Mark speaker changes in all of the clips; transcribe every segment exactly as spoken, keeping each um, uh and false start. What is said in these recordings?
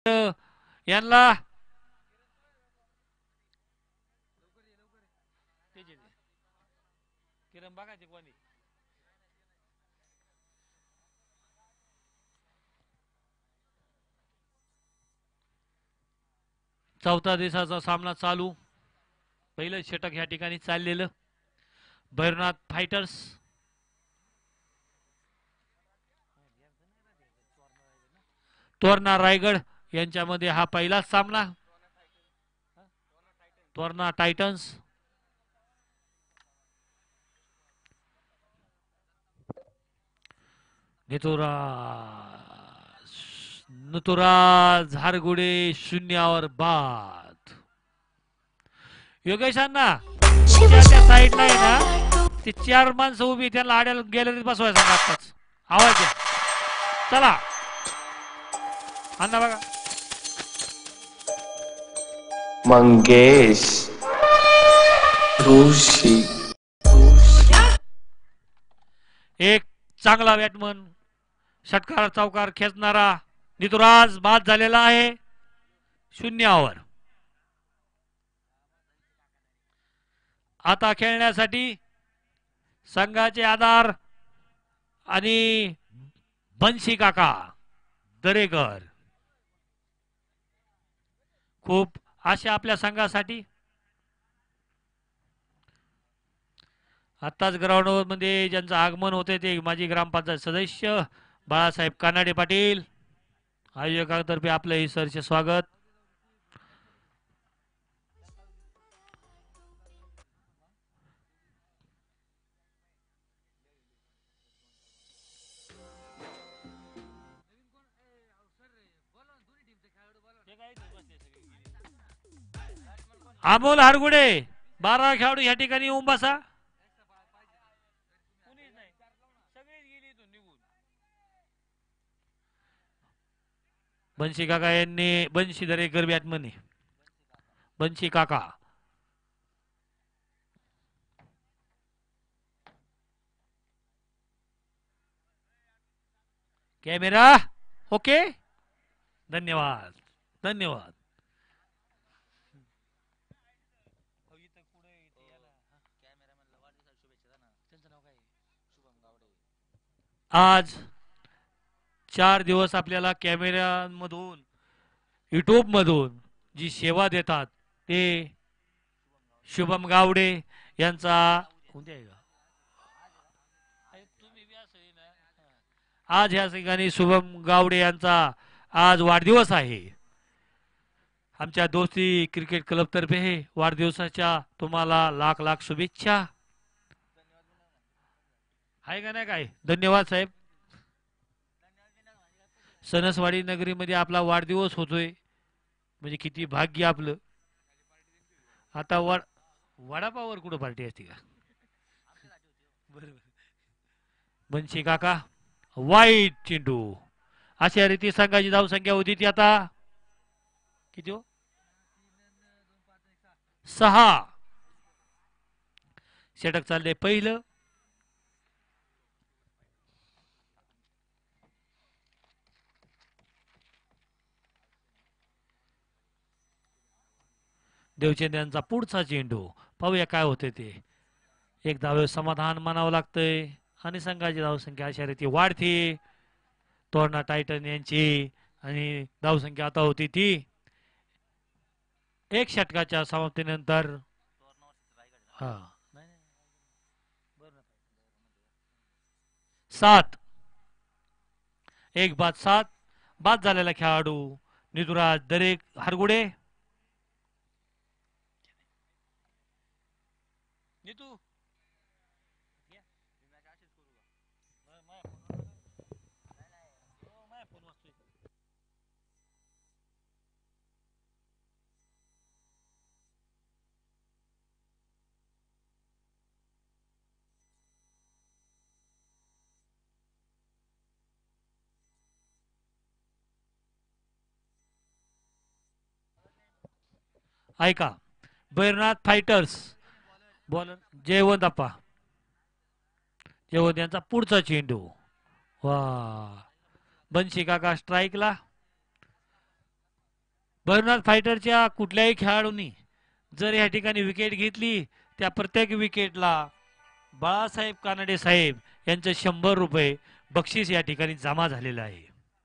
Speaker 1: यांना किरण बघायचे कोणी चौथा दिवसाचा सामना चालू. पहिलं षटक ह्या ठिकाणी चाललेलं. भैरवनाथ फायटर्स तोरणा रायगड यांच्यामध्ये हा पहिलाच सामना. तोरणा टायटन्स नितुरा नुतुरा झारगुडे शून्यावर बाद. योगेशांना त्या साईडला आहे ना ते चार माणसं उभी त्यांना आड्याला गॅलरीत बसवायचा आताच. आवाज द्या चला अण्णा बघा.
Speaker 2: मंगेश ऋषी
Speaker 1: एक चांगला बॅटमन षटकार चौकार खेचणारा नितुराज बाद झालेला आहे शून्यावर. आता खेळण्यासाठी संघाचे आधार आणि बंशी काका दरेकर खूप आशा आपल्या संघासाठी. आताच ग्राउंड मध्ये ज्यांचं आगमन होते ते माजी ग्रामपंचायत सदस्य बाळासाहेब कानाडे पाटील आयोजकांतर्फे आपलं हे सरचे स्वागत. अमोल हारगुडे बारा खेळाडू या ठिकाणी येऊन बसा. बंशी काका यांनी बंशी दरेकर बॅटमन बंशी काका. कॅमेरा ओके धन्यवाद धन्यवाद. आज चार दिवस आपल्याला कॅमेऱ्यामधून युट्यूब मधून जी सेवा देतात ते शुभम गावडे यांचा आज या ठिकाणी शुभम गावडे यांचा आज वाढदिवस आहे. आमच्या दोस्ती क्रिकेट क्लब तर्फे वाढदिवसाच्या तुम्हाला लाख लाख शुभेच्छा. आहे का नाही काय धन्यवाद साहेब. सणसवाडी नगरीमध्ये आपला वाढदिवस होतोय म्हणजे किती भाग्य आपलं. आता वड वडापावर कुठं पार्टी असते का. बरोबर बंशी काका वाईट चेंडू. अशा रीती संघाची धावसंख्या होती ती आता किती हो सहा. षटक चालले पहिलं. देवचंद यांचा पुढचा चेंडू पाहूया काय होते ते. एक धावे समाधान मानावं लागतंय आणि संघाची धावसंख्या अशा रीती वाढते. तोरणा टायटन यांची आणि धावसंख्या आता होती ती एक षटकाच्या समाप्तीनंतर हा सात. एक बाद सात. बाद झालेला खेळाडू नितुराज दरेक हारगुडे. नीतू ऐका भैरवनाथ फायटर्स बॉलर जयवंत अप्पा जयवंत यांचा पुढचा चेंडू. वा बंशी काका स्ट्राईकला. भैरवनाथ फायटरच्या कुठल्याही खेळाडूंनी जर या ठिकाणी विकेट घेतली त्या प्रत्येक विकेटला बाळासाहेब कानडे साहेब यांचं शंभर रुपये बक्षीस या ठिकाणी जमा झालेलं आहे.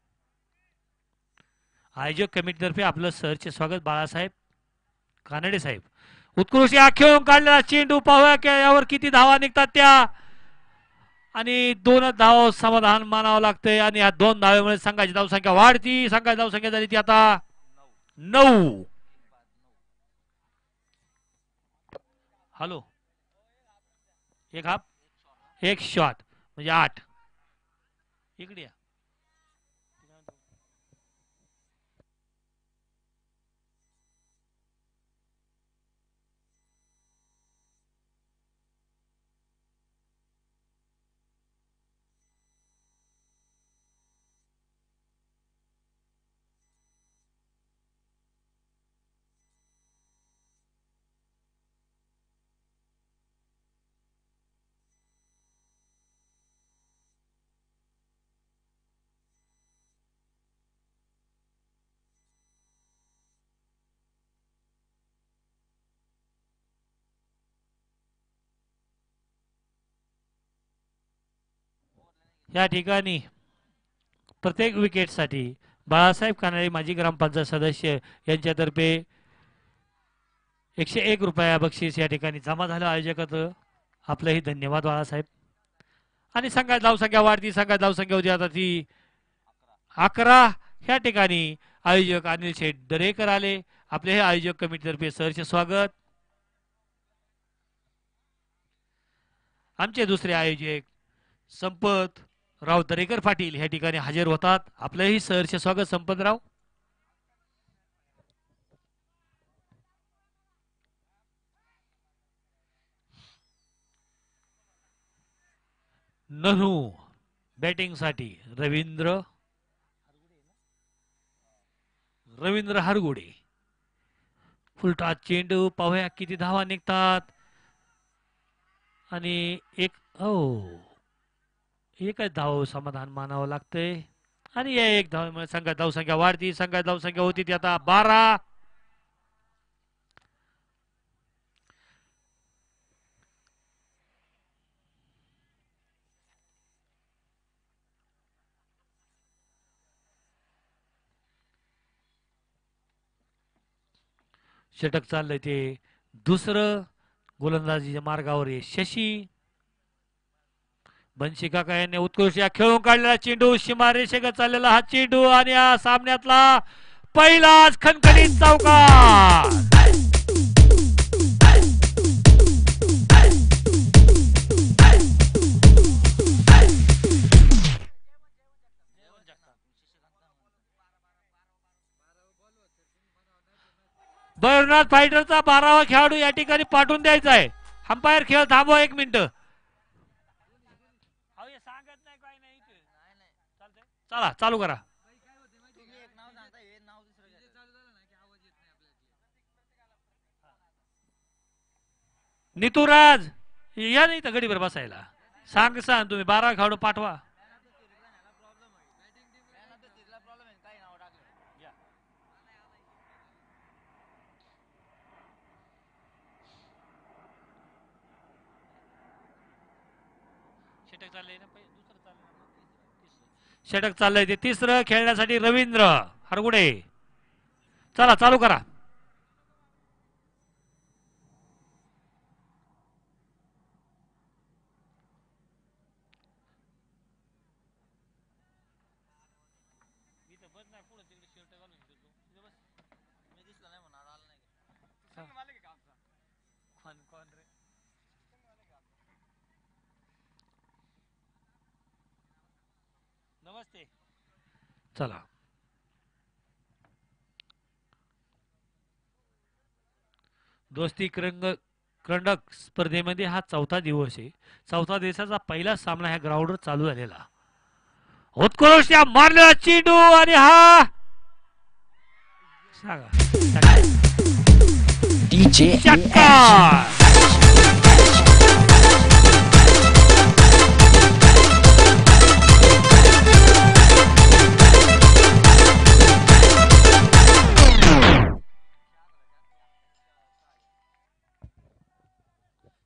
Speaker 1: आयोजक कमिटीतर्फे आपलं सहर्ष स्वागत बाळासाहेब कानडे साहेब. उत्कृष्ट खेळून काढलेला चेंडू पाहूया की यावर किती धावा निघतात त्या आणि दोन धाव समाधान मानावं लागतंय आणि या दोन धावेमुळे संघाची धावसंख्या वाढती. संघाची धावसंख्या झाली ती आता नऊ. हॅलो एक हाफ एक शॉट म्हणजे आठ. इकडे या. या ठिकाणी प्रत्येक विकेटसाठी बाळासाहेब कानडे माजी ग्रामपंचायत सदस्य यांच्यातर्फे एकशे एक रुपया बक्षीस या ठिकाणी जमा झालं. आयोजकाचं आपलंही धन्यवाद बाळासाहेब. आणि संघात धावसंख्या वाढती. संघात धावसंख्या होती आता ती अकरा. ह्या ठिकाणी आयोजक अनिल शेठ दरेकर आले. आपले हे आयोजक कमिटीतर्फे सहर्ष स्वागत. आमचे दुसरे आयोजक संपत राव दरेकर पाटील ह्या ठिकाणी हजर होतात. आपलंही सहर्ष स्वागत संपतराव. नन्हू बॅटिंग साठी रवींद्र रवींद्र हरगुडे. फुलटा चेंडू पाहूया किती धावा निघतात आणि एक हो एकच धाव समाधान मानावं लागतंय आणि या एक धावामुळे संघात धावसंख्या वाढती. संघात धावसंख्या होती ती आता बारा. षटक चाललंय ते दुसरं. गोलंदाजीच्या मार्गावर आहे शशी. बनशी काका यांनी उत्कृष्ट खेळून काढलेला चेंडू सीमा रेषेगत चाललेला हा चेंडू आणि या सामन्यातला पहिलाच खणखणीत चौकार. भैरवनाथ फायटरचा बारावा खेळाडू या ठिकाणी पाठवून द्यायचा आहे. अंपायर खेळ थांबवा एक मिनिट. चला चालू करा. नितूराज या नाही तर गडीवर बसायला सांग सांग तुम्ही बारा खेळाडू पाठवा. षटक चाललंय ते तिसरं खेळण्यासाठी रवींद्र हरगुडे. चला चालू करा. नमस्ते. चला दोस्ती करंडक स्पर्धेमध्ये हा चौथा दिवस आहे. चौथा दिवसाचा पहिला सामना ह्या ग्राउंडवर चालू झालेला. उत्कृष्ट मारलेला चेंडू आणि हा सांगा डीजे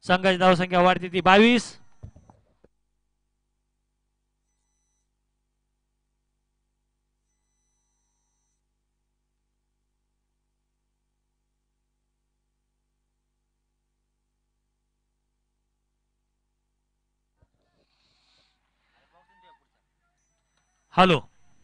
Speaker 1: संघाची धावसंख्या वाढते ती बावीस. हॅलो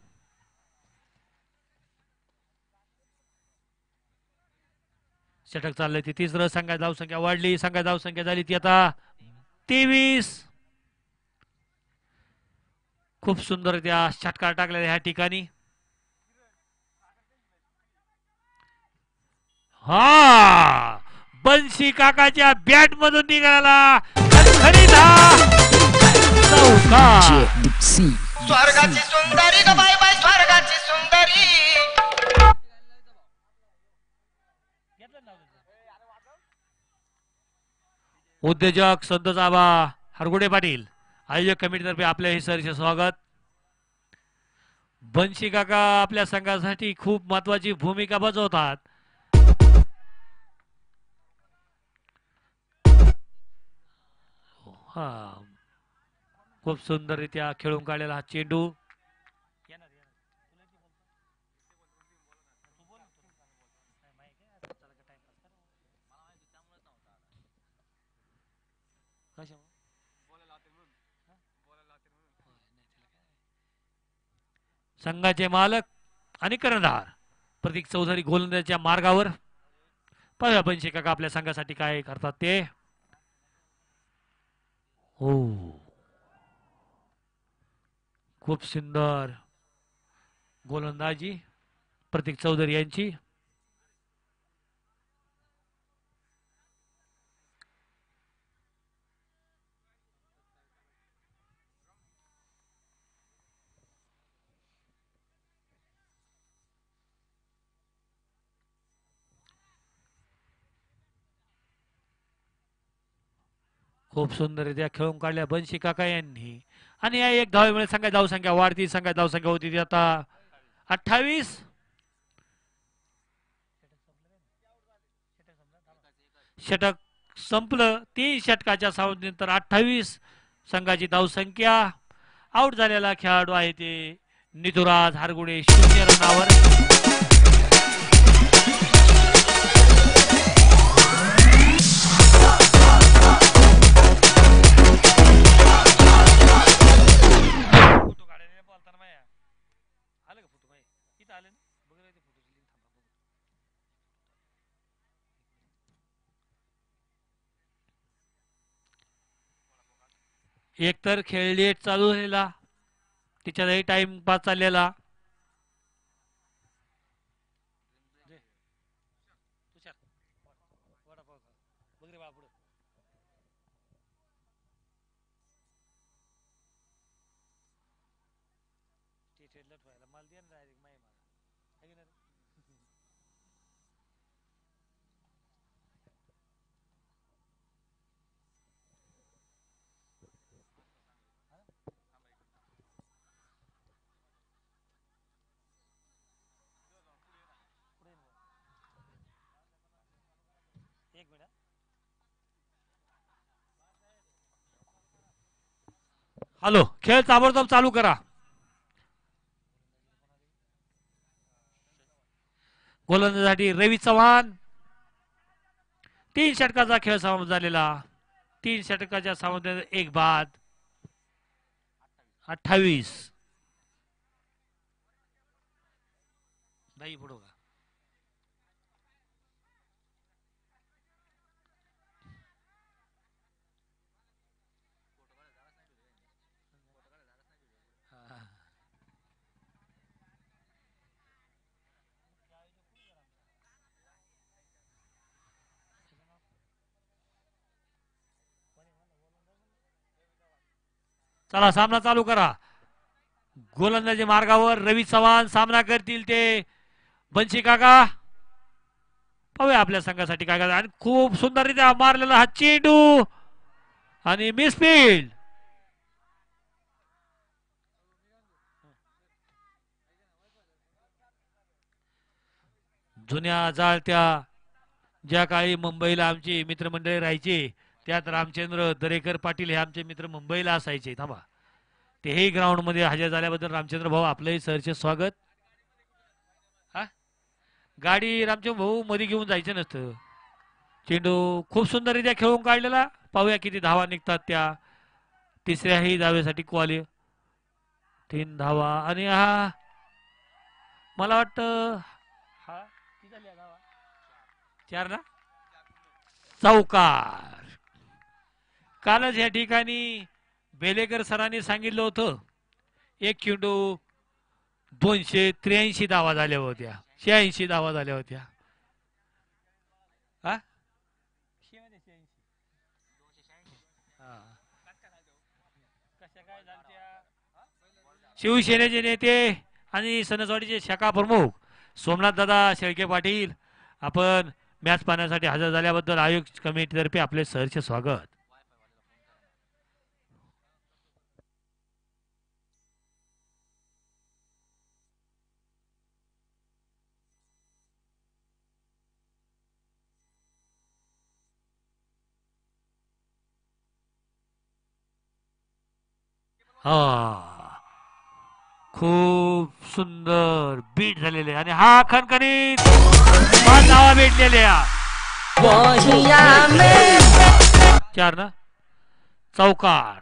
Speaker 1: षटक चाललंय ती तिसरं. संघाची धावसंख्या वाढली. संघाची धावसंख्या झाली ती आता तेवीस. खूप सुंदर त्या षटकार टाकलेल्या ह्या ठिकाणी. हा बन्सी काकाच्या बॅट मधून निघाला
Speaker 2: स्वर्गाची सुंदरी ग बाय बाय स्वर्गाची सुंदरी.
Speaker 1: उद्योजक संतोष आबा हरगुडे पाटील आयोजक कमिटीतर्फे आपल्या हे सरचे स्वागत. बन्सी काका आपल्या संघासाठी खूप महत्वाची भूमिका बजावतात. हा खूप सुंदररित्या खेळून काढलेला हा चेंडू. संघाचे मालक आणि कर्णधार प्रतीक चौधरी गोलंदाजीच्या मार्गावर. पाहूया बन्सी काका आपल्या संघासाठी काय करतात ते. हो खूप सुंदर गोलंदाजी प्रतीक चौधरी यांची. खूप सुंदररित्या खेळून काढल्या बन्सी काका यांनी. आणि या एक धावेमुळे संघाची धावसंख्या वाढती. संघाची धावसंख्या होती ती आता अठ्ठावीस. षटक संपलं. तीन षटकाच्या सावधीनंतर अठ्ठावीस संघाची धावसंख्या. आउट झालेला खेळाडू आहे ते नितुराज हरगुडे शून्य रनावर. एकतर खेळ लेट चालू झालेला तिच्यातही टाइम पास चाललेला. हॅलो खेळ ताबडतोब चालू करा. गोलंदाजीसाठी रवी चव्हाण. तीन षटकाचा खेळ समाप्त झालेला. तीन षटकाच्या सामन्यात एक बाद. अठ्ठावीस. नाही पुढं का चला सामना चालू करा. गोलंदाजी मार्गावर रवी चव्हाण सामना करतील ते बन्सी काका. पाहूया आपल्या संघासाठी काय करतात. आणि खूप सुंदररित्या मारलेला हा चेंडू आणि मिसफील्ड. जुन्या जाळत्या ज्या काळी मुंबईला आमची मित्रमंडळी राहायची त्यात रामचंद्र दरेकर पाटील हे आमचे मित्र मुंबईला असायचे. थांबा, तेही ग्राउंड मध्ये हजर झाल्याबद्दल रामचंद्र भाऊ आपलंही सरचे स्वागत. हा, गाडी रामचंद्र भाऊ मध्ये घेऊन जायचं नसतं. चेंडू खूप सुंदररित्या खेळून काढलेला. पाहूया किती धावा निघतात त्या तिसऱ्याही धावेसाठी. क्वाली तीन धावा आणि हा मला वाटतं हा चार ना. चौकार. कालच या ठिकाणी बेलेकर सरांनी सांगितलं होतं एक चेंडू दोनशे त्र्याऐंशी धावा झाल्या होत्या, शहाऐंशी धावा झाल्या होत्या. हा शिवसेनेचे नेते आणि सणसवाडीचे शाखा प्रमुख सोमनाथ दादा शेळके पाटील आपण मॅच पाहण्यासाठी हजर झाल्याबद्दल आयोजक कमिटीतर्फे आपले सहर्ष स्वागत. हा, खूप सुंदर बीट झालेले आणि हा खणखणीत पाच धावा भेटलेल्या. चार ना. चौकार.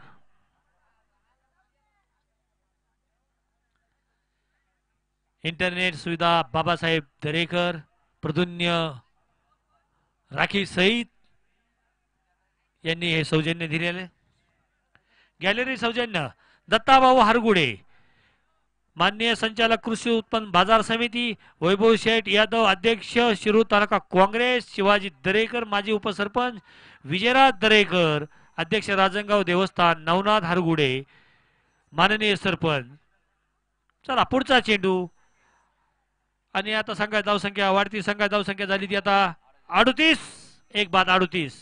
Speaker 1: इंटरनेट सुविधा बाबासाहेब दरेकर प्रदुन्य राखी सहित यांनी हे सौजन्य दिलेले. गॅलरी सौजन्य दत्ताभाऊ हरगुडे, माननीय संचालक कृषी उत्पन्न बाजार समिती वैभव शेठ यादव अध्यक्ष शिरूर तालुका काँग्रेस, शिवाजी दरेकर माजी उपसरपंच, विजयराज दरेकर अध्यक्ष राजनगाव देवस्थान, नवनाथ हरगुडे माननीय सरपंच. चला पुढचा चेंडू आणि आता संघात धावसंख्या वाढती. संघात धावसंख्या झाली ती आता अडतीस. एक बाद अडतीस.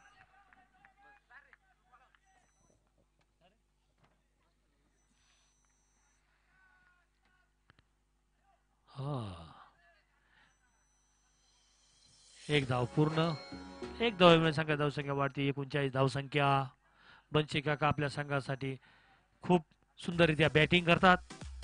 Speaker 1: एक धाव पूर्ण. एक धाव संघात धावसंख्या वाढती. एकोणचाळीस धावसंख्या. बनशे काका आपल्या संघासाठी खूप सुंदररित्या बॅटिंग करतात.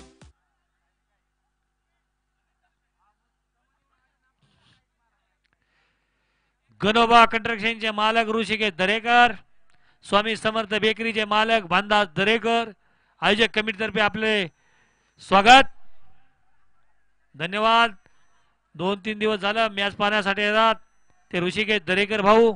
Speaker 1: गणोबा कंस्ट्रक्शनचे मालक ऋषिकेश दरेकर, स्वामी समर्थ बेकरीचे मालक भानदास दरेकर, आयोजक कमिटीतर्फे आपले स्वागत. धन्यवाद. दोन तीन दिवस झालं मॅच पाहण्यासाठी येतात ते ऋषिकेश दरेकर भाऊ.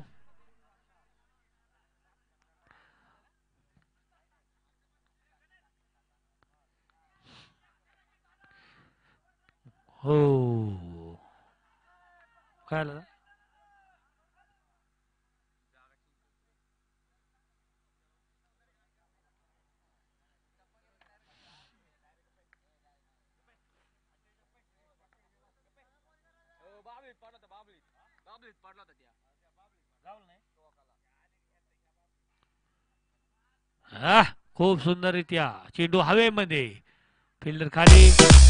Speaker 1: हो काय आलं हा. खूप सुंदररित्या चेंडू हवेमध्ये, फिल्डर खाली.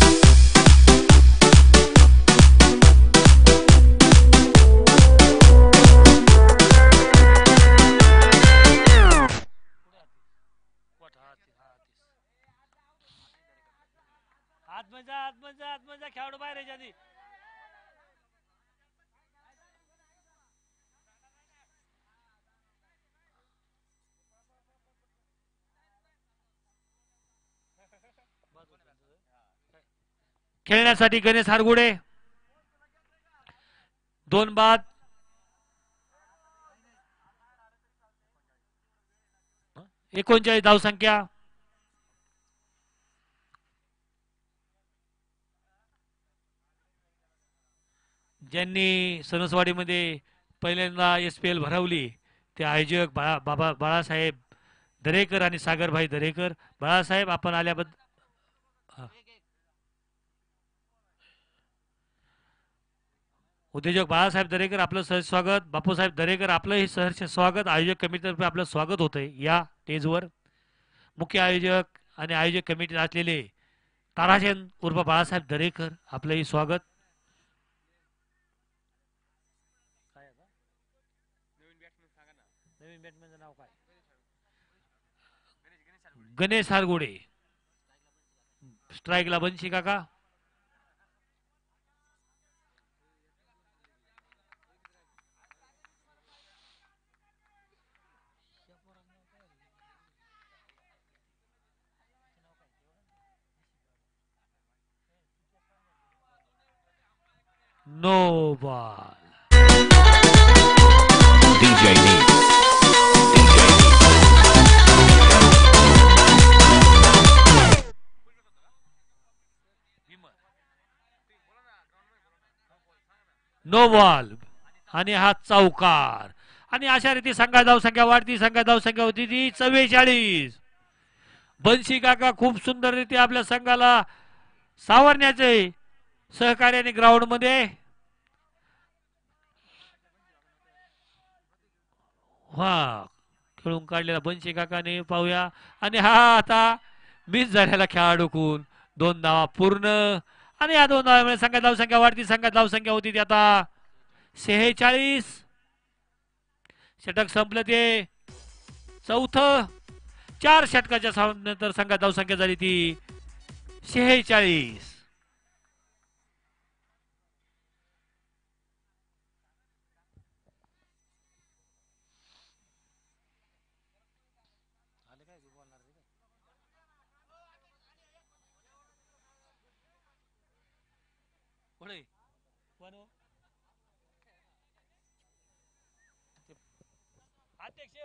Speaker 1: आतमजा आतमजा आतमजा खेळाडू बाहेर यायच्या आधी. खेळण्यासाठी गणेश हरगुडे. दोन बाद. एकोणचाळीस धावसंख्या. ज्यांनी सणसवाडीमध्ये पहिल्यांदा एस पी एल भरवली ते आयोजक बाळा बाबा बाळासाहेब दरेकर आणि सागरभाई दरेकर. बाळासाहेब आपण आल्याबद्दल उद्योजक बाळासाहेब दरेकर आपलं सहर्ष स्वागत. बापूसाहेब दरेकर आपलंही सहर्ष स्वागत. आयोजक कमिटीतर्फे आपलं स्वागत होतंय या स्टेजवर. मुख्य आयोजक आणि आयोजक कमिटीत असलेले ताराचंद उर्फ बाळासाहेब दरेकर आपलंही स्वागत. नवीन बॅटमॅनचं नाव काय? गणेश हारगोडे. स्ट्राईकला बनशी काका. No ball.
Speaker 3: DJ
Speaker 1: no ball आणि हा चौकार. आणि अशा रीती संघा धाव संख्या वाढती. संघा धाव संख्या होती ती चव्वेचाळीस. बनशी काका खूप सुंदर रीती आपल्या संघाला सावरण्याचे सहकार्याने ग्राउंड मध्ये. हा खेळून काढलेला बनशी काकाने पाहूया. आणि हा आता मिस झालेला खेळाडूकून दोन धावा पूर्ण. आणि या दोन धावामुळे संघात धाव संख्या वाढती. संघात धाव संख्या होती ती आता शेहेचाळीस. षटक संपलं ते चौथं. चार षटकाच्या नंतर संघात धाव संख्या झाली ती शेहेचाळीस. अध्यक्ष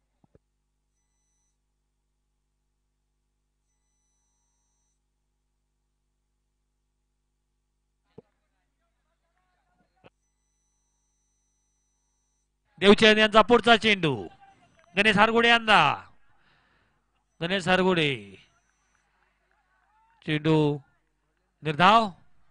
Speaker 1: देवचंद यांचा पुढचा चेंडू. गणेश हारगोडे यांना. गणेश हारगोडे चेंडू निर्धाव.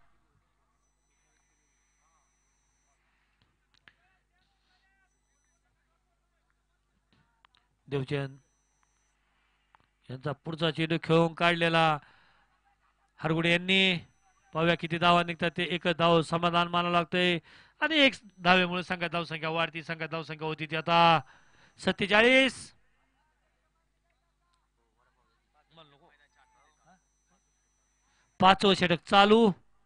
Speaker 1: देवचंद यांचा पुढचा चेंडू खेळून काढलेला हारगुडे यांनी. पाहूया किती धावा निघतात ते. एक धाव समाधान मानावं लागतंय. आणि एक धावेमुळे संघात धाव संख्या वाढती. संघात धाव संख्या होती ती आता सत्तेचाळीस. पाचवं षटक चालू.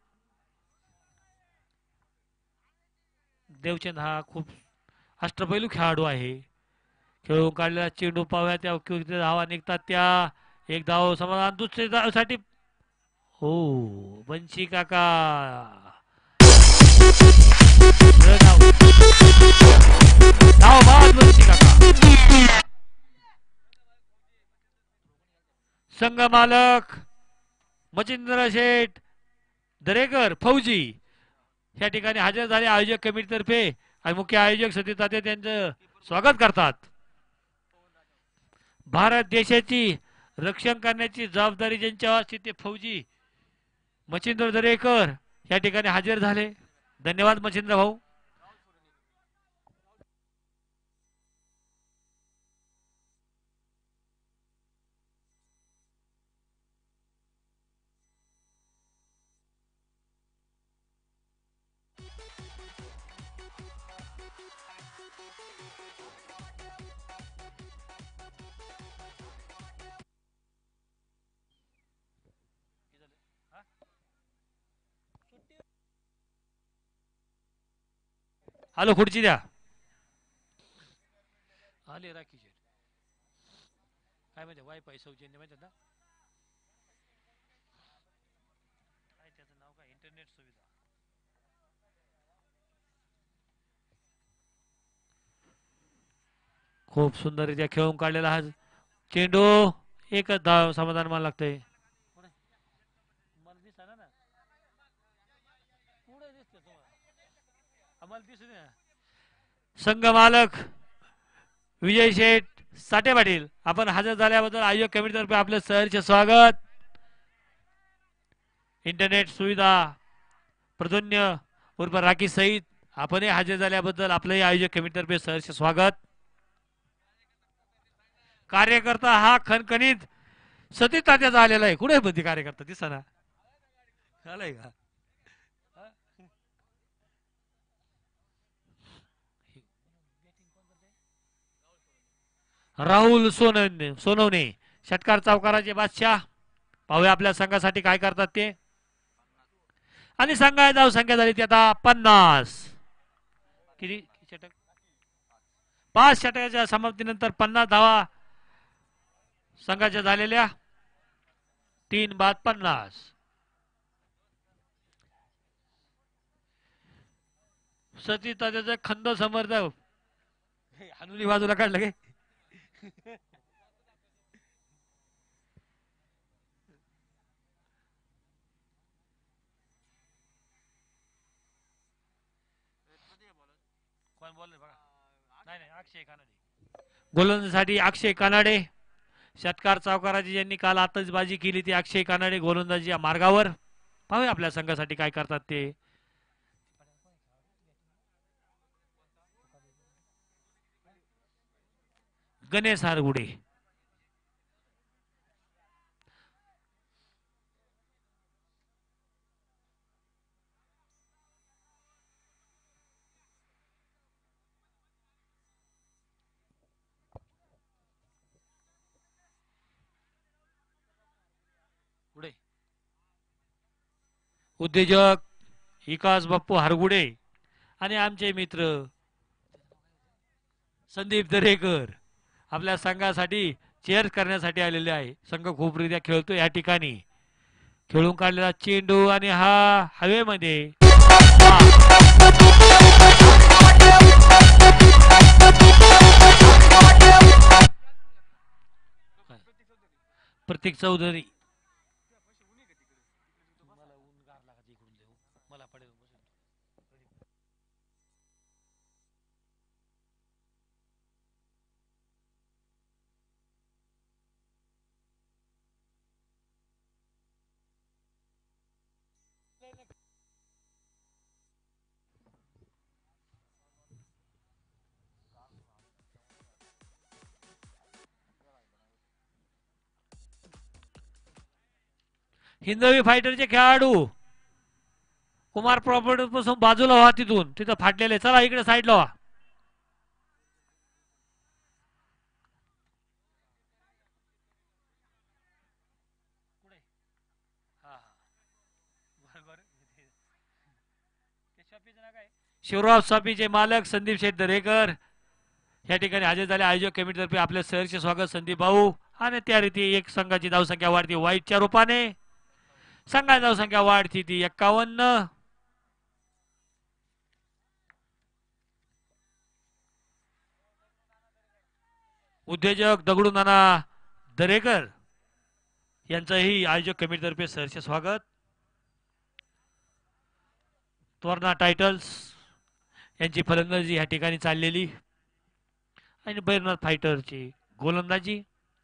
Speaker 1: देवचंद हा खूप अष्टपैलू खेळाडू आहे. खेळून काढलेला चेंडू पाहूया त्या किती धावा निघतात त्या. एक धाव समाधान. दुसऱ्या धावासाठी हो बनशी काका. धाव बाद बनशी काका. संघ मालक मचिंद्र शेठ दरेकर फौजी या ठिकाणी हजर झाले आयोजक कमिटीतर्फे. आणि मुख्य आयोजक सतीश ताते त्यांचं स्वागत करतात. भारत देशाची रक्षण करण्याची जबाबदारी ज्यांच्यावर असते ते फौजी मचिंद्र दरेकर या ठिकाणी हजर झाले. धन्यवाद मचिंद्र भाऊ. हॅलो खुर्ची द्या. आले राखी शेठ काय माहिती वायफाय सौजन्य माहिती ना. काय त्याचं नाव काय इंटरनेट सुविधा. खूप सुंदररित्या खेळून काढलेला हा चेंडू. एकच धाव समाधान मला लागतंय. संघ मालक विजय शेठ साठे पाटील आपण हजर झाल्याबद्दल आयोजक कमिटीतर्फे आपले सहर्ष स्वागत. इंटरनेट सुविधा प्रधुन्य उर्फ राखी सहित आपण हजर झाल्याबद्दल आपले आयोजक कमिटीतर्फे सहर्ष स्वागत. कार्यकर्ता हा खणखणीत सतीश तात्याचा आलेला आहे. कुठे बंदी कार्यकर्ता दिसना आलाय का. राहुल सोनवणे सोनवणे षटकार चौकाराचे बादशाह. पाहूया आपल्या संघासाठी काय करतात ते. आणि संघा धाव संख्या झाली ती आता पन्नास. किती षटक पाच षटकाच्या समाप्तीनंतर पन्नास धावा संघाच्या झालेल्या. तीन बाद पन्नास. सचिन त्याचा खंद समर्थ हनुनी बाजूला काढलं गे. कोण बोलले बघा. नाही नाही अक्षय कानडे. गोलंदाजीसाठी अक्षय कानडे. षटकार चौकाराची ज्यांनी काल आतषबाजी केली ती अक्षय कानडे गोलंदाजी या मार्गावर. पाहूया आपल्या संघासाठी काय करतात ते. गणेश हारगुडे. पुढे उद्योजक विकास बाप्पू हरगुडे आणि आमचे मित्र संदीप दरेकर आपल्या संघासाठी चेअर करण्यासाठी आलेले आहे. संघ खूप रित्या खेळतो या ठिकाणी. खेळून काढलेला चेंडू आणि हा हवेमध्ये प्रतीक चौधरी. हिंदवी फायटरचे खेळाडू कुमार प्रॉपर्टी पासून बाजूला व्हा. तिथून तिथं फाटलेले. चला इकडे साईडला व्हा. शिवराज स्वापीचे मालक संदीप शेठ दरेकर या ठिकाणी हजर झाले. आयोजक कमिटीतर्फे आपल्या सहर्ष स्वागत संदीप भाऊ. आणि त्या रीती एक संघाची धावसंख्या वाढती वाईटच्या रूपाने. संघाची धावसंख्या वाढती ती एक्कावन्न. उद्योजक दगडू नाना दरेकर यांचंही आयोजक कमिटीतर्फे सहर्ष स्वागत. तोरणा टायटल्स यांची फलंदाजी या ठिकाणी चाललेली आणि भैरवनाथ फायटरची गोलंदाजी.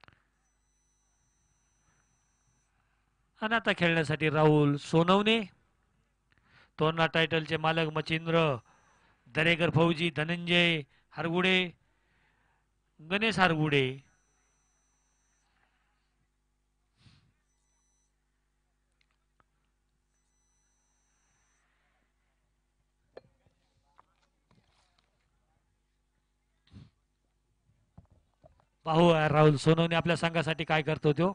Speaker 1: आणि आता खेळण्यासाठी राहुल सोनवणे. तोरणा टायटलचे मालक मचिंद्र दरेकर फौजी धनंजय हरगुडे गणेश हरगुडे. पाहू राहुल सोनवणे आपल्या संघासाठी काय करतो तो.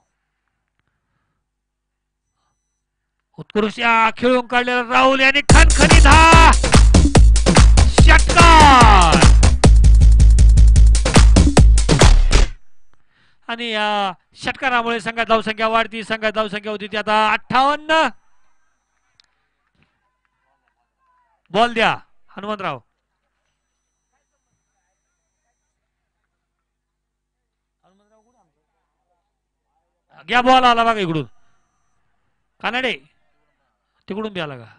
Speaker 1: उत्कृष्ट खेळून काढलेला राहुल यांनी खणखणीत हा षटकार. आणि या षटकारामुळे संघात धावसंख्या वाढती. संघात धावसंख्या होती ती आता अठ्ठावन्न. बॉल द्या हनुमंतराव. घ्या बॉल आला बघा इकडून. कानडे तिकडून द्याला का.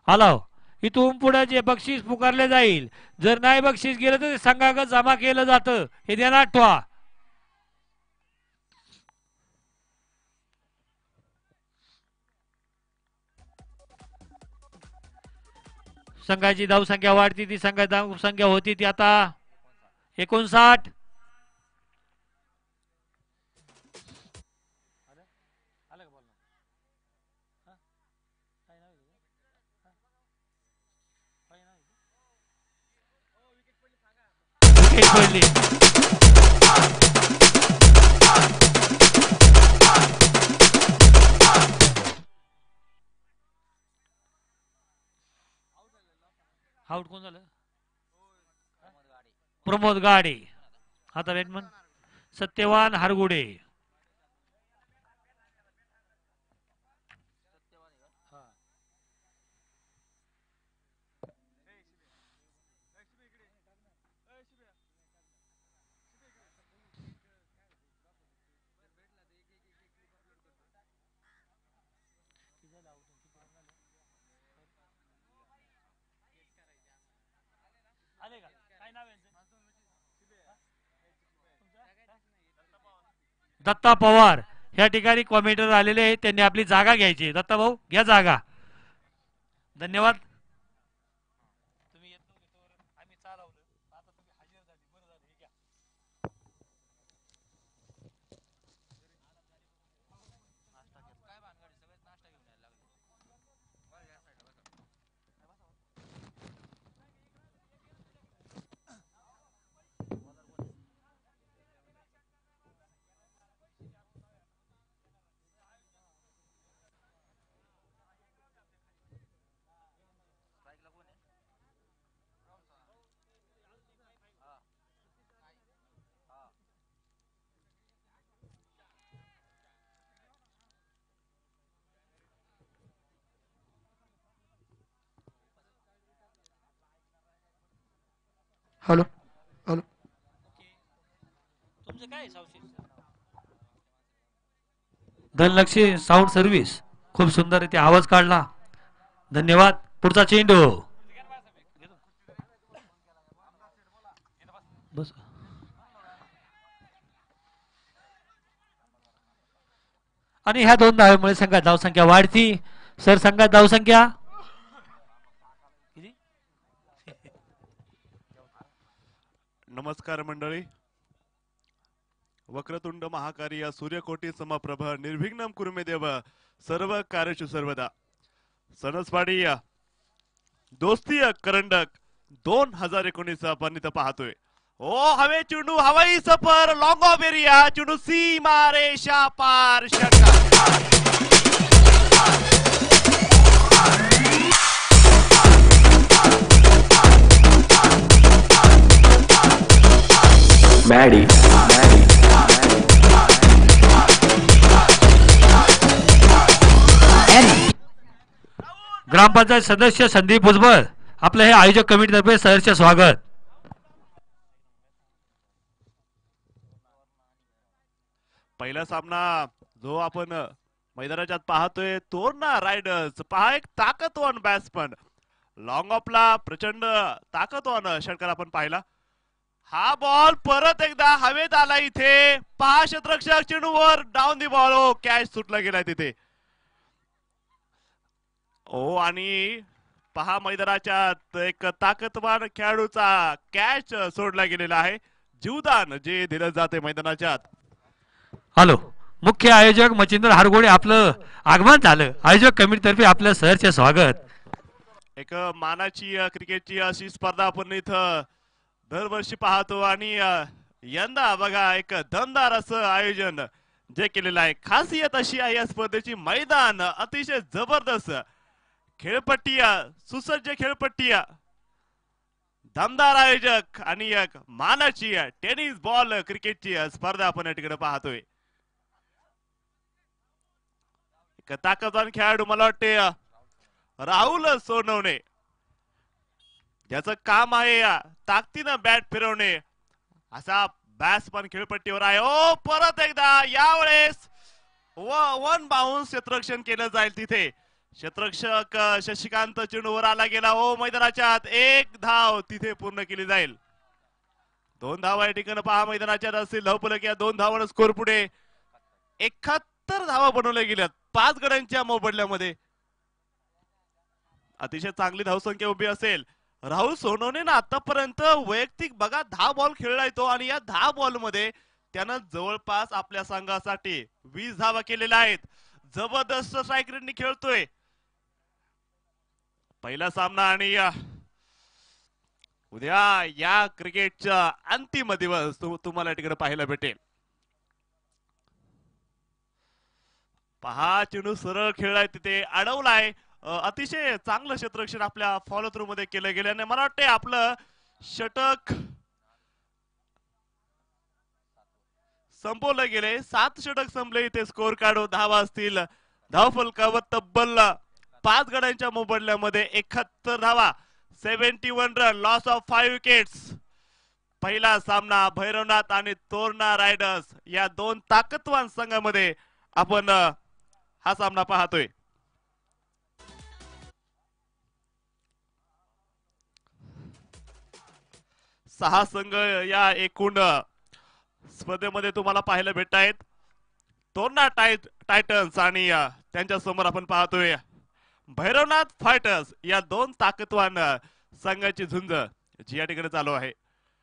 Speaker 1: आलाव इथून पुढे जे बक्षीस पुकारले जाईल, जर नाही बक्षीस गेलं तर संघागत जमा केलं जातं, हे ध्यानात ठेवा. संघाची धावसंख्या वाढती, ती संघ धावसंख्या होती ती आता एकोणसाठ. पडली आउट. कोण झालं? प्रमोद गाडे. आता बॅटमन सत्यवान हरगुडे. दत्ता पवार या ठिकाणी कॉमेंटर आलेले आहेत, त्यांनी आपली जागा घ्यायची. दत्ता भाऊ घ्या जागा. धन्यवाद.
Speaker 3: Hello hello.
Speaker 1: तुमचं काय धनलक्ष्मी साऊंड सर्व्हिस खूप सुंदर इथे आवाज काढला. धन्यवाद. पुढचा चेंडू बस. आणि ह्या दोन धावांमुळे संघात धावसंख्या वाढती. सर संघात धावसंख्या
Speaker 4: नमस्कार मंडळी. वक्रतुंड महाकार्य सूर्यकोटी समप्रभ निर्विघ्नं कुरु मे देव सर्व कार्येषु सर्वदा. सणसवाडी दोस्ती करंडक दोन हजार एकोणीस आपण इथं पाहतोय. ओ हवे चेंडू हवाई सफर लॉंग ऑफ एरिया चेंडू सीमा रेषा पार षटकार.
Speaker 3: मॅडी
Speaker 1: ग्रामपंचायत सदस्य संदीप भुजबळ आपलं हे आयोजक कमिटीतर्फे सहर्ष स्वागत.
Speaker 4: पहिला सामना जो आपण मैदानाच्यात पाहतोय तोरणा रायडर्स. पहा एक ताकदवान बॅट्समन लॉंग ऑफला प्रचंड ताकदवान षटकार आपण पाहिला. हा बॉल परत एकदा हवेत आला. इथे पहा क्षेत्ररक्षक चेंडूवर डाऊन दी बॉल. ओ कॅच सुटला गेलाय तिथे. ओ आणि पहा मैदानाच्या एक ताकदवान खेळाडूचा कॅच सोडला गेलेला आहे. जीवदान जे दिलं जाते मैदानाच्यात.
Speaker 1: हॅलो मुख्य आयोजक मच्छिंद्र हरगोडे आपलं आगमन झालं. आयोजक कमिटीतर्फे आपलं सहर्ष स्वागत.
Speaker 4: एक मानाची क्रिकेटची अशी स्पर्धा आपण इथं दरवर्षी पाहतो आणि यंदा बघा एक दमदार असं आयोजन जे केलेलं आहे. खासियत अशी आहे या स्पर्धेची मैदान अतिशय जबरदस्त खेळपट्टी, सुसज्ज खेळपट्टी, दमदार आयोजक आणि एक मानाची टेनिस बॉल क्रिकेटची स्पर्धा आपण या ठिकाणी पाहतोय. एक ताकदवान खेळाडू मला वाटते राहुल सोनवणे ज्याचं काम आहे ताकदीनं बॅट फिरवणे असा बॅट्समन खेळपट्टीवर आहे. ओ परत एकदा यावेळेस वन बाउन्स क्षेत्ररक्षण केलं जाईल तिथे. क्षेत्ररक्षक शशिकांत चेंडूवर आला गेला. ओ मैदानाच्या आत एक धाव तिथे पूर्ण केली जाईल. दोन धावा या ठिकाणी पहा मैदानाच्या आत असतील. धावफलक या दोन धावांना स्कोर पुढे एकाहत्तर धावा बनवल्या गेल्यात पाच गड्यांच्या मोबदल्यामध्ये. अतिशय चांगली धावसंख्या उभी असेल. राहुल सोनवणे ना आतापर्यंत वैयक्तिक बघा दहा बॉल खेळलाय तो आणि या दहा बॉल मध्ये त्यानं जवळपास आपल्या संघासाठी वीस धावा केलेल्या आहेत. जबरदस्त स्ट्राईक रेटने खेळतोय. पहिला सामना आणि उद्या या क्रिकेटचा अंतिम दिवस तुम्हाला या ठिकाणी पाहायला भेटेल. पहा चेंडू सरळ खेळलाय तिथे अडवलाय. अतिशय चांगलं क्षेत्ररक्षण आपल्या फॉलो थ्रू मध्ये केलं गेलं आणि मला वाटतंय आपलं षटक संपवलं गेले. सात षटक संपले. इथे स्कोर कार्ड धावा असतील. धावफलकावर तब्बल पाच गड्यांच्या मोबदल्यामध्ये एकाहत्तर धावा seventy one run loss of five wickets. पहिला सामना भैरवनाथ आणि तोरणा रायडर्स या दोन ताकदवान संघामध्ये आपण हा सामना पाहतोय. सहा संघ या एकूण स्पर्धेमध्ये तुम्हाला पाहायला भेटत आहेत. तोरणा टाइट टायटन्स आणि त्यांच्या समोर आपण पाहतोय भैरवनाथ फायटर्स या दोन ताकदवान संघाची झुंज जी या ठिकाणी चालू आहे.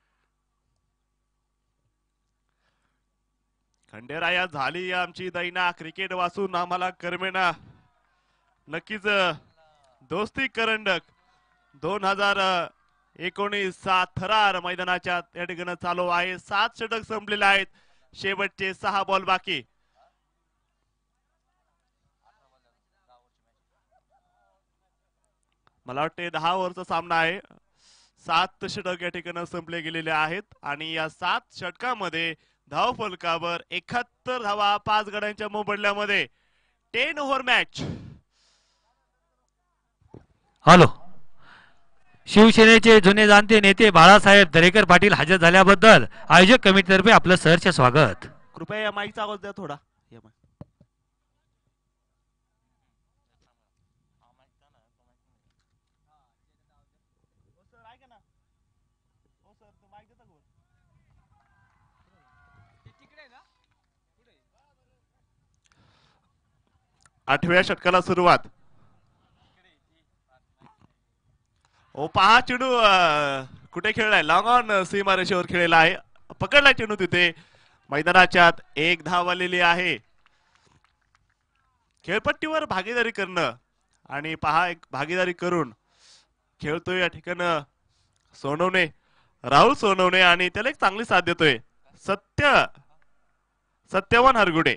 Speaker 4: खंडेराया झाली आमची दैना क्रिकेट वाचून आम्हाला करमेना. नक्कीच दोस्ती करंडक दोन हजार एकोणीस चा थरार मैदानाच्या या ठिकाणी चालू आहे. सात षटक संपलेले आहेत. शेवटचे सहा बॉल बाकी. मला वाटते दहा ओव्हरचा सामना आहे. सात षटक या ठिकाणी संपले गेलेले आहेत आणि या सात षटकामध्ये धाव फलकावर एकाहत्तर धावा पाच गड्यांच्या मोबदल्यामध्ये टेन ओव्हर मॅच.
Speaker 1: हॅलो, शिवसेनेचे जुने जाणते नेते बाळासाहेब दरेकर पाटील हजर झाल्याबद्दल आयोजक कमिटीतर्फे आपलं सहर्ष स्वागत.
Speaker 4: कृपया या माईकचा आवाज द्या थोडा. आठव्या षटकाला सुरुवात. ओ पहा चेंडू कुठे खेळलाय. लॉंग ऑन सीमारेषेवर खेळलेला आहे. पकडला चेंडू तिथे. मैदानाच्या आत एक धाव आलेली आहे. खेळपट्टीवर भागीदारी करणं आणि पहा एक भागीदारी करून खेळतोय या ठिकाणी सोनवणे राहुल सोनवणे आणि त्याला एक चांगली साथ देतोय सत्य सत्यवान हरगुडे.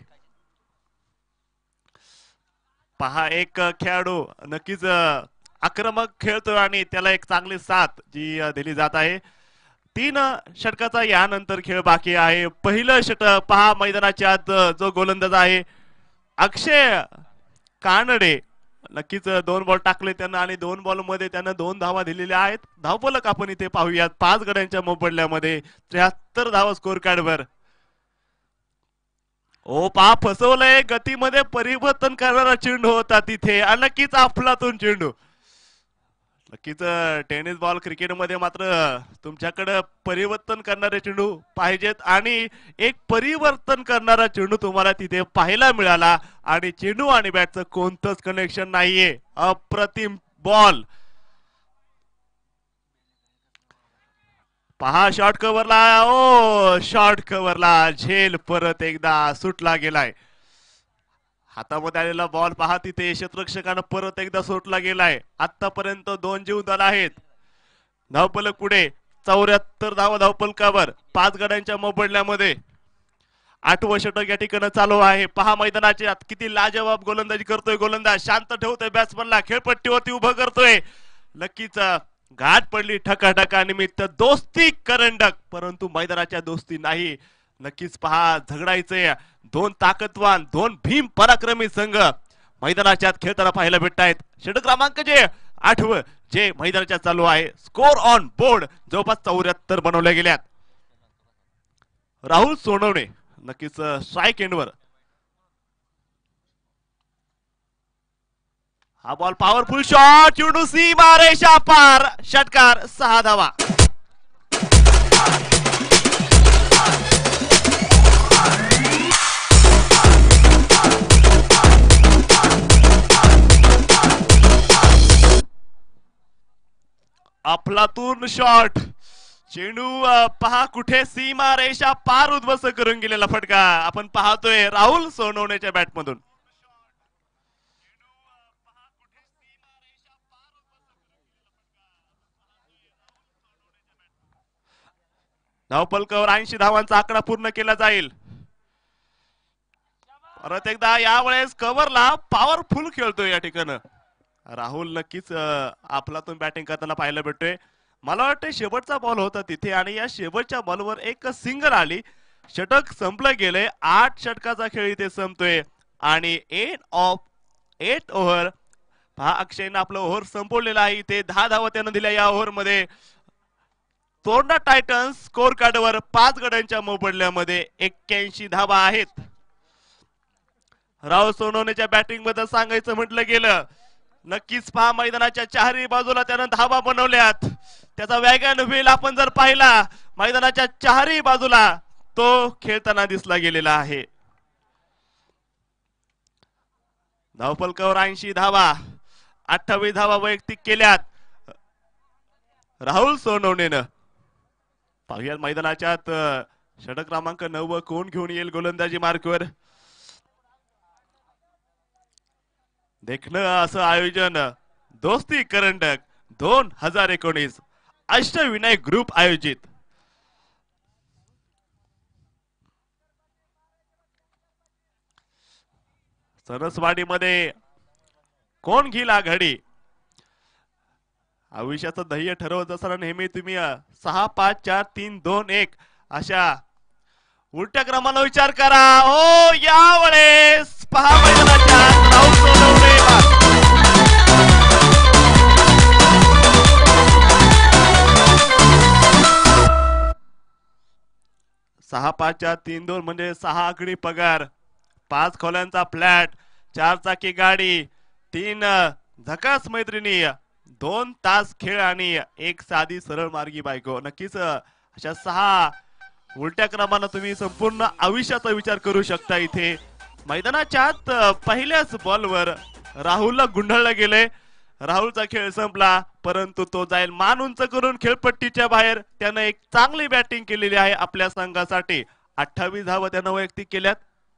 Speaker 4: पहा एक खेळाडू नक्कीच आक्रमक खेळतोय आणि त्याला एक चांगली साथ जी दिली जात आहे. तीन षटकाचा यानंतर खेळ बाकी आहे. पहिलं षटक पहा मैदानाच्या आत जो गोलंदाज आहे अक्षय कानडे. नक्कीच दोन बॉल टाकले त्यांना आणि दोन बॉल मध्ये त्यांना दोन धावा दिलेल्या आहेत. धावफलक आपण इथे पाहूयात. पाच गड्यांच्या मोबदल्यामध्ये त्र्याहत्तर धावा स्कोर कार्डवर. ओ पहा फसवलंय. गतीमध्ये परिवर्तन करणारा चेंडू होता तिथे. नक्कीच अफलातून चेंडू. नक्कीच टेनिस बॉल क्रिकेटमध्ये मात्र तुमच्याकडे परिवर्तन करणारे चेंडू पाहिजेत आणि एक परिवर्तन करणारा चेंडू तुम्हाला तिथे पाहायला मिळाला आणि चेंडू आणि बॅटचं कोणतंच कनेक्शन नाहीये. अप्रतिम बॉल. पहा शॉर्ट कव्हरला. ओ शॉर्ट कव्हरला झेल परत एकदा सुटला गेलाय. हातामध्ये आलेला बॉल पहा तिथे क्षेत्ररक्षकानं परत एकदा सुटला गेलाय. आतापर्यंत दोन जीवदान आहेत. धावफलक पुढे चौऱ्याहत्तर धावा धावफलकावर पाच गड्यांच्या मोबदल्यामध्ये आठवं षटक या ठिकाणी चालू आहे. पहा मैदानाचे आत किती लाजवाब गोलंदाजी करतोय गोलंदाज. शांत ठेवतोय बॅट्समनला. खेळपट्टीवरती उभं करतोय. नक्कीच घाट पडली ठकाठका निमित्त दोस्ती करंडक परंतु मैदानाच्या दोस्ती नाही. नक्कीच पहा झगडायचंय. दोन ताकदवान दोन भीम पराक्रमी संघ मैदानाच्या आत खेळताना पाहायला भेटत आहेत. षटक क्रमांक जे आठवं जे मैदानाच्या चालू आहे. स्कोर ऑन बोर्ड जवळपास चौऱ्याहत्तर बनवल्या गेल्यात. राहुल सोनवणे नक्कीच स्ट्राईक एंडवर. हा बॉल पॉवरफुल शॉट चेंडू सीमा रेषा पार षटकार सहा धावा. अफलातून शॉट चेंडू पहा कुठे सीमा रेषा पार उद्ध्वस्त करून गेलेला फटका आपण पाहतोय राहुल सोनवणेच्या बॅटमधून. धावफलकावर ऐंशी धावांचा आकडा पूर्ण केला जाईल. परत एकदा यावेळेस कव्हरला पॉवरफुल खेळतोय या ठिकाणी राहुल. नक्कीच अफलातून बॅटिंग करताना पाहायला भेटतोय. मला वाटतं शेवटचा बॉल होता तिथे आणि या शेवटच्या बॉलवर एक सिंगल आली. षटक संपलं गेले. आठ षटकाचा खेळ इथे संपतोय आणि एंड ऑफ एट ओव्हर. पहा अक्षयनं आपलं ओव्हर संपवलेलं आहे. इथे दहा धावा त्यानं दिल्या या ओव्हर मध्ये. तोरणा टायटन्स स्कोर कार्डवर पाच गड्यांच्या मोबदल्यामध्ये एक्क्याऐंशी धावा आहेत. राहुल सोनवणेच्या बॅटिंग बद्दल सांगायचं म्हटलं गेलं नक्कीच पहा मैदानाच्या चारही बाजूला त्यानं धावा बनवल्यात. त्याचा वेगानं वेल आपण जर पाहिला मैदानाच्या चारही बाजूला तो खेळताना दिसला गेलेला आहे. धावफलकावर ऐंशी धावा अठ्ठावीस धावा वैयक्तिक केल्यात राहुल सोनवणेनं. पाहुयात मैदानाच्या षटक क्रमांक नऊ कोण घेऊन येईल गोलंदाजी मार्कवर. देखणं असं आयोजन दोस्ती करंडक दोन हजार एकोणीस अष्टविनायक ग्रुप आयोजित. सरसवाडीमध्ये कोण घेईल आघाडी. आयुष्याचं ध्येय ठरवत असताना नेहमी तुम्ही सहा पाच चार तीन दोन एक अशा उलट्या क्रमाला विचार करा. हो यावेळेस पहा मैदानाच्या राहुल सोनवणे सहा पाच चार तीन दोन म्हणजे सहा आकडी पगार, पाच खोल्यांचा फ्लॅट, चार चाकी गाडी, तीन झकास मैत्रिणी, दोन तास खेळ आणि एक साधी सरळ मार्गी बायको. नक्कीच अशा सहा उलट्या क्रमानं तुम्ही संपूर्ण आयुष्याचा विचार करू शकता. इथे मैदानाच्या आत पहिल्याच बॉलवर राहुलला गुंडाळलं गेले. राहुलचा खेळ संपला परंतु तो जाईल मान उंच करून खेळपट्टीच्या बाहेर. त्यानं एक चांगली बॅटिंग केलेली आहे आपल्या संघासाठी. अठ्ठावीस धावा त्यानं वैयक्तिक केल्यात.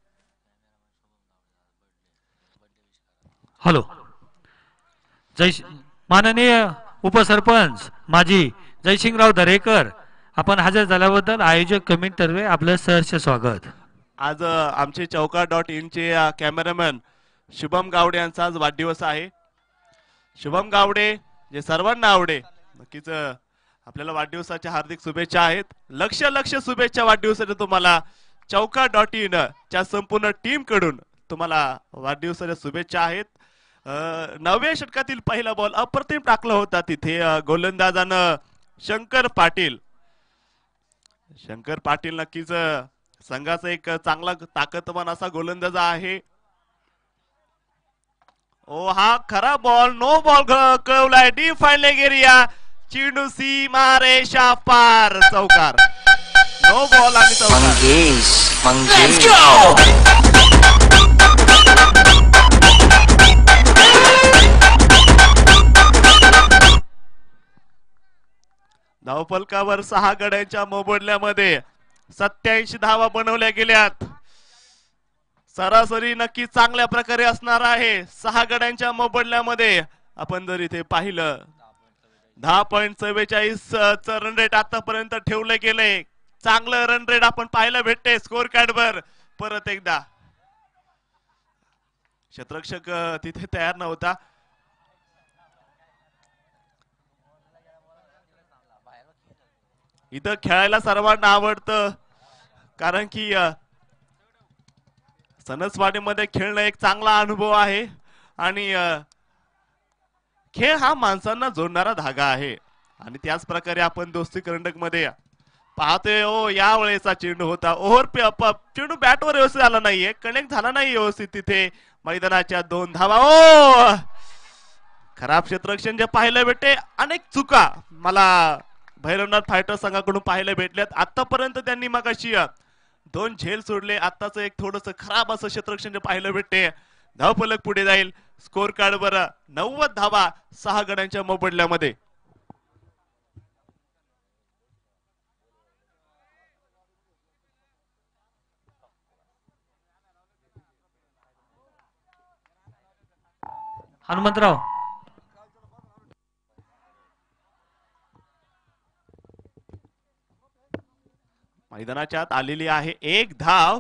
Speaker 1: हॅलो जय माननीय उपसरपंच माजी जयसिंगराव दरेकर आपण हजर झाल्याबद्दल आयोजक कमिटी तर्फे आपलं सहर्ष स्वागत.
Speaker 4: आज आमचे चौका डॉट इन चे कॅमेरामॅन शुभम गावडे यांचा आज वाढदिवस आहे. शुभम गावडे जे सर्वांना आवडे नक्कीच आपल्याला वाढदिवसाच्या हार्दिक शुभेच्छा आहेत. लक्ष लक्ष शुभेच्छा वाढदिवसाच्या तुम्हाला. चौका डॉट इन च्या संपूर्ण टीम कडून तुम्हाला वाढदिवसाच्या शुभेच्छा आहेत. नवव्या षटकातील पहिला बॉल अप्रतिम टाकला होता तिथे गोलंदाजानं शंकर पाटील. शंकर पाटील नक्कीच संघाचा एक चांगला ताकदवान असा गोलंदाज आहे. ओ हा खरा बॉल नो बॉल कळवलाय. डीप फाईन एरिया चेंडू सीमा रेषा पार चौकार. नो बॉल आणि चौकार. धावफलकावर सहा गड्यांच्या मोबदल्यामध्ये सत्याऐंशी धावा बनवल्या गेल्यात. सरासरी नक्की चांगल्या प्रकारे असणार आहे. सहा गड्यांच्या मोबदल्यामध्ये आपण जर इथे पाहिलं दहा पॉइंट चव्वेचाळीस च रन रेट आतापर्यंत ठेवलं गेले. चांगलं रन रेट आपण पाहायला भेटते स्कोर कार्डवर. परत एकदा क्षेत्ररक्षक तिथे तयार नव्हता. इथं खेळायला सर्वांना आवडतं कारण की सणसवाडीमध्ये खेळणं एक चांगला अनुभव आहे आणि खेळ हा माणसांना जोडणारा धागा आहे. आणि त्याच प्रकारे आपण दोस्ती करंडक मध्ये पाहतोय. ओ या वेळेचा चेंडू होता. ओव्हर चेंडू बॅटवर व्यवस्थित आला नाहीये. कनेक्ट झाला नाही व्यवस्थित. तिथे मैदानाच्या दोन धावा. ओ खराब क्षेत्ररक्षण जे पाहायला भेटते, अनेक चुका मला भैरवनाथ फायटर्स संघाकडून पाहायला भेटल्यात. आतापर्यंत त्यांनी मगाशी दोन झेल सोडले, आताच एक थोडस खराब असं क्षेत्ररक्षण जे पाहायला भेटते. धावफलक पुढे जाईल. स्कोर कार्ड वर नव्वद धावा सहा गड्यांच्या मोबदल्यामध्ये.
Speaker 1: हनुमंतराव
Speaker 4: मैदानाच्या आत आलेली आहे एक धाव.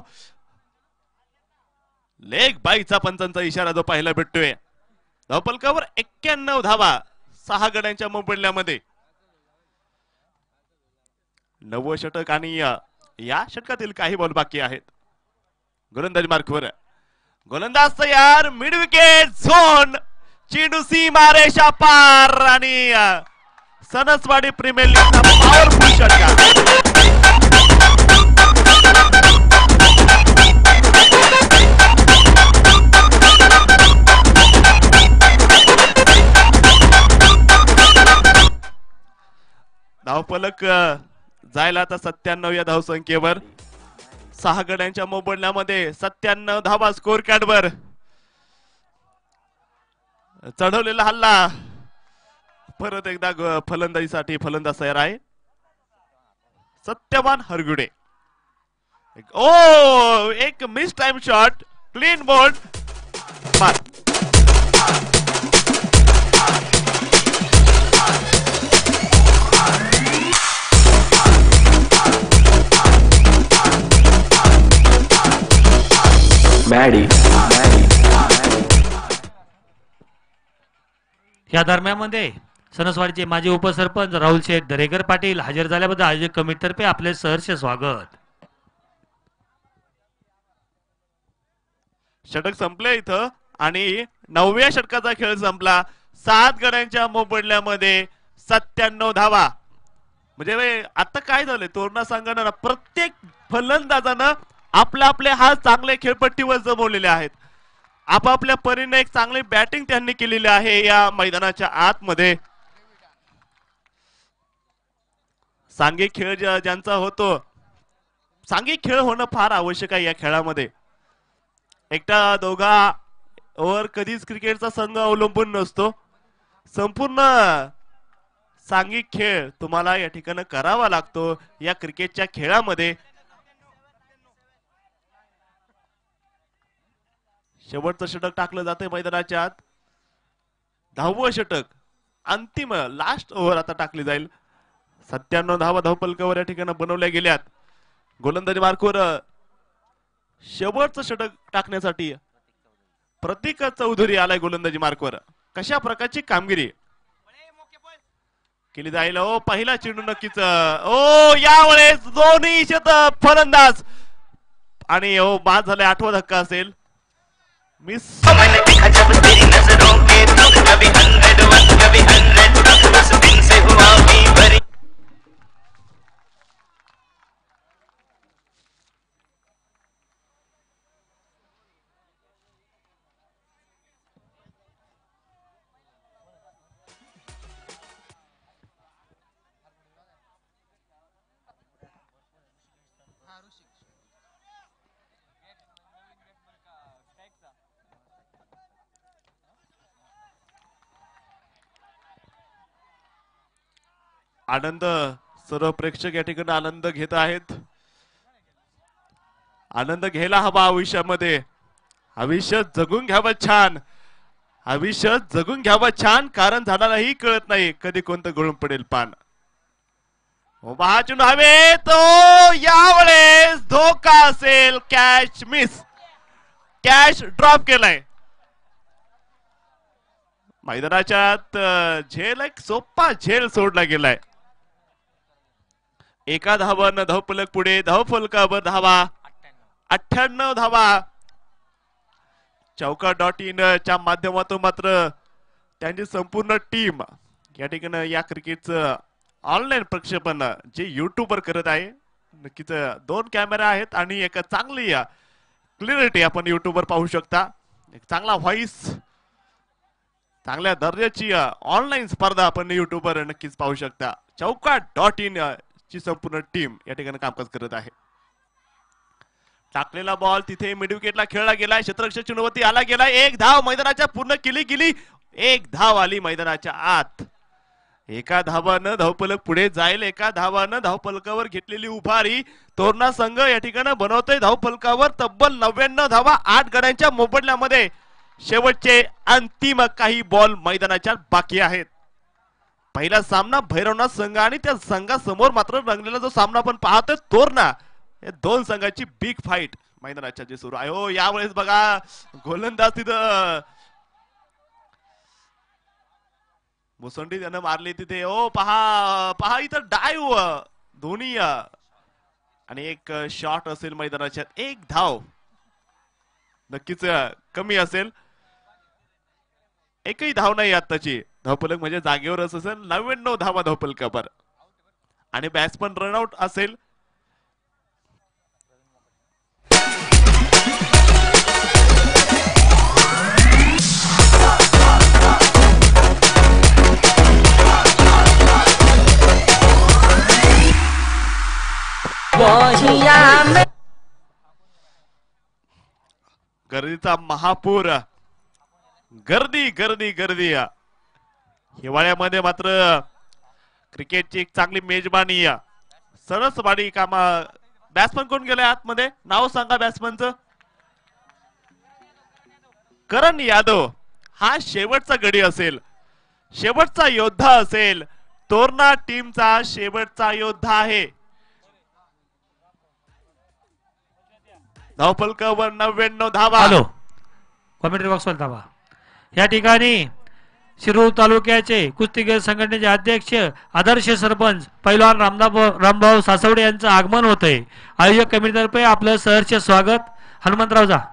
Speaker 4: लेग बाईचा पंचांचा इशारा जो पाहायला भेटतोय. धावफलकावर एक्क्याण्णव धावा सहा गड्यांच्या मोबदल्यामध्ये. नववं षटक आणि या षटकातील काही बॉल बाकी आहेत. गोलंदाजी मार्कवर गोलंदाज तयार. Mid wicket zone. चेंडू सीमारेषा पार आणि सनसवाडी प्रीमियर लीगचा पॉवरफुल षटकार. धावफलक जायला आता सत्त्याण्णव या धावसंख्येवर. सहा गड्यांच्या मोबदल्यामध्ये सत्त्याण्णव धावा स्कोर कार्डवर. चढवलेला हल्ला परत एकदा फलंदाजीसाठी फलंदाज तयार आहे. सत्यवान हरगुडे. ओ एक miss time shot. Clean bowled.
Speaker 1: या दरम्यानमध्ये सणसवाडीचे माजी उपसरपंच राहुल शेठ दरेकर पाटील हजर झाल्याबद्दल आयोजक कमिटीतर्फे आपले सहर्ष स्वागत.
Speaker 4: षटक संपले इथं आणि नवव्या षटकाचा खेळ संपला. सात गड्यांच्या मोबदल्यामध्ये सत्त्याण्णव धावा. म्हणजे आता काय झालंय, तोरणा संघानं प्रत्येक फलंदाजानं आपल्या आपले हात चांगले खेळपट्टीवर जमवलेले आहेत. आपापल्या परीने एक चांगली बॅटिंग त्यांनी केलेली आहे या मैदानाच्या आतमध्ये. सांघिक खेळ ज्यांचा होतो, सांघिक खेळ होणं फार आवश्यक आहे या खेळामध्ये. एकटा दोघा ओव्हर कधीच क्रिकेटचा संघ अवलंबून नसतो. संपूर्ण सांघिक खेळ तुम्हाला या ठिकाणी करावा लागतो या क्रिकेटच्या खेळामध्ये. शेवटचं षटक टाकलं जाते मैदानाच्या आत. दहावं षटक अंतिम लास्ट ओव्हर आता टाकली जाईल. सत्त्याण्णव धावा धावफलकावर या ठिकाणी बनवल्या गेल्यात. गोलंदाजी मार्कवर शेवटचं षटक टाकण्यासाठी प्रतीक चौधरी आलाय गोलंदाजी मार्कवर. कशा प्रकारची कामगिरी केली जाईल. ओ पहिला चेंडू नक्कीच. ओ यावेळेस दोन्ही शतक फलंदाज आणि ओ बाद झाले. आठवा धक्का असेल. मिस
Speaker 2: मैंने देखा जब तेरी नजरों के तो कभी हंड्रेड वन कभी हंड्रेड उस दिन से हुआ भी बरी.
Speaker 4: आनंद सर्व प्रेक्षक या ठिकाणी आनंद घेत आहेत. आनंद घ्यायला हवा आयुष्यामध्ये. आयुष्य जगून घ्यावं छान. आयुष्य जगून घ्यावं छान, कारण झाडालाही कळत नाही कधी कोणतं गळून पडेल पान. चेंडू हवे तो यावेळेस धोका असेल. Catch miss. कॅच ड्रॉप केलाय. मैदानाच्यात झेल एक सोपा झेल सोडला गेलाय. एका धावानं धावफलक पुढे. धावफलकावर धावा अठ्ठ्याण्णव धावा. चौका डॉट इन च्या माध्यमातून मात्र त्यांची संपूर्ण टीम या ठिकाणी या क्रिकेटचं ऑनलाईन प्रक्षेपण जे युट्यूबवर करत आहे. नक्कीच दोन कॅमेरा आहेत आणि एक चांगली क्लिअरिटी आपण युट्यूबवर पाहू शकता. एक चांगला व्हॉइस चांगल्या दर्जाची ऑनलाईन स्पर्धा आपण युट्यूबवर नक्कीच पाहू शकता. चौका डॉट इन ची संपूर्ण टीम या ठिकाणी कामकाज करत आहे. टाकलेला बॉल तिथे मिड विकेटला खेळला गेलाय. क्षेत्ररक्षक चिन्हवती आला गेलाय. एक धाव मैदानाच्या पूर्ण केली गेली. एक धाव आली मैदानाच्या आत. एका धावानं धावफलक पुढे जाईल. एका धावानं धावफलकावर घेतलेली उभारी तोरणा संघ या ठिकाणी बनवतोय. धावफलकावर तब्बल नव्याण्णव धावा आठ गड्यांच्या मोबदल्यामध्ये. शेवटचे अंतिम काही बॉल मैदानाच्या बाकी आहेत. पहिला सामना भैरवनाथ संघ आणि त्या संघासमोर मात्र रंगलेला जो सामना आपण पाहतोय तोरणा, या दोन संघाची बिग फाईट मैदानाच्या जे सुरू आहे. हो यावेळेस बघा गोलंदाज तिथं मुसंडी त्यानं मारली तिथे. ओ पहा पहा इथं डायव दोन्ही आणि एक शॉट असेल मैदानाच्या. एक धाव नक्कीच कमी असेल. एकही धाव नाही आताची. धावफलक म्हणजे जागेवरच असेल. नव्याण्णव धावा धावफलकावर आणि बॅट्समन रनआउट असेल. गर्दीचा महापूर. गर्दी गर्दी गर्दी. हिवाळ्यामध्ये मात्र क्रिकेटची एक चांगली मेजबानी. सरसवाडी कामा. बॅट्समन कोण गेले आतमध्ये? नाव सांगा बॅट्समनचं. करण यादव हा शेवटचा गडी असेल. शेवटचा योद्धा असेल. तोरणा टीमचा शेवटचा योद्धा आहे. धावफलकावर नव्याण्णव धावा.
Speaker 1: हॅलो कॉमेंट्री बॉक्सवर धावा. या ठिकाणी शिरूर तालुक्याचे कुस्तीगीर संघटनेचे अध्यक्ष आदर्श सरपंच पैलवान रामदाव रामभाऊ सासवडे यांचं आगमन होत आहे. आयोजक कमिटीतर्फे आपलं सहर्ष स्वागत. हनुमंतराव जा.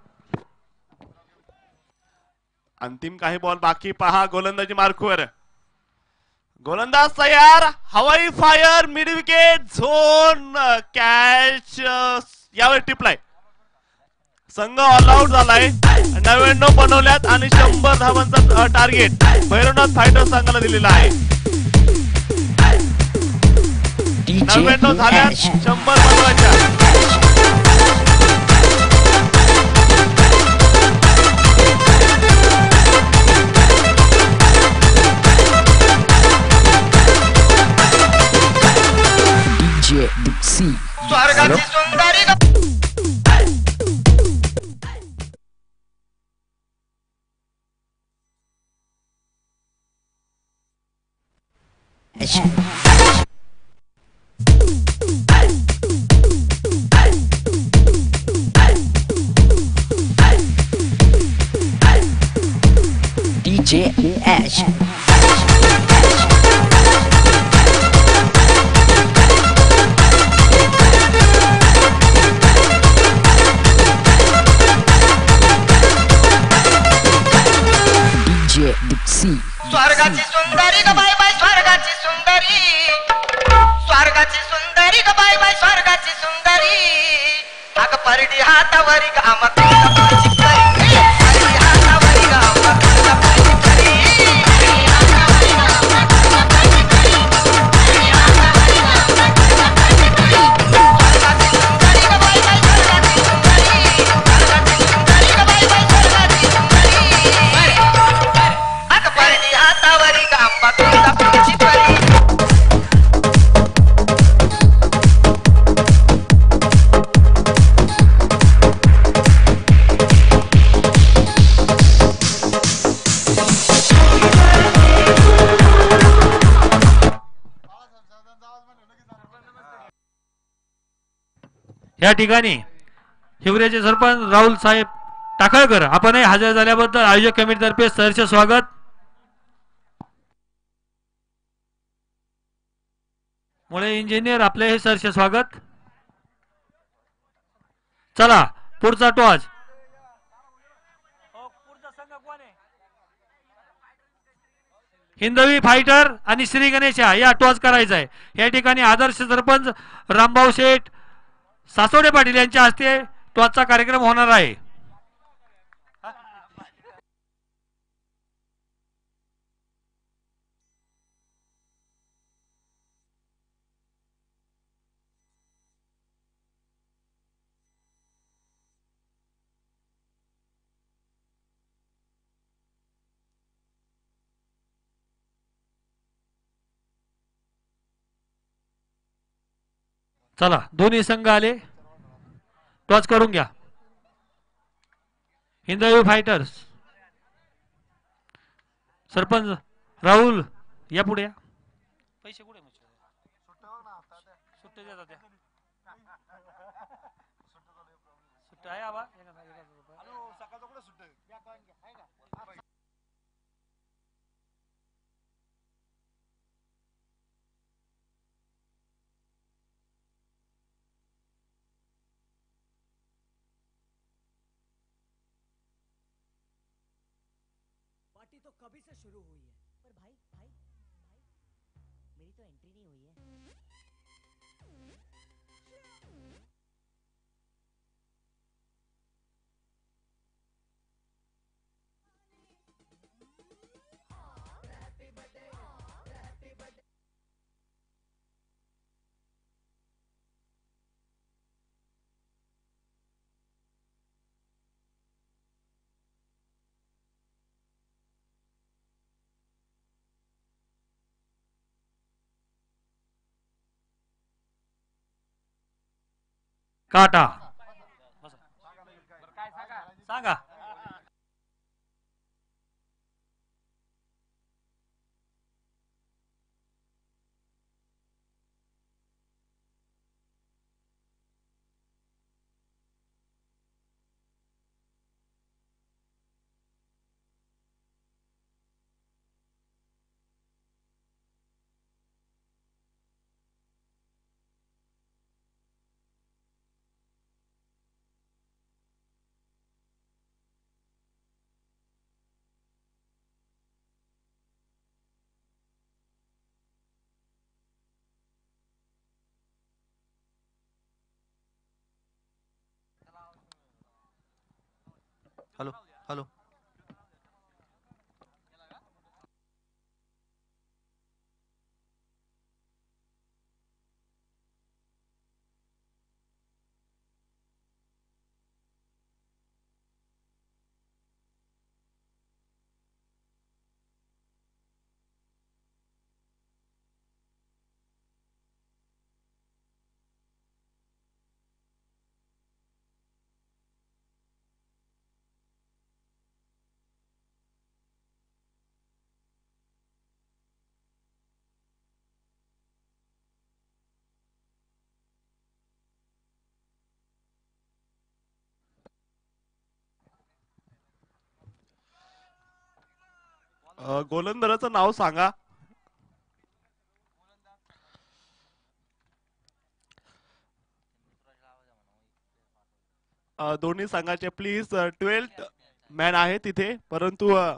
Speaker 4: अंतिम काही बॉल बाकी. पहा गोलंदाजी मार्कवर. गोलंदाज तयार. हवाई fire. Mid wicket zone catch. यावर टिपलाय. संघ ऑल आउट झालाय. नव्याण्णव बनवल्यात आणि शंभर धावांचा टार्गेट भैरवनाथ फायटर्स संघाला दिलेला आहे. नव्याण्णव झाल्यात. शंभर बनवायच्या.
Speaker 2: स्वर्गाची सुंदरी
Speaker 5: डीजे एश.
Speaker 2: स्वर्गाची सुंदरी ग बाय बाय स्वर्गाची सुंदरी. स्वर्गाची सुंदरी ग बाय बाय स्वर्गाची सुंदरी. अग परडी हातावरी ग आम्हा हातावरी ग
Speaker 1: या ठिकाणी हिवरेचे सरपंच राहुल साहेब टाकळकर आपण हजर झाल्याबद्दल आयोजक कमिटीतर्फे सहर्ष स्वागत. मुळे इंजिनियर आपले हे सहर्ष स्वागत. चला पुढचा टॉस. हिंदवी फायटर आणि श्री गणेशा या टॉस करायचा आहे. या ठिकाणी आदर्श सरपंच रामभाऊ शेठ सासवडे पाटील यांच्या हस्ते टॉसचा कार्यक्रम होणार आहे. चला दोन्ही संघ आले, टॉस करून घ्या. हिंदवी फायटर्स सरपंच राहुल या पुढे या. पैसे कुठे सुट्टे देतात त्या सुट्टे आहे आबा
Speaker 6: पार्टी तो कभी से शुरू हुई है, पर भाई भाई भाई मेरी तो एंट्री नहीं हुई है.
Speaker 1: काटा सांगा.
Speaker 3: हॅलो हॅलो
Speaker 4: अ, गोलंदाजाचं नाव सांगा. अ, दोन्ही संघाचे प्लीज ट्वेल्थ मॅन आहे तिथे, परंतु अ,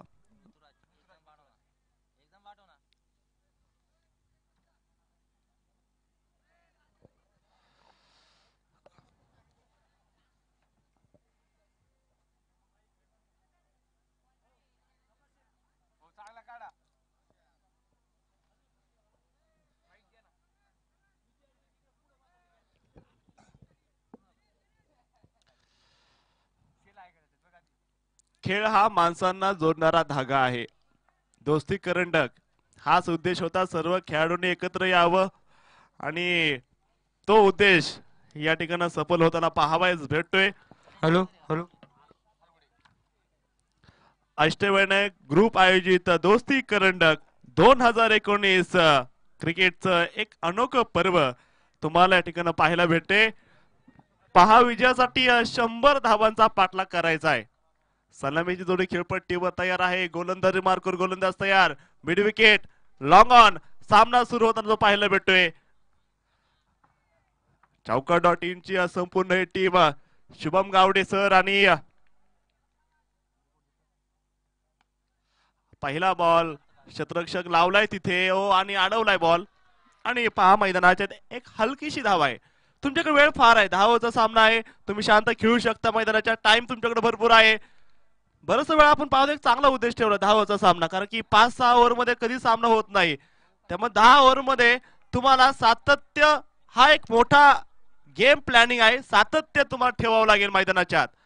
Speaker 4: खेळ हा माणसांना जोडणारा धागा आहे. दोस्ती करंडक हाच उद्देश होता. सर्व खेळाडूंनी एकत्र यावं आणि तो उद्देश या ठिकाणी सफल होताना पाहावयास भेटतोय.
Speaker 3: हॅलो हॅलो
Speaker 4: अष्टवैनायक ग्रुप आयोजित दोस्ती करंडक दोन हजार एकोणीस क्रिकेटचं एक अनोखं पर्व तुम्हाला या ठिकाणी पाहायला भेटते. पहा, विजयासाठी शंभर धावांचा पाठलाग करायचा आहे. सलामीची जोडी खेळपट्टीवर तयार आहे. गोलंदाजी मार्कर गोलंदाज तयार. Mid wicket long on. सामना सुरू होताना जो पाहायला भेटतोय. चौका डॉट इन ची संपूर्ण ही टीम, शुभम गावडे सर आणि पहिला बॉल शतरक्षक लावलाय तिथे ओ आणि अडवलाय बॉल. आणि पहा, मैदानाच्या एक हलकीशी धाव आहे. तुमच्याकडे वेळ फार आहे. दहा ओव्हरचा सामना आहे. तुम्ही शांत खेळू शकता. मैदानाच्या टाइम तुमच्याकडे भरपूर आहे. बरंच वेळा आपण पाहतो एक चांगला उद्देश ठेवला दहा ओव्हरचा सामना, कारण की पाच सहा ओव्हर मध्ये कधी सामना होत नाही. त्यामुळे दहा ओव्हर मध्ये तुम्हाला सातत्य हा एक मोठा गेम प्लॅनिंग आहे. सातत्य तुम्हाला ठेवावं लागेल मैदानाच्या आत.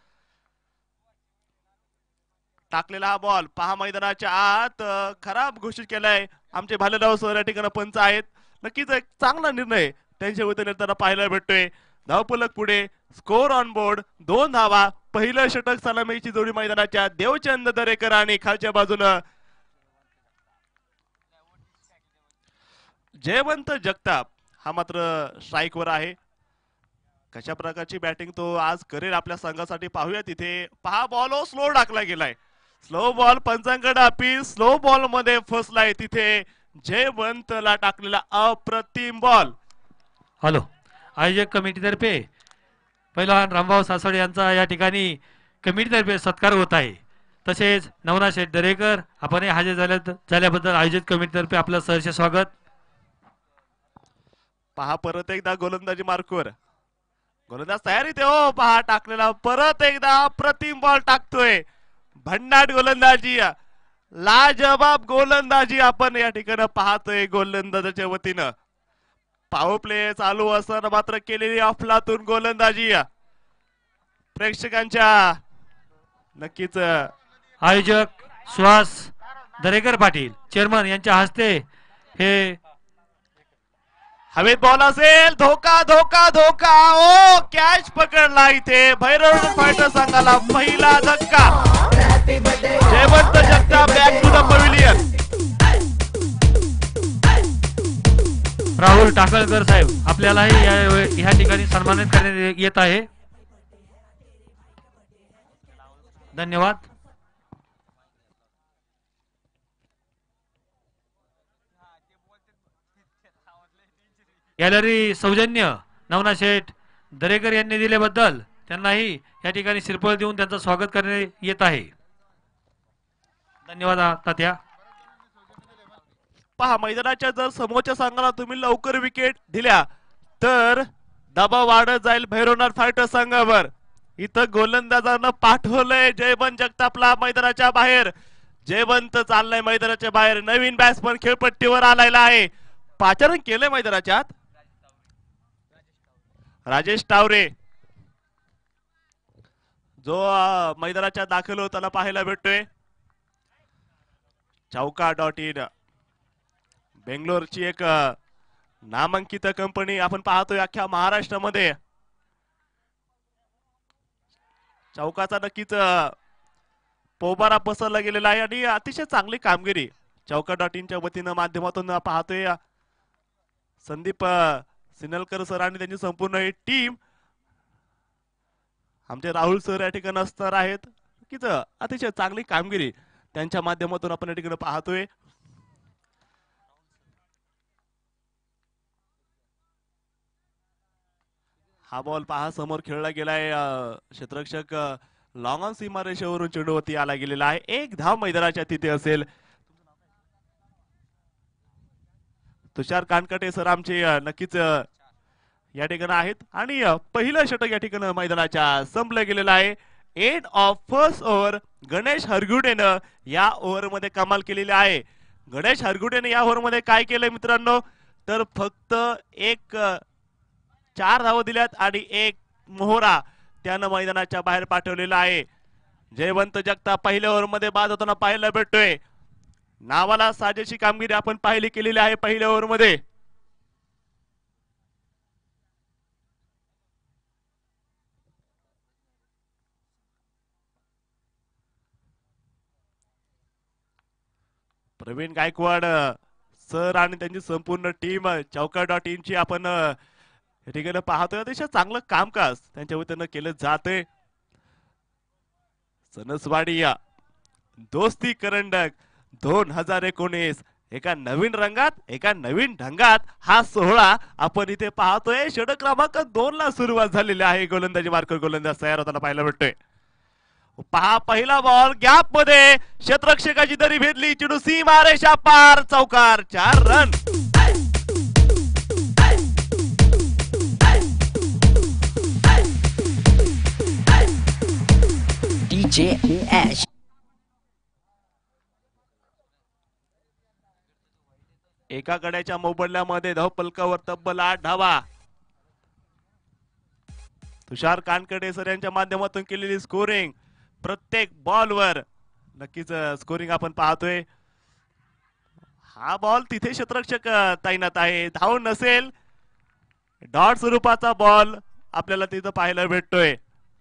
Speaker 4: टाकलेला हा बॉल पहा, मैदानाच्या आत खराब घोषित केलाय. आमचे भालेराव सर या ठिकाणी पंच आहेत. नक्कीच एक चांगला निर्णय. त्यांच्या वतीने त्यांना पाहायला भेटतोय. धावफलक पुढे, स्कोर ऑन बोर्ड, दोन धावा. पहिलं षटक सलामीची जोडी मैदानाच्या देवचंद दरेकर आणि खालच्या बाजूनं जयवंत जगताप हा मात्र स्ट्राईक वर आहे. कशा प्रकारची बॅटिंग तो आज करेल आपल्या संघासाठी पाहूया. तिथे पहा बॉल स्लो टाकला गेलाय. स्लो बॉल पंचांकडे अपील. स्लो बॉल मध्ये फसलाय तिथे जयवंतला टाकलेला अप्रतिम बॉल.
Speaker 1: हॅलो, आयोजक कमिटीतर्फे पहिलवान रामभाऊ सासवडे यांचा या ठिकाणी कमिटीतर्फे सत्कार होत आहे. तसेच नवनाथ शेठ दरेकर आपण हजर झाल्या झाल्याबद्दल आयोजक कमिटीतर्फे आपलं सहर्ष स्वागत.
Speaker 4: पहा परत एकदा गोलंदाजी मार्कवर, गोलंदाज तयारीत आहे. हो पहा टाकलेला परत एकदा अप्रतिम बॉल टाकतोय. भन्नाट गोलंदाजी, लाजवाब गोलंदाजी आपण या ठिकाणी पाहतोय गोलंदाजाच्या वतीनं. पॉवर प्ले चालू असताना मात्र केलेली अफलातून गोलंदाजी प्रेक्षकांच्या नक्कीच.
Speaker 1: आयोजक सुहास दरेकर पाटील चेअरमन यांच्या हस्ते हे
Speaker 4: हवेत बॉल असेल. धोका धोका धोका. ओ कॅच पकडला इथे भैरवनाथ फायटर संघाला पहिला धक्का. Jaywant Jagtap back to the pavilion.
Speaker 1: Rahul Takalkar साहेब आपल्यालाही या ह्या ठिकाणी सन्मानित करण्यात येत आहे. धन्यवाद. गॅलरी सौजन्य नवनाथ शेठ दरेकर यांनी दिल्याबद्दल त्यांनाही या ठिकाणी श्रीफळ देऊन त्यांचं स्वागत करण्यात येत आहे. धन्यवाद तात्या.
Speaker 4: पहा मैदानाच्या जर समोरच्या संघाला तुम्ही लवकर विकेट दिल्या तर दबाव वाढत जाईल भैरवनाथ फायटर संघावर. इथं गोलंदाजानं पाठवलंय जयवंत जगतापला मैदानाच्या बाहेर. जयवंत चाललाय मैदानाच्या बाहेर. नवीन बॅट्समन खेळपट्टीवर आलेला आहे. पाचारण केलंय मैदानाच्या आत राजेश टावरे जो मैदानाच्या दाखल होताना पाहायला भेटतोय. चौका डॉट इन बेंगलोरची एक नामांकित कंपनी आपण पाहतोय अख्ख्या महाराष्ट्रामध्ये. चौकाचा नक्कीच पोबारा पसरला गेलेला आहे आणि अतिशय चांगली कामगिरी चौका डॉट इनच्या वतीनं माध्यमातून पाहतोय. संदीप सिनलकर सर आणि त्यांची संपूर्ण टीम, आमचे राहुल सर या ठिकाणी असणार आहेत. नक्कीच अतिशय चांगली कामगिरी त्यांच्या माध्यमातून आपण या ठिकाणी पाहतोय. हा बॉल पहा समोर खेळला गेलाय. क्षेत्ररक्षक लॉंग ऑन सीमारेषेवरून चेंडूवरती आला गेलेला आहे. एक धाव मैदानाच्या तिथे असेल. तुषार कानकटे सर आमचे नक्कीच या ठिकाणी आहेत आणि पहिलं षटक या ठिकाणी मैदानाच्या संपलं गेलेलं आहे. End of first over. Ganesh हरगुडेनं या ओव्हर मध्ये कमाल केलेली आहे. गणेश हरगुडेने या ओव्हर मध्ये काय केलंय मित्रांनो तर फक्त एक चार धावा दिल्यात आणि एक मोहरा त्यानं मैदानाच्या बाहेर पाठवलेला आहे. जयवंत जगताप पहिल्या ओव्हर मध्ये बाद होताना पाहायला भेटतोय. नावाला साजेशी कामगिरी आपण पाहिली केलेली आहे पहिल्या ओव्हर मध्ये. प्रवीण गायकवाड सर आणि त्यांची संपूर्ण टीम चौका डॉट इन ची आपण ठिकाणी पाहतोय. अतिशय चांगलं कामकाज त्यांच्या वतीनं केलं जातंय. सणसवाडी या दोस्ती करंडक दोन हजार एकोणीस एका नवीन रंगात एका नवीन ढंगात हा सोहळा आपण इथे पाहतोय. षटक क्रमांक दोन ला सुरुवात झालेली आहे. गोलंदाजी मार्कर गोलंदाज तयार होताना पाहायला भेटतोय. पहा पहिला बॉल गॅप मध्ये क्षेत्ररक्षकाची दरी भेदली. चेंडू सीमारेषा पार. चौकार. चार रन.
Speaker 5: DJ ash.
Speaker 4: एका गड्याच्या मोबदल्यामध्ये धावफलकावर तब्बल आठ धावा. तुषार कानकडे सर यांच्या माध्यमातून केलेली स्कोरिंग प्रत्येक बॉलवर नक्कीच स्कोरिंग आपण पाहतोय. हा बॉल तिथे क्षेत्ररक्षक तैनात आहे. धाव नसेल डॉट स्वरूपाचा बॉल आपल्याला तिथं पाहायला भेटतोय.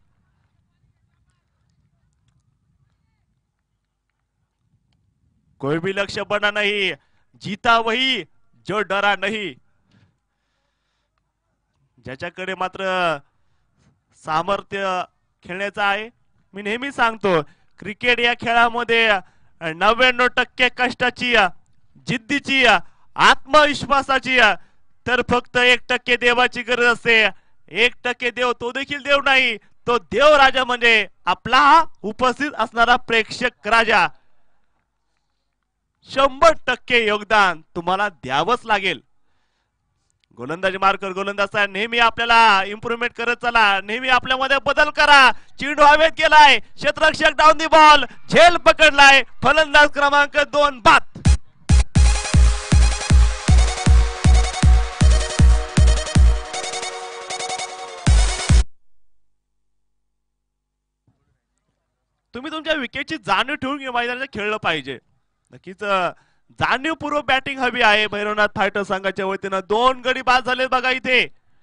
Speaker 4: कोई भी लक्ष्य बना नहीं, जीता वही जो डरा नहीं. ज्याच्याकडे मात्र सामर्थ्य खेळण्याचं आहे. मी नेहमी सांगतो क्रिकेट या खेळामध्ये नव्याण्णव टक्के कष्टाची, जिद्दीची, आत्मविश्वासाची, तर फक्त एक टक्के देवाची गरज असते. एक टक्के देव, तो देखील देव नाही, तो देव राजा म्हणजे आपला उपस्थित असणारा प्रेक्षक राजा. शंभर टक्के योगदान तुम्हाला द्यावंच लागेल. गोलंदाजी मार्कर गोलंदाज नेहमी आपल्याला इम्प्रुव्हमेंट करत चला, नेहमी आपल्यामध्ये बदल करा. चेंडू हवेत गेलाय, क्षेत्ररक्षक डाऊन दी बॉल, झेल पकडलाय, फलंदाज क्रमांक दोन बाद. तुम्ही तुमच्या विकेटची जाणीव ठेवून मैदानात खेळलं पाहिजे. नक्कीच जाणीवपूर्वक बॅटिंग हवी आहे भैरवनाथ फायटर संघाच्या वतीनं. दोन गडी बाद झाले बघा. इथे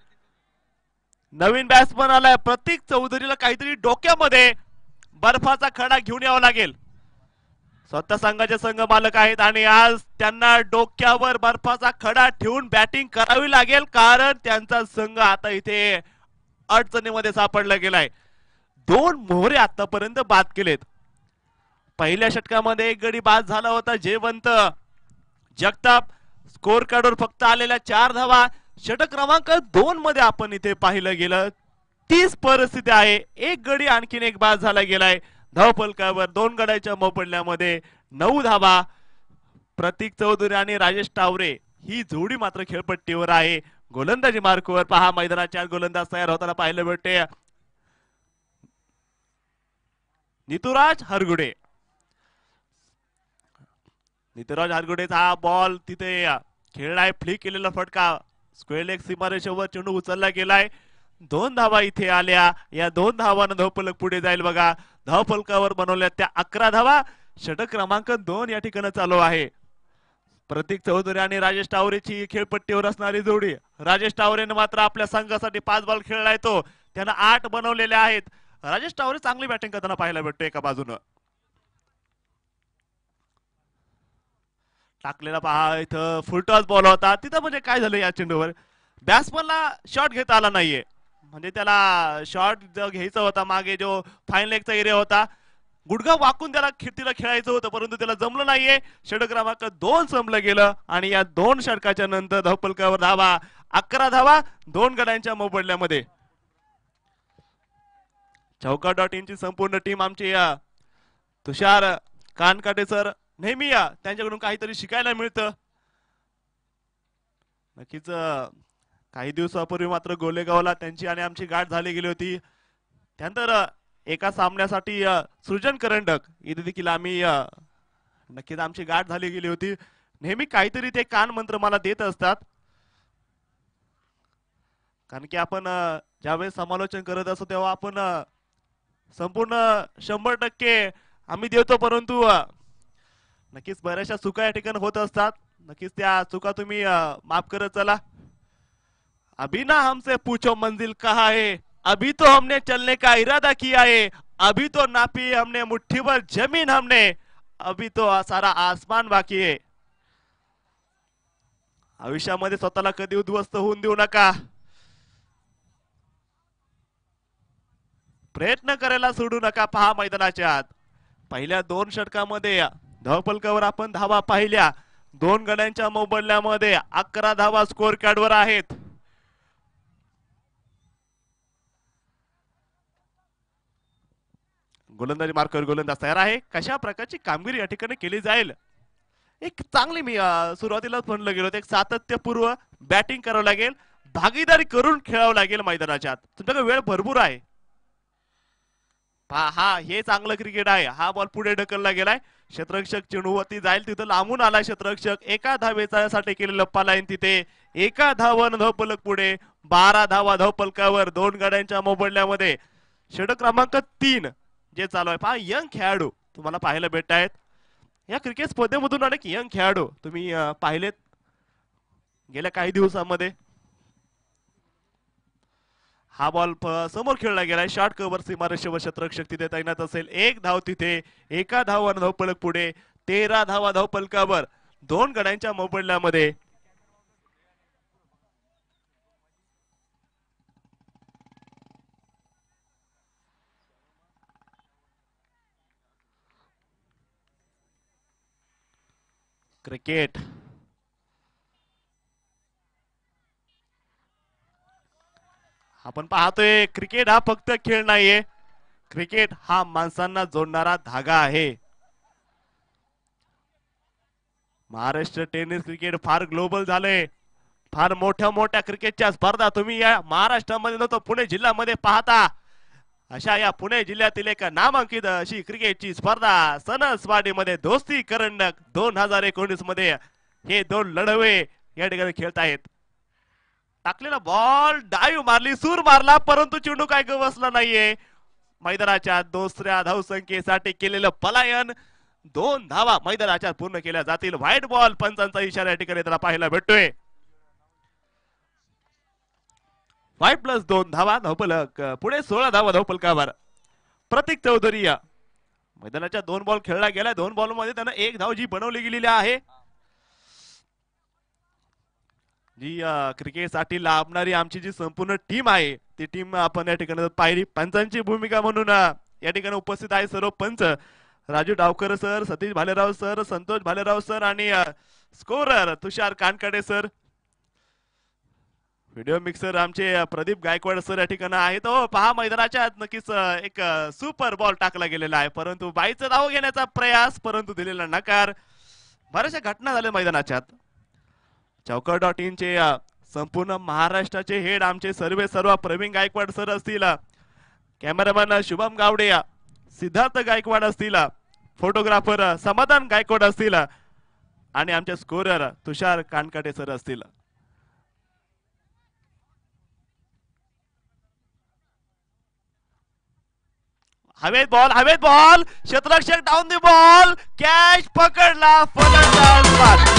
Speaker 4: नवीन बॅट्समन आलाय प्रतीक चौधरीला काहीतरी डोक्यामध्ये बर्फाचा खडा घेऊन यावा लागेल. स्वतः संघाचे संघ मालक आहेत आणि आज त्यांना डोक्यावर बर्फाचा खडा ठेवून बॅटिंग करावी लागेल, कारण त्यांचा संघ आता इथे अडचणीमध्ये सापडला गेलाय. दोन मोहरे आतापर्यंत बाद केलेत. पहिल्या षटकामध्ये एक गडी बाद झाला होता जयवंत जगताप. स्कोर कार्डवर फक्त आलेल्या चार धावा. षटक क्रमांक दोन मध्ये आपण इथे पाहिलं गेलं तीच परिस्थिती आहे. एक गडी आणखीन एक बाद झाला गेलाय. धावफलकावर दोन गड्याच्या मोबदल्यामध्ये नऊ धावा. प्रतीक चौधरी आणि राजेश टावरे ही जोडी मात्र खेळपट्टीवर आहे. गोलंदाजी मार्कवर पहा मैदानात चार गोलंदाज तयार होताना पाहायला भेटते. नितुराज हरगुडे, नितुराज हरगुडेचा हा बॉल तिथे खेळलाय. फ्लिक केलेला फटका स्क्वेअर लेग सीमारेषेवर चेंडू उचलला गेलाय. दोन धावा इथे आल्या. या दोन धावानं धावफलक पुढे जाईल बघा. धावफलकावर बनवल्या त्या अकरा धावा. षटक क्रमांक दोन या ठिकाणी चालू आहे. प्रतीक चौधरी आणि राजेश टावरेची खेळपट्टीवर असणारी जोडी. राजेश टावरेने मात्र आपल्या संघासाठी पाच बॉल खेळलाय, तो त्यानं आठ बनवलेले आहेत. राजेश टावरे चांगली बॅटिंग करताना पाहायला भेटतो. एका बाजूनं टाकलेला पहा इथं फुलटॉस बॉल होता. तिथं म्हणजे काय झालं या चेंडूवर बॅट्समनला शॉट घेता आला नाहीये. म्हणजे त्याला शॉट जो घ्यायचा होता मागे जो फाईन लेगचा एरिया होता, गुडघा वाकून त्याला तिला खेळायचं होतं, परंतु त्याला जमलं नाहीये. षटक क्रमांक दोन संपलं गेलं आणि या दोन षटकाच्या नंतर धावफलकावर धावा अकरा धावा दोन गड्यांच्या मोबदल्यामध्ये. चौका डॉट इनची संपूर्ण टीम आमची तुषार कानकाटे सर नेहमी या त्यांच्याकडून काहीतरी शिकायला मिळतं. नक्कीच काही दिवसापूर्वी मात्र गोलेगावला त्यांची आणि आमची गाठ झाली गेली होती. त्यानंतर एका सामन्यासाठी सृजन करंडक इथे देखील आम्ही नक्कीच आमची गाठ झाली गेली होती. नेहमी काहीतरी ते कान मंत्र मला देत असतात, कारण की आपण ज्यावेळेस समालोचन करत असतो तेव्हा आपण संपूर्ण शंभर टक्के आम्ही देतो, परंतु नक्कीच बऱ्याचशा चुका या ठिकाणी होत असतात. नक्कीच त्या चुका तुम्ही माफ करत चला. अभी ना हमसे पूछो मंजिल कहाँ है, अभी तो हमने चलने का इरादा किया है, अभी तो नापी हमने मुट्ठी भर जमीन हमने, अभी तो सारा आसमान बाकी है. आयुष्यामध्ये स्वतःला कधी उद्ध्वस्त होऊन देऊ नका. प्रयत्न करायला सोडू नका. पहा मैदानाच्या आत पहिल्या दोन षटकामध्ये धावफलकावर आपण धावा पाहिल्या. दोन गड्यांच्या मोबदल्यामध्ये अकरा धावा स्कोर कार्डवर आहेत. गोलंदाजी मार्कवर गोलंदाज तयार आहे. कशा प्रकारची कामगिरी या ठिकाणी केली जाईल. एक चांगली मी सुरुवातीलाच म्हणलं गेलो, एक सातत्यपूर्व बॅटिंग करावं लागेल, भागीदारी करून खेळावं लागेल मैदानाच्या आत. तुमच्याकडे वेळ भरपूर आहे. हा हे चांगलं क्रिकेट आहे. हा बॉल पुढे ढकलला गेलाय. क्षेत्ररक्षक चेंडूवरती जाईल तिथं लांबून आलाय क्षेत्ररक्षक. एका धावेसाठी केलेलं पालाईन तिथे एका धावानं धावफलक पुढे. बारा धावा धावफलकावर दोन गाड्यांच्या मोबदल्यामध्ये. षटक क्रमांक तीन जे चालू आहे. पहा यंग खेळाडू तुम्हाला पाहायला भेटत आहेत. या क्रिकेट स्पर्धेमधून अनेक यंग खेळाडू तुम्ही पाहिलेत गेल्या काही दिवसांमध्ये. हा बॉल समोर खेळला गेलाय. शॉर्ट कव्हर सीमारेषेवर शतरक्षक तिथे तैनात असेल. एक धाव तिथे, एका धावानं धावफलक पुढे. तेरा धावा धावफलकावर दोन गड्यांच्या मोबदल्यामध्ये. क्रिकेट आपण पाहतोय, क्रिकेट हा फक्त खेळ नाहीये, क्रिकेट हा माणसांना जोडणारा धागा आहे. महाराष्ट्र टेनिस क्रिकेट फार ग्लोबल झालंय. फार मोठ्या मोठ्या क्रिकेटच्या स्पर्धा तुम्ही या महाराष्ट्रामध्ये नव्हतं पुणे जिल्ह्यामध्ये पाहता. अशा या पुणे जिल्ह्यातील एक नामांकित अशी क्रिकेटची स्पर्धा सणसवाडीमध्ये दोस्ती करंडक दोन हजार एकोणीस मध्ये हे दोन लढवे या ठिकाणी खेळत आहेत. टाकलेला बॉल डाईव्ह मारली, सूर मारला, परंतु चेंडू काय गवसला नाहीये. मैदानाच्या दुसऱ्या धावसंख्येसाठी केलेलं पलायन. दोन धावा मैदानाच्या पूर्ण केल्या जातील. व्हाईट बॉल पंचांचा इशारा या ठिकाणी त्याला पाहायला भेटतोय. फाईव्ह प्लस दोन धावा धावफलक पुढे. सोळा धावा धावफलकावर. प्रतीक चौधरी या मैदानाच्या दोन बॉल खेळला गेला. दोन बॉल मध्ये त्यानं एक धाव जी बनवली गेलेली आहे, जी क्रिकेटसाठी लाभणारी आमची जी संपूर्ण टीम आहे ती टीम आपण या ठिकाणी पाहिली. पंचांची भूमिका म्हणून या ठिकाणी उपस्थित आहे सर्व पंच. Raju Davkar sir, Satish Bhalerao sir, Santosh Bhalerao sir आणि scorer Tushar Kankade sir. Video mixer आमचे प्रदीप गायकवाड सर या ठिकाणी आहेत. हो पहा, मैदानाच्या नक्कीच एक सुपर बॉल टाकला गेलेला आहे, परंतु बाईचं धाव घेण्याचा प्रयास, परंतु दिलेला नकार. बऱ्याचशा घटना झाल्या मैदानाच्यात. चौका डॉट इन चे संपूर्ण महाराष्ट्राचे हेड आमचे सर्वे सर्व प्रवीण गायकवाड सर असतील, कॅमेरामॅन शुभम गावडे, सिद्धार्थ गायकवाड असतील, फोटोग्राफर समाधान गायकवाड असतील आणि आमचे स्कोरर तुषार कानकाटे सर असतील. हवेत बॉल, हवेत बॉल, क्षेत्ररक्षक डाऊन दी बॉल, कॅच पकडला, फलंदाज.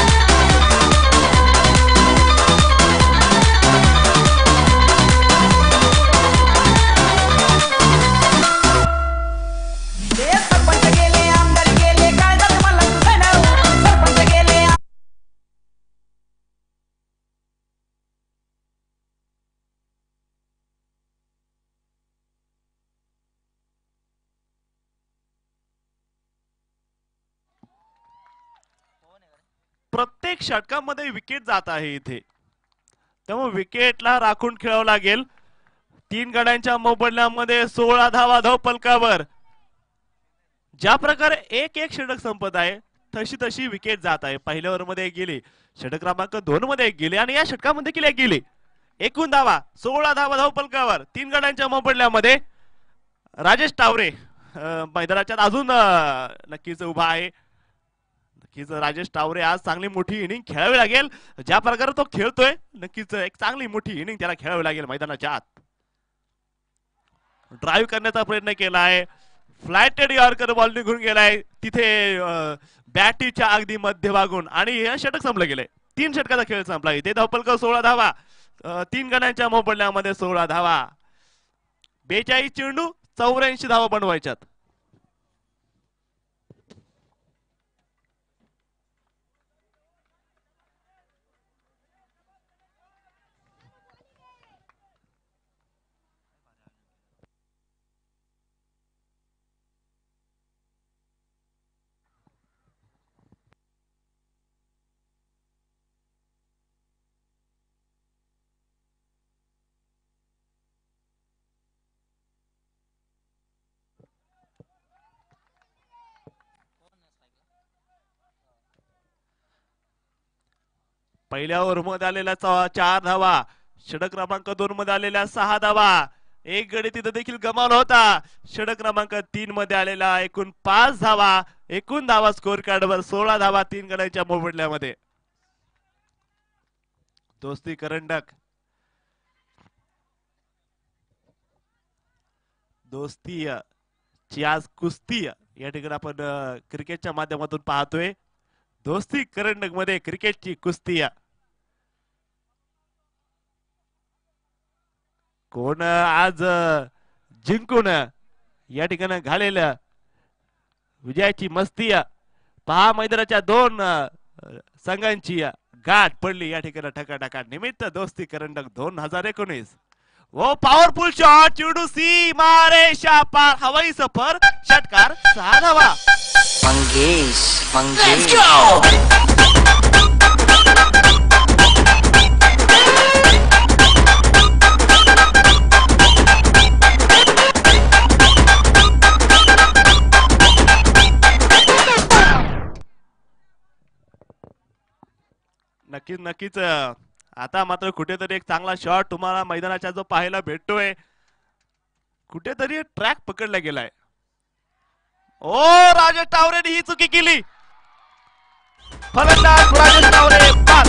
Speaker 4: प्रत्येक षटकामध्ये विकेट जात आहे इथे, त्यामुळे विकेटला राखून खेळावं लागेल. तीन गड्यांच्या मोबदल्यामध्ये सोळा धावा धावफलकावर. ज्या प्रकारे एक एक षटक संपत आहे तशी तशी विकेट जात आहे. पहिल्या ओव्हर मध्ये गेली, षटक क्रमांक दोन मध्ये गेली आणि या षटकामध्ये केल्या गेली. एकूण धावा सोळा धावा धावफलकावर. तीन गड्यांच्या मोबदल्यामध्ये राजेश टावरे मैदानाच्यात अजून नक्कीच उभा आहे. नक्कीच राजेश टावरे आज चांगली मोठी इनिंग खेळावी लागेल. ज्या प्रकारे तो खेळतोय नक्कीच एक चांगली मोठी इनिंग त्याला खेळावी लागेल. मैदानाच्या आत ड्राईव्ह करण्याचा प्रयत्न केला आहे, फ्लायटेड यॉर्कर बॉल निघून गेलाय तिथे बॅटीच्या अगदी मध्यभागून आणि हे षटक संपलं गेलंय. तीन षटकाचा खेळ संपला. इथे धावफलक सोळा धावा, तीन गड्यांच्या मोबदल्यामध्ये सोळा धावा. बेचाळीस चेंडू चौऱ्याऐंशी धावा बनवायच्यात. पहिल्या ओव्हर मध्ये आलेल्या चार धावा, षटक क्रमांक दोन मध्ये आलेल्या सहा धावा, एक गडी तिथे देखील गमावला होता. षटक क्रमांक तीन मध्ये आलेला एकूण पाच धावा, एकूण धावा स्कोर कार्डवर सोळा धावा तीन गड्यांच्या मोबदल्यामध्ये. दोस्ती करंडक, दोस्ती ची आज कुस्ती या ठिकाणी आपण क्रिकेटच्या माध्यमातून पाहतोय. दोस्ती करंडक मध्ये क्रिकेटची कुस्ती. कोण आज जिंकून या ठिकाणी घालेल्या विजयाची मस्ती पहा मैदानाच्या दोन संघांची गाठ पडली या ठिकाणी ठकाठका निमित्त दोस्ती करंडक दोन हजार एकोणीस वो पॉवरफुल शॉट चिडू सी मारे शापार हवाई सफर षटकार सहा धावा
Speaker 5: मंगेश मंगेश
Speaker 4: नक्कीच नक्कीच आता मात्र कुठेतरी एक चांगला शॉट तुम्हाला मैदानाच्या जो पाहायला भेटतोय कुठेतरी ट्रॅक पकडला गेलाय ओ राजेश टावरेने ही चुकी केली फलंदाज राजेश टावरे बाद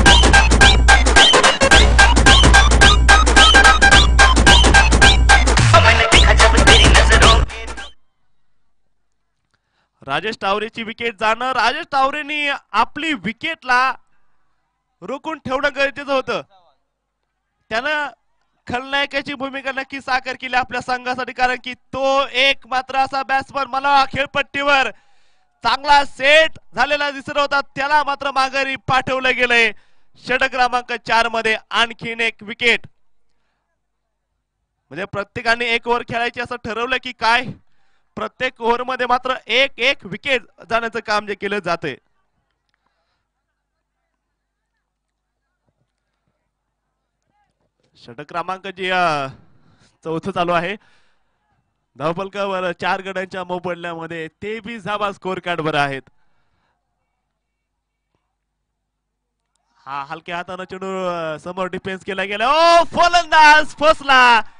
Speaker 4: राजेश टावरेची विकेट जाणं राजेश टावरेनी आपली विकेटला रोखून ठेवणं गरजेचं होतं त्यानं खलनायकाची भूमिका नक्की साकार केली आपल्या संघासाठी कारण की तो एक मात्र असा बॅट्समन मला खेळपट्टीवर चांगला सेट झालेला दिसत होता त्याला मात्र माघारी पाठवलं गेलंय षटक क्रमांक चार मध्ये आणखीन एक विकेट म्हणजे प्रत्येकाने एक ओव्हर खेळायची असं ठरवलं की काय प्रत्येक ओव्हर मध्ये मात्र एक एक विकेट जाण्याचं काम जे केलं जाते षटक क्रमांक जे चौथं चालू आहे धावफलकावर चार गड्यांच्या मोबदल्यामध्ये तेवीस धावा स्कोर कार्ड वर आहेत हा हलक्या हाताने चेंडू समोर डिफेन्स केला गेला ओ फलंदाज फसला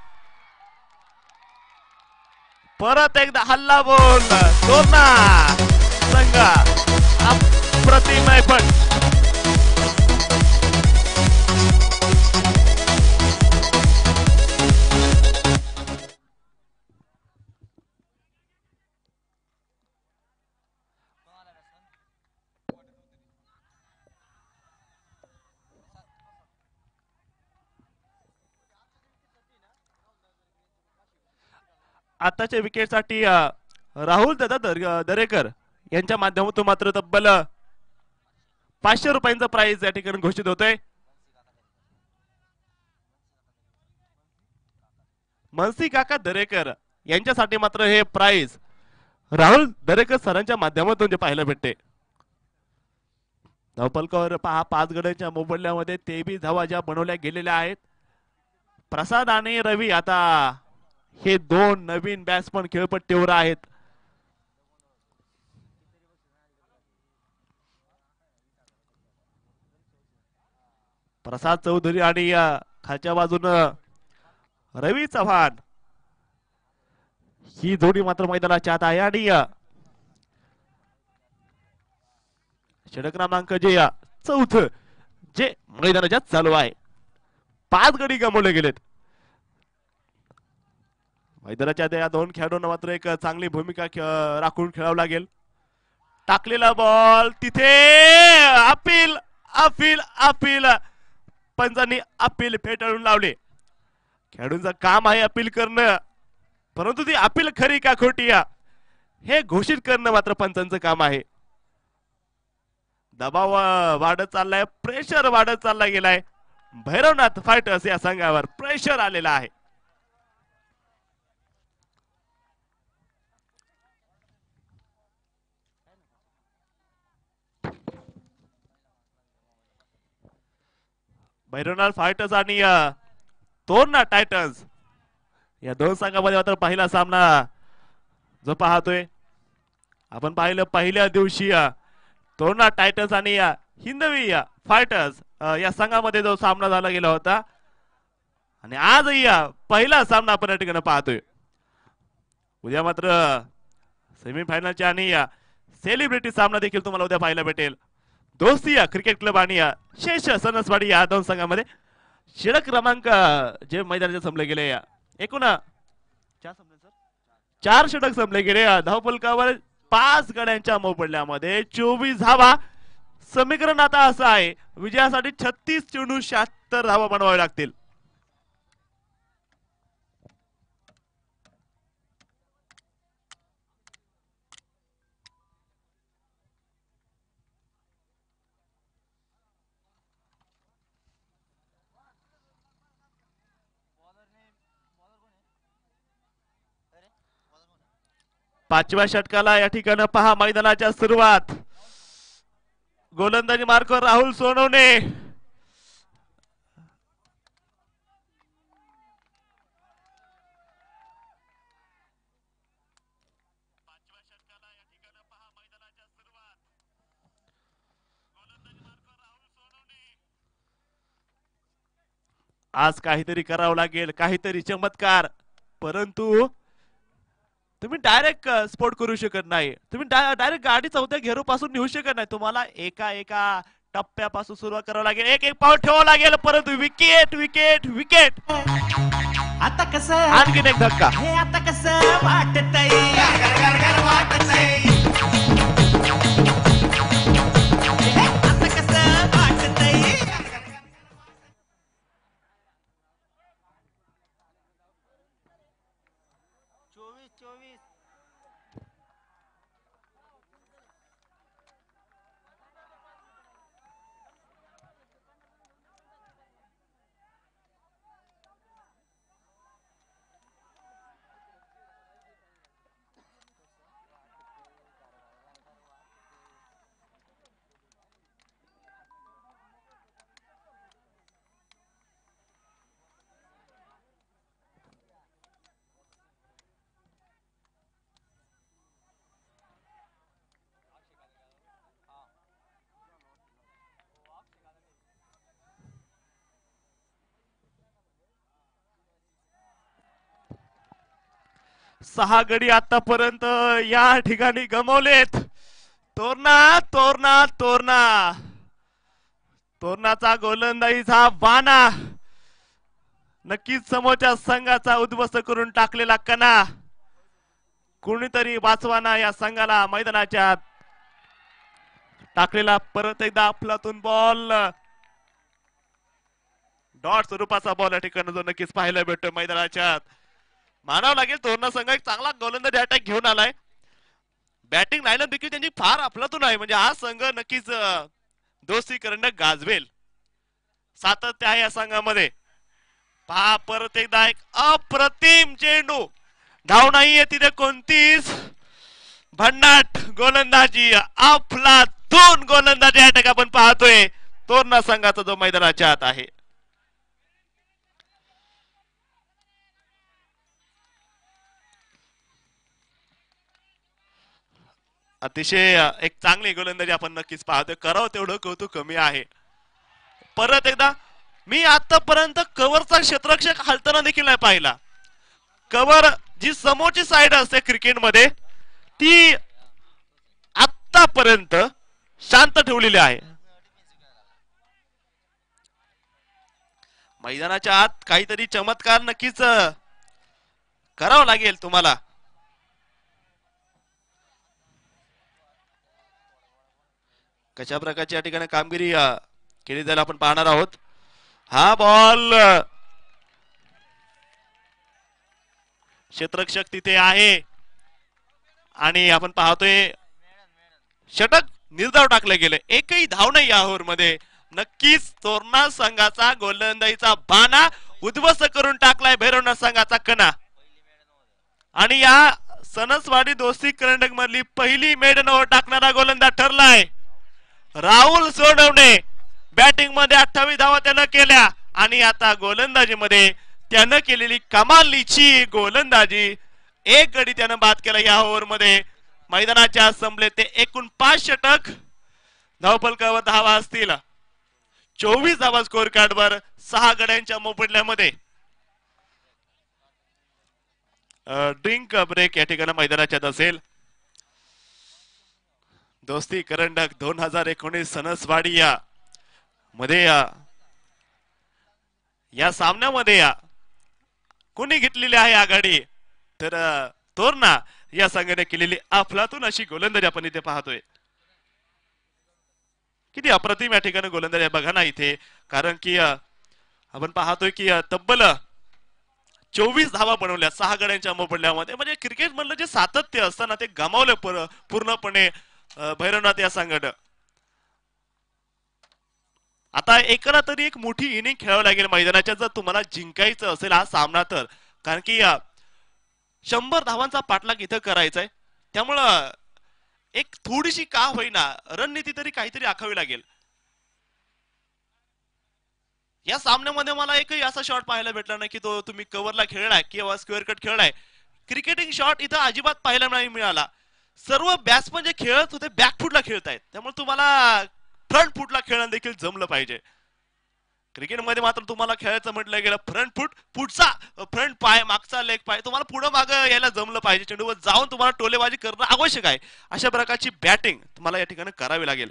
Speaker 4: परत एकदा हल्ला बोल तोरणा संघ अप्रतिम पण आताच्या विकेटसाठी राहुल दादा दरेकर यांच्या माध्यमातून मात्र तब्बल पाचशे रुपयांचा प्राइज या ठिकाणी घोषित होतोय मनसी काका दरेकर यांच्यासाठी मात्र हे प्राइज राहुल दरेकर सरांच्या माध्यमातून जे पाहायला भेटते धावफलकावर पहा पाच गड्यांच्या मोबदल्यामध्ये तेवीस धावा ज्या बनवल्या गेलेल्या आहेत प्रसाद आणि रवी आता हे दोन नवीन बॅट्समन खेळपट्टीवर आहेत प्रसाद चौधरी आणि खालच्या बाजूनं रवी चव्हाण ही जोडी मात्र मैदानाच्या आत आहे आणि षटक क्रमांक जे चौथ जे मैदानाच्या चालू आहे पाच गडी गमावले गेलेत मैदानाच्या त्या दोन खेळाडूंना मात्र एक चांगली भूमिका राखून खेळावं लागेल टाकलेला बॉल तिथे अपील अपील अपील पंचांनी अपील फेटाळून लावले खेळाडूंचं काम आहे अपील करणं परंतु ती अपील खरी का खोटी हे घोषित करणं मात्र पंचांचं काम आहे दबाव वाढत चाललाय प्रेशर वाढत चालला गेलाय भैरवनाथ फायटर्स या संघावर प्रेशर आलेला आहे भैरवनाथ फायटर्स आणि तोरणा टायटन्स या दोन संघामध्ये मात्र पहिला सामना जो पाहतोय आपण पाहिलं पहिल्या दिवशी तोरणा टायटन्स आणि हिंदवी फायटर्स या संघामध्ये जो सामना झाला गेला होता आणि आजही पहिला सामना आपण या ठिकाणी पाहतोय उद्या मात्र सेमीफायनलच्या आणि सेलिब्रिटी सामना देखील तुम्हाला उद्या पाहायला भेटेल दोस्ती क्रिकेट क्लब आणि शेष सनसवाडी या दोन संघामध्ये षटक क्रमांक जे मैदानाचे संपले गेले एकूण चार षटक संपले गेले धावफलकावर पाच गड्यांच्या मोबदल्यामध्ये चोवीस धावा समीकरण आता असं आहे विजयासाठी छत्तीस चेंडू शहात्तर धावा बनवावे लागतील पाचव्या षटकाला या ठिकाणी पहा मैदानाच्या सुरुवात. गोलंदाजी मार्कवर राहुल सोनवणे. आज काहीतरी करावं लागेल, काहीतरी चमत्कार. परंतु तुम्ही डायरेक्ट स्पोर्ट करू शकत नाही. तुम्ही डायरेक्ट गाडी चौथ्या घेरू पासून नेऊ शकत नाही. तुम्हाला एका एका टप्प्यापासून सुरुवात करावं लागेल. एक एक पाऊल ठेवावं लागेल. परंतु विकेट विकेट विकेट.
Speaker 7: आता कसं
Speaker 4: आणखीन एक धक्का.
Speaker 7: हे आता कसं वाटतंय आता कसं वाटतंय.
Speaker 3: चोवीस चोवीस
Speaker 4: सहा गडी आतापर्यंत या ठिकाणी गमावलेत. तोरणा तोरणा तोरणा तोरणाचा गोलंदाजीचा बाणा नक्कीच समोरच्या संघाचा उद्ध्वस्त करून टाकलेला कणा. कोणीतरी वाचवाना या संघाला मैदानाच्या टाकलेला. परत एकदा अफलातून बॉल. डॉट स्वरूपाचा बॉल या ठिकाणी जो नक्कीच पाहायला भेटतो मैदानाच्या. मानावं लागेल तोरणा संघ एक चांगला गोलंदाजी अटॅक घेऊन आलाय. बॅटिंग लाईनअप देखील त्यांची फार अफलातून आहे. म्हणजे हा संघ नक्कीच दोस्ती करंडक गाजवेल. सातत्य आहे या संघामध्ये. पहा परत एकदा एक अप्रतिम चेंडू. धाव नाहीये तिथे कोणतीच. भन्नाट गोलंदाजी अफलातून गोलंदाजी अटॅक आपण पाहतोय तोरणा संघाचा जो मैदानाच्या आत आहे. अतिशय एक चांगली गोलंदाजी आपण नक्कीच पाहतोय. करावं तेवढं कौतुक कमी आहे. परत एकदा मी आतापर्यंत कव्हरचा क्षेत्ररक्षक हालताना देखील नाही पाहिला. कव्हर जी समोरची साइड असते क्रिकेटमध्ये ती आतापर्यंत शांत ठेवलेली आहे. मैदानाच्या आत काहीतरी चमत्कार नक्कीच करावं लागेल तुम्हाला. कशा प्रकारची या ठिकाणी कामगिरी केली जाईल आपण पाहणार आहोत. हा बॉल क्षेत्ररक्षक तिथे आहे आणि आपण पाहतोय षटक निर्धाव टाकले गेले. एकही धाव नाही या ओव्हर मध्ये. नक्कीच तोरणा संघाचा गोलंदाजीचा बाणा उद्ध्वस्त करून टाकलाय भैरवनाथ संघाचा कणा. आणि या सणसवाडी दोस्ती करंडक मधली पहिली मेडन ओव्हर टाकणारा गोलंदाज ठरलाय राहुल सोनवणे. बॅटिंग मध्ये अठ्ठावीस धावा त्यानं केल्या आणि आता गोलंदाजी मध्ये त्यानं केलेली कमालीची गोलंदाजी. एक गडी त्यानं बाद केला या ओव्हर मध्ये. मैदानाच्या संपले ते एकूण पाच षटक. धावफलकावर धावा असतील चोवीस धावा स्कोर कार्डवर सहा गड्यांच्या मोबदल्यामध्ये. ड्रिंक ब्रेक या ठिकाणी मैदानाच्यात असेल. दोस्ती करंडक दोन हजार एकोणीस सणसवाडी या मध्ये या सामन्यामध्ये या कोणी घेतलेली आहे आघाडी तर तोरणा या संघाने केलेली अफलातून अशी गोलंदाजी आपण इथे पाहतोय. किती अप्रतिम या ठिकाणी गोलंदाजी बघा ना इथे. कारण की आपण पाहतोय की तब्बल चोवीस धावा बनवल्या सहा गड्यांच्या मोबदल्यामध्ये. म्हणजे क्रिकेट मधलं जे सातत्य असतं ना ते गमावलं पूर्णपणे भैरवनाथ या संघानं. आता एकाला तरी एक मोठी इनिंग खेळावी लागेल मैदानाच्या जर तुम्हाला जिंकायचं असेल हा सामना तर. कारण की शंभर धावांचा पाठलाग इथं करायचा आहे. त्यामुळं एक थोडीशी का होईना रणनीती तरी काहीतरी आखावी लागेल. या सामन्यामध्ये मला एकही असा शॉट पाहायला भेटला नाही की तो तुम्ही कव्हरला खेळलाय किंवा स्क्वेअर कट खेळलाय. क्रिकेटिंग शॉट इथं अजिबात पाहायला नाही मिळाला. सर्व बॅट्समन जे खेळत होते बॅकफुटला खेळतायत, त्यामुळे तुम्हाला फ्रंट फुटला खेळणं देखील जमलं पाहिजे. क्रिकेटमध्ये मात्र तुम्हाला खेळायचं म्हटलं गेलं फ्रंट फुट, पुढचा फ्रंट पाय, मागचा लेग पाय, तुम्हाला पुढं मागं यायला जमलं पाहिजे. चेंडूवर जाऊन तुम्हाला टोलेबाजी करणं आवश्यक आहे. अशा प्रकारची बॅटिंग तुम्हाला या ठिकाणी करावी लागेल.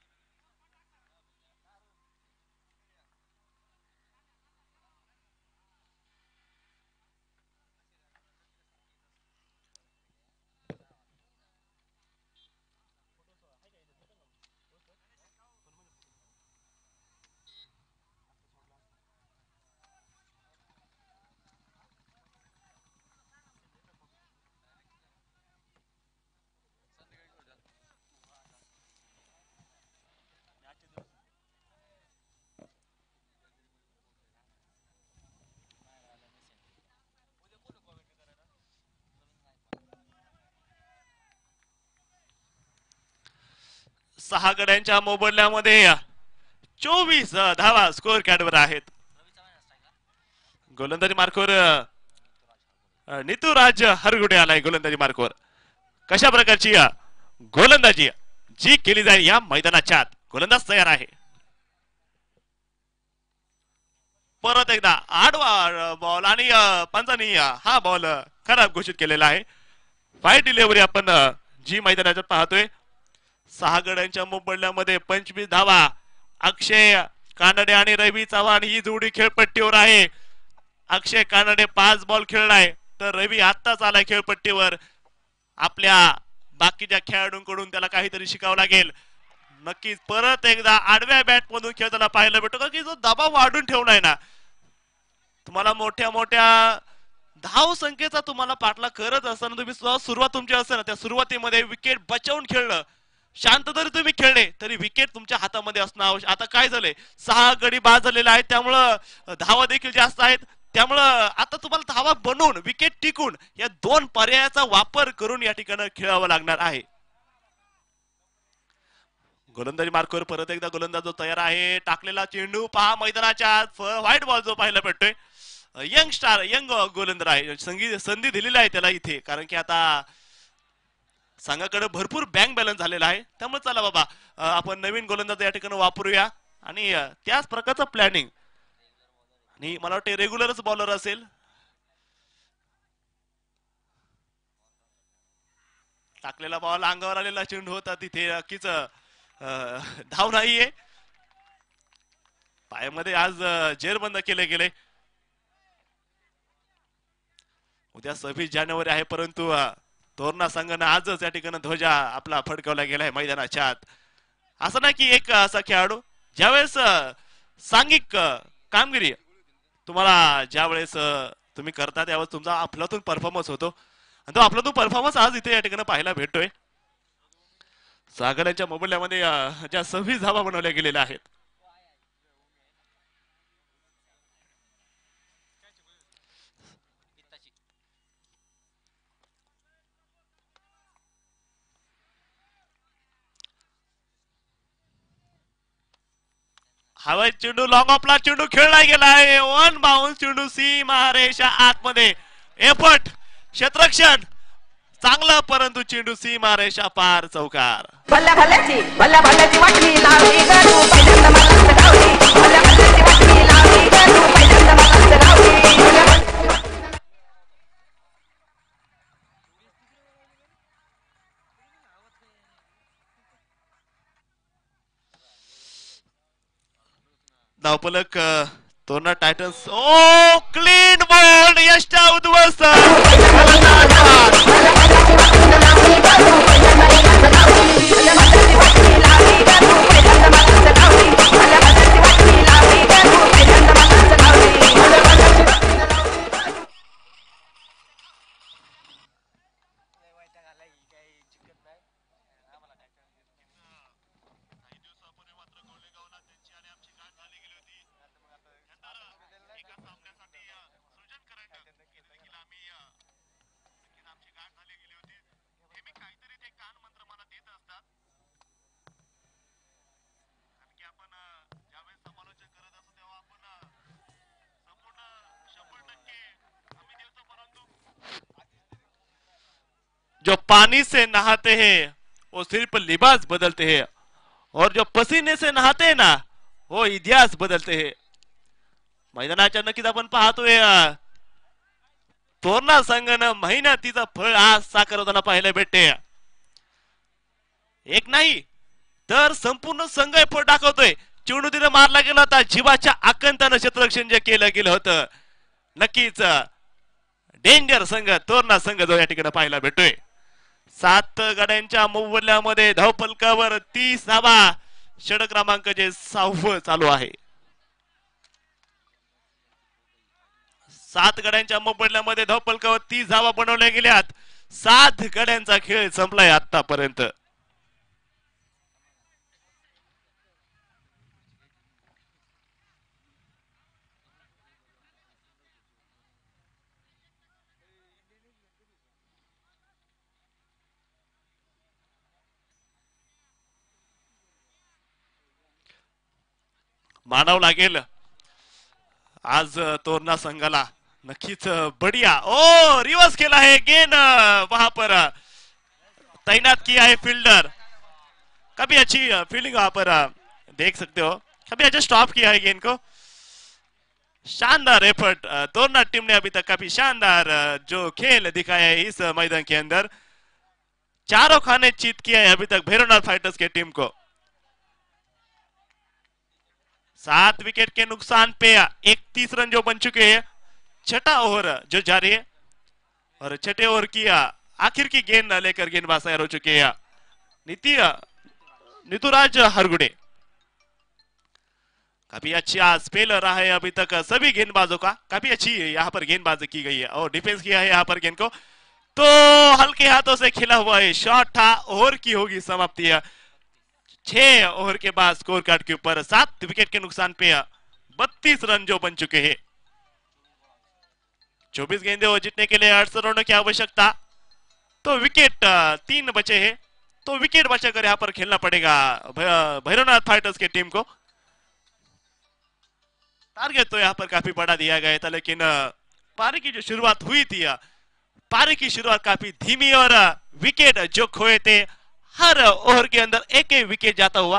Speaker 4: सहा गड्यांच्या मोबदल्यामध्ये चोवीस धावा स्कोर कॅडवर आहेत. गोलंदाजी मार्कवर नितुराज हरगुडे आलाय. गोलंदाजी मार्कवर कशा प्रकारची गोलंदाजी जी केली जाईल या मैदानाच्या आत. गोलंदाज तयार आहे. परत एकदा आडवा बॉल आणि पंचांनी हा बॉल खराब घोषित केलेला आहे. फाईट डिलिव्हरी आपण जी मैदानाच्यात पाहतोय. सहा गड्यांच्या मोबदल्यामध्ये पंचवीस धावा. अक्षय कानडे आणि रवी चव्हाण ही जोडी खेळपट्टीवर आहे. अक्षय कानडे पाच बॉल खेळलाय तर रवी आत्ताच आलाय खेळपट्टीवर. आपल्या बाकीच्या खेळाडूंकडून त्याला काहीतरी शिकावं लागेल. नक्कीच परत एकदा आडव्या बॅट मधून खेळताना पाहायला भेटतो का की जो दबाव वाढून ठेवलाय ना, तुम्हाला मोठ्या मोठ्या धाव संख्येचा तुम्हाला पाठला करत असताना तुम्ही सुरुवात तुमची असते ना, त्या सुरुवातीमध्ये विकेट बचावून खेळलं, शांत जरी तुम्ही खेळले तरी विकेट तुमच्या हातामध्ये असणं आवश्यक. आता काय झालंय, सहा गडी बाद झालेले आहेत त्यामुळं धावा देखील जास्त आहेत. त्यामुळं आता तुम्हाला धावा बनवून विकेट टिकून या दोन पर्यायाचा वापर करून या ठिकाणी खेळावं लागणार आहे. गोलंदाजी मार्कवर परत एकदा गोलंदाज जो तयार आहे. टाकलेला चेंडू पहा मैदानाच्या व्हाईट बॉल जो पाहायला भेटतोय. यंग स्टार यंग गोलंदाज आहे. संधी संधी दिलेली आहे त्याला इथे, कारण की आता संघाकडे भरपूर बँक बॅलन्स झालेला आहे. त्यामुळे चला बाबा आपण नवीन गोलंदाज या ठिकाणी वापरूया आणि त्याच प्रकारचं प्लॅनिंग. आणि मला वाटतं रेग्युलरच बॉलर असेल. टाकलेला बॉल अंगावर आलेला चेंडू होता तिथे नक्कीच धाव नाहीये. पायामध्ये आज जेरबंद केले गेले. उद्या सव्वीस जानेवारी आहे परंतु तोरणा संघानं आजच या ठिकाणी ध्वजा आपला फडकवला गेलाय मैदानाच्या आत. असं नाही की एक असा खेळाडू ज्यावेळेस सांघिक कामगिरी तुम्हाला ज्यावेळेस तुम्ही करता त्यावेळेस तुमचा अफलातून परफॉर्मन्स होतो आणि तो अफलातून परफॉर्मन्स आज इथे या ठिकाणी पाहायला भेटतोय. सागरांच्या मोबदल्यामध्ये ज्या सव्वीस धावा बनवल्या गेलेल्या आहेत. हवाई चेंडू लॉंग ऑफला चेंडू खेळला गेला आहे. वन बाउन्स चेंडू सीमारेषा आतमध्ये. एफर्ट क्षेत्ररक्षण चांगलं परंतु चेंडू सीमारेषा पार. चौकार.
Speaker 8: भल्या भल्याची भल्या भल्याची वाटणी लावली ग तू पहिल्यांदा मलाच गावली. भल्या भल्याची वाटणी लावली ग तू पहिल्यांदा मलाच गावली.
Speaker 4: धावपलक तोरणा टायटन्स. ओ क्लीन बॉल यष्टा उद्ध्वस्त. जो पानी से नहाते हैं वो सिर्फ लिबास बदलते हैं और जो पसीने से नहाते हैं ना वो इतिहास बदलते हैं. मैदानाच्या नक्कीच आपण पाहतोय तोरणा संघानं मेहनतीचं फळ आज साकारवताना पाहायला भेटते. एक नाही तर संपूर्ण संघ एफर्ट दाखवतोय. चिवणुतीने मारला गेला होता जीवाच्या आकंतानं क्षेत्ररक्षण जे केलं गेलं होतं. नक्कीच डेंजर संघ तोरणा संघ जो या ठिकाणी पाहायला भेटतोय. सात गड्यांच्या मोबदल्यामध्ये धावफलकावर तीस धावा षटक क्रमांक जे सहावं चालू आहे. सात गड्यांच्या मोबदल्यामध्ये धावफलकावर तीस धावा बनवल्या गेल्यात. सात गड्यांचा खेळ संपलाय आतापर्यंत. मानावं लागेल आज तोरणा संघाला. नक्कीच बढिया ओ रिवर्स केला है गेंद वहां पर तैनात किया है फील्डर. कभी अच्छी फील्डिंग वहां पर देख सकते हो. कभी अच्छा स्टॉप किया है गेंद को. शानदार एफर्ट तोरणा टीम ने अभी तक काफी शानदार जो खेल दिखाया है इस मैदान के अंदर. चारों खाने जीत किया है अभी तक भैरवनाथ फाइटर्स के टीम को. सात विकेट के नुकसान पे इकतीस रन जो बन चुके हैं. छठा ओवर जो जारी है और छठे ओवर की आखिर की गेंद लेकर गेंदबाज तैयार हो चुके हैं. नीति नितुराज हरगुड़े काफी अच्छा स्पेल रहा है अभी तक सभी गेंदबाजों का. काफी अच्छी यहाँ पर गेंदबाजी की गई है और डिफेंस किया है यहाँ पर गेंद को. तो हल्के हाथों से खेला हुआ है शॉट था. ओवर की होगी समाप्ति. छह ओवर के बाद स्कोर कार्ड के ऊपर सात विकेट के नुकसान पे बत्तीस रन जो बन चुके हैं. चौबीस गेंदे हो जीतने के लिए अड़सठ रनों की आवश्यकता. तो विकेट तीन बचे हैं. तो विकेट बचाकर यहाँ पर खेलना पड़ेगा भैरवनाथ फाइटर्स की टीम को. टारगेट तो यहाँ पर काफी बड़ा दिया गया था लेकिन पारी की जो शुरुआत हुई थी पारी की शुरुआत काफी धीमी और विकेट जो खोए थे हर ओवर के अंदर एक एक विकेट जाता हुआ.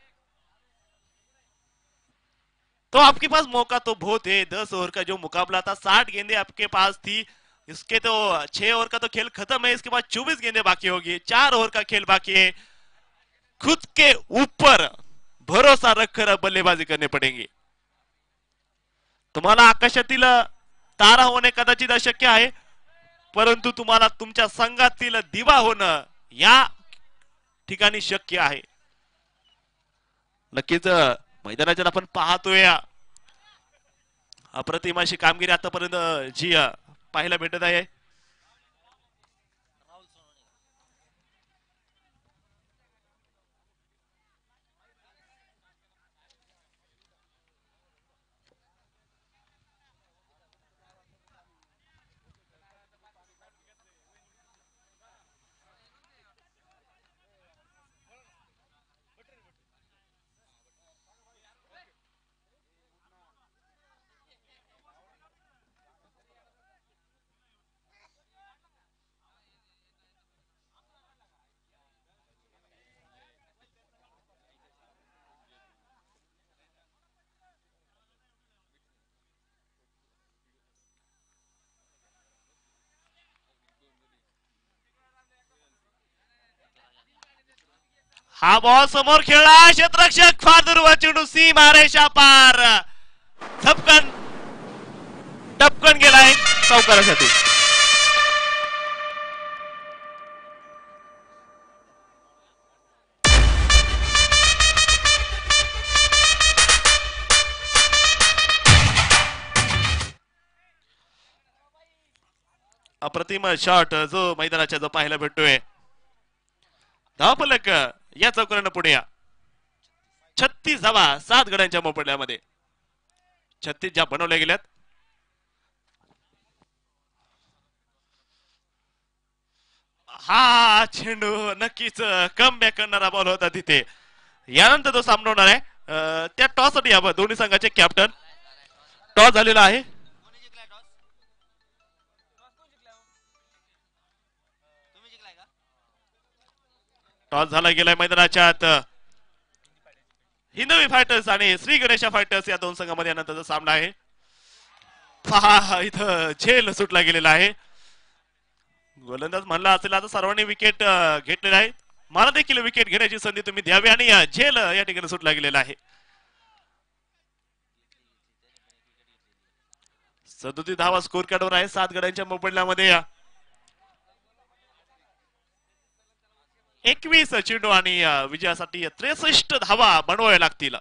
Speaker 4: तो आपके पास मौका तो बहुत है. दस ओवर का जो मुकाबला था साठ गेंदें आपके पास थी. इसके तो छह ओवर का तो खेल खत्म है. इसके बाद चौबीस गेंदें बाकी होगी. चार ओवर का खेल बाकी है. खुद के ऊपर भरोसा रखकर बल्लेबाजी करनी पड़ेगी. तुम्हाला आकाशातील तारा होणे कदाचित अशक्य आहे परंतु तुम्हाला तुमच्या संघातील दिवा होणं या ठिकाणी शक्य आहे. नक्कीच मैदानाच्या आपण पाहतोय अप्रतिम अशी कामगिरी आतापर्यंत जी पाहायला भेटत आहे. हा बॉल समोर खेळला. क्षेत्ररक्षक फार दूर चेंडू सीमा रेषा पार झपकन टपकन गेलाय चौकारासाठी. अप्रतिम शॉट जो मैदानाच्या जो पाहायला भेटतोय. धावफलक या चौकारानं पुढे या. छत्तीस धावा सात गड्यांच्या मोबदल्यामध्ये. छत्तीस ज्या बनवल्या गेल्यात. हा चेंडू नक्कीच कम बॅक करणारा बॉल होता तिथे. यानंतर तो सामना होणार आहे त्या टॉस साठी यावं. दोन्ही संघाचे कॅप्टन टॉस झालेला आहे. टॉस झाला गेलाय मैदानाच्या आत. हिंदवी फायटर्स आणि श्री गणेशा फायटर्स या दोन संघामध्ये नंतरचा सामना आहे. पहा इथं झेल सुटला गेलेला आहे. गोलंदाज म्हणला असेल आता सर्वांनी विकेट घेतलेला आहे. मला देखील विकेट घेण्याची संधी तुम्ही द्यावी आणि झेल या ठिकाणी सुटला गेलेला आहे. सदोतीस धावा स्कोर कार्डवर आहे सात गड्यांच्या मोबदल्यामध्ये. एकवीस चेंडू आणि विजयासाठी त्रेसष्ट धावा बनवाव्या लागतील.